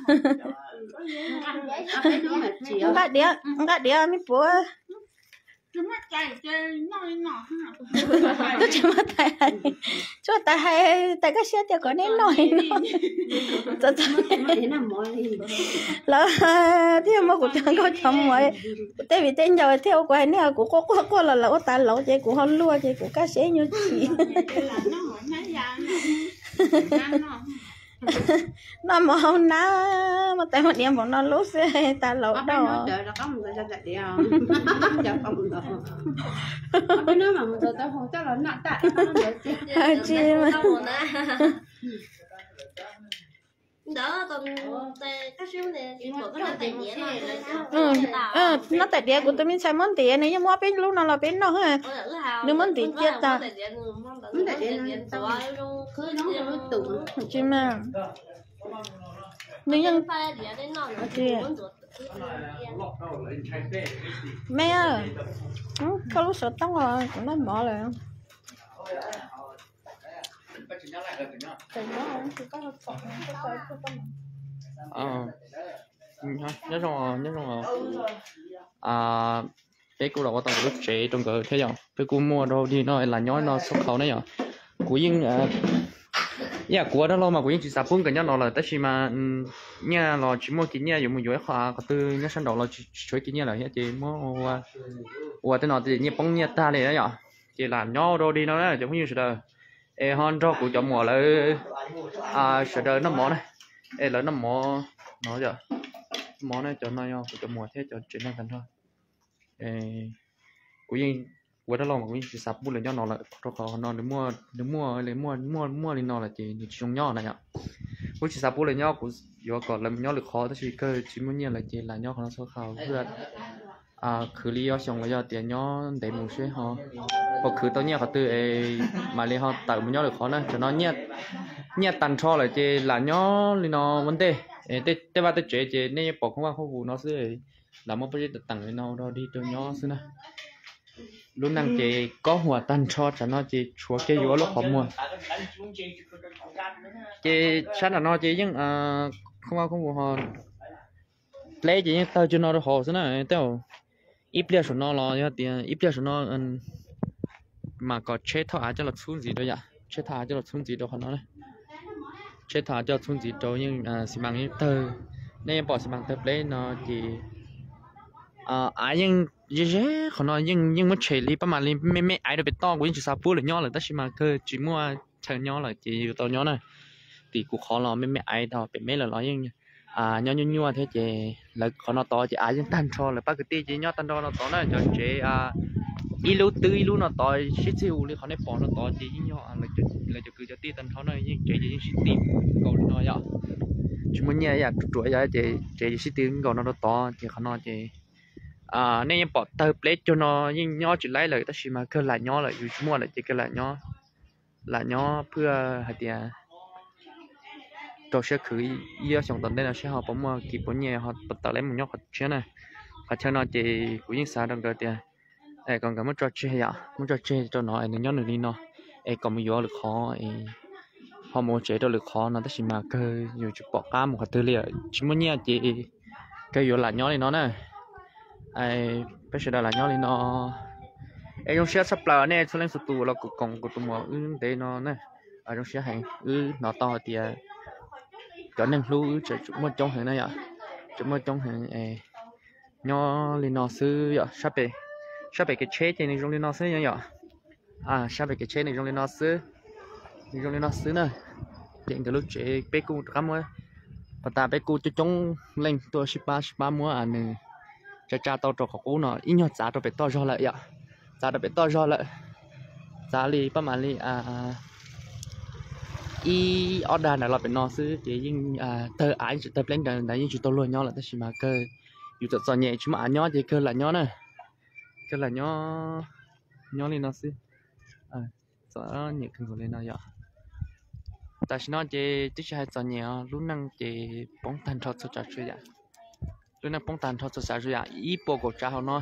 ngắt địa mấy bữa tôi chỉ mà tại hay cho tại cái xe thì có nên nói nó thế nào mọi là theo mà của thằng có chồng rồi tại vì tên giờ theo của anh này của có là lẩu ta lẩu chơi của họ lua chơi của cá xe như chị nó mà không ná mà tại một điểm bọn nó lú xe ta lẩu đâu đợi là có một người ra gạch đi không giờ không được cái nữa mà một người tao không chắc là nặng tại chi mà đó còn các siêu này chỉ có cái tài nhẹ nó tại địa của tôi mình xài món tiền này nhưng mà bên lúc nào là bên nó ha nếu món tiền chết ta muốn tại điện cứ nóng cho nó tủ chi mà nếu như mẹ ơi có lúc sợ tóc rồi cũng nó bỏ lại nhớ xong cái cô đầu tao lúc trẻ trong cái thế giờ cái cô mua đâu đi nó là nhói nó xuất khẩu đấy nhở của những của đó lo mà của những chỉ sản phẩm cái nhá nó là tất nhiên mà nhà là chỉ mua cái nhà dùng một dối khoa có từ nhà sản đầu là chỉ cái nhà là hết chỉ mua của tên nó thì nhà bông nhà ta này đấy nhở chỉ là nhó đâu đi nó đấy giống như sự hòn cho của chọn mùa lại sự đời nó mỏ này là nó mỏ nó giờ mỏ này cho nó của chọn mùa thế cho chuyện này thành thôi của những của đó là một cái chỉ sắp bút lên cho nó là cho họ nó để mua lên nó là chỉ trồng nhỏ này nhở của chỉ sắp bút lên nhỏ của do còn làm nhỏ được khó thì cơ chỉ muốn nhiều là chỉ là nhỏ nó số khảo vừa khử lý do xong là do tiền nhỏ để một số họ hoặc khử tao nhẹ họ từ mà lên họ tạo một nhỏ được khó này cho nó nhẹ tàn cho là chỉ là nhỏ lên nó vấn đề thế ba tôi chế chỉ nên bỏ không qua không vụ nó sẽ là một cái tặng lên nó đi cho nhỏ xí này lúc năng chị có hòa tan cho nó chị chúa cái yếu lúc họ mua chị sát là nó chị nhưng không vụ họ lấy chị nhưng tao cho nó họ thế này tao ít bia số nó lo cho tiền ít bia số nó mà có chế thọ cho là xuống gì đó vậy chế thọ cho là xuống gì đó họ nói này chế thọ cho xuống gì đó nhưng xi măng như tơ nên bỏ xi măng tơ lấy nó chị nhưng dễ họ nói nhưng mất chơi li, mà li mấy ai được biết to của những chỉ sao bút là nhỏ là tất nhiên mà cơ chỉ mua chơi nhỏ là chỉ tao nhỏ này thì cũng khó lo mấy ai đó bị mấy là nói nhưng nhỏ thế chị là họ nó to chị ai những tan cho là bác cái chị nhỏ tan cho nó to này cho chị ilu nó to xíu xíu li họ này bỏ nó to chị nhỏ là cho cứ cho ti tan cho nó nhưng chị những xíu tim cầu nó nhỏ chỉ muốn nhẹ ya chuột ya chị xíu tim cầu nó to chị họ nói chị nên bỏ tờ plate cho nó nhưng nhỏ chỉ lấy lời tất nhiên mà cơ là nhỏ là dù mua là chỉ cơ là nhỏ vừa hạt tiền tôi sẽ khử yêu xong tuần đây là sẽ họ bấm mà kịp bấm nhẹ họ bật lấy một nhóc hạt chén này hạt chén nó chỉ cũng những sao đồng đời tiền còn cái mất cho chơi ya mất cho chơi cho nó nên nhỏ nữa đi nó còn bây giờ được khó họ muốn chơi đâu được khó nó tất nhiên mà cơ dù chụp bỏ cá một hạt tư liệu chỉ muốn nhẹ chỉ cái dù là nhỏ thì nó này bây giờ là nhỏ thì nó trong xe sắp là nè số lên số tù là cục còng của tụi mỏ để nó nè ở trong xe hàng nó to thì cho nên lưu chỉ một trong hàng này ạ chỉ một trong hàng nhỏ thì nó sư ạ sắp về cái chế thì trong thì nó sư nhở sắp về cái chế này trong thì nó sư này hiện cái lúc chế bé cu cắm ấy và ta bé cu cho trong lên tôi ship mua này cha tao cho họ nó ít nhất giá cho bé to cho lại ạ giá cho bé to cho lại giá liประมาณ li order này là bé nó xứ chỉ nhưng tờ ai chỉ tờ blend này nhưng chỉ tao luôn nhau là tất mà cơ dù thật sao nhẹ chứ mà nhau thì cơ là nhau này cơ là nhau li nó xứ sợ nhẹ hơn lên nó vậy tại sao nó chỉ hay sao nhẹ lúc năng chỉ bóng tan cho cho chơi vậy lúc năng bóng tan cho cho chơi vậy ít bộ của cháu nó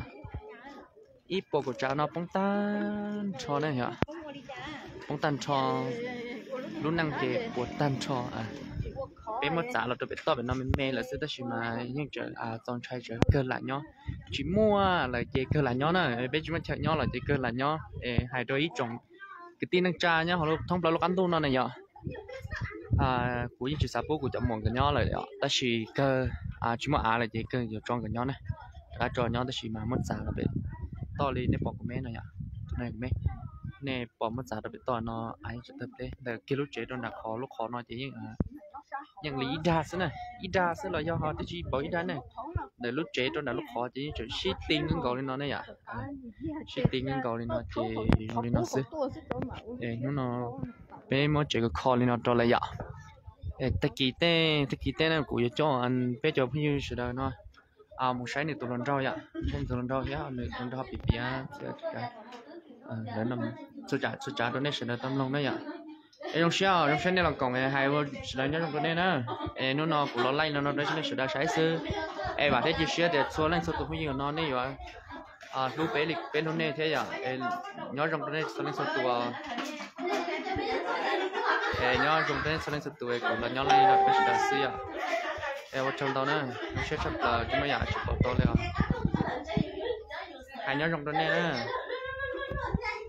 bóng tan cho này hả bóng tan cho lúc năng chỉ bộ tan cho bé mất giá là tôi biết to bên nó mê là sẽ tới chỉ mà những chỗ trong trai chỗ cơ lại nhó chỉ mua là chỉ cơ lại nhó nè bé chúng mình chọn nhó là chỉ cơ lại nhó hai đôi ý trồng cái tin năng tra nhá họ lúc thông báo lúc ăn tu nó này nhở của những chữ sáp của chọn một cái nhó lại đó ta chỉ cơ chỉ mà là chỉ cơ giờ trong cái nhó này đã cho nhó ta chỉ mà mất giá là bé to lên để bỏ của mẹ này nhở này mẹ nè bỏ mất giá đặc biệt to nó ai sẽ tập đấy để kia lúc chế đó là khó lúc khó nói chỉ những lý đa xí này ít đa xí là do họ chỉ bỏ ít đa này để lúc chế đó là lúc khó chỉ chữ shitting cái gọi lên nó này à shitting cái gọi lên nó thì nó xí nó bé mới chế cái khó lên nó cho lại à tất kỳ này cũng cho anh bé choพี่สุดาเนาะmột sáng này tụi nó rau vậy không tụi nó rau vậy tụi nó bị bia để nằm số trả đó nên sẽ là tâm lòng đấy ạ trong xe này là còn hai vô sẽ là nhớ trong cái này nè nó cũng lo lay nó đấy nên sẽ là sai sư bà thấy chỉ xe để số lên số tụi mình nó này vậy lúc bé lịch bé hôm nay thế ạ nhớ trong cái này số lên số tụi nhớ trong cái số lên số tụi còn là nhớ lên là sẽ là sư ạ ở trong đó nè nó sẽ chắc là chúng mình chụp to lên hai nhớ trong cái này nè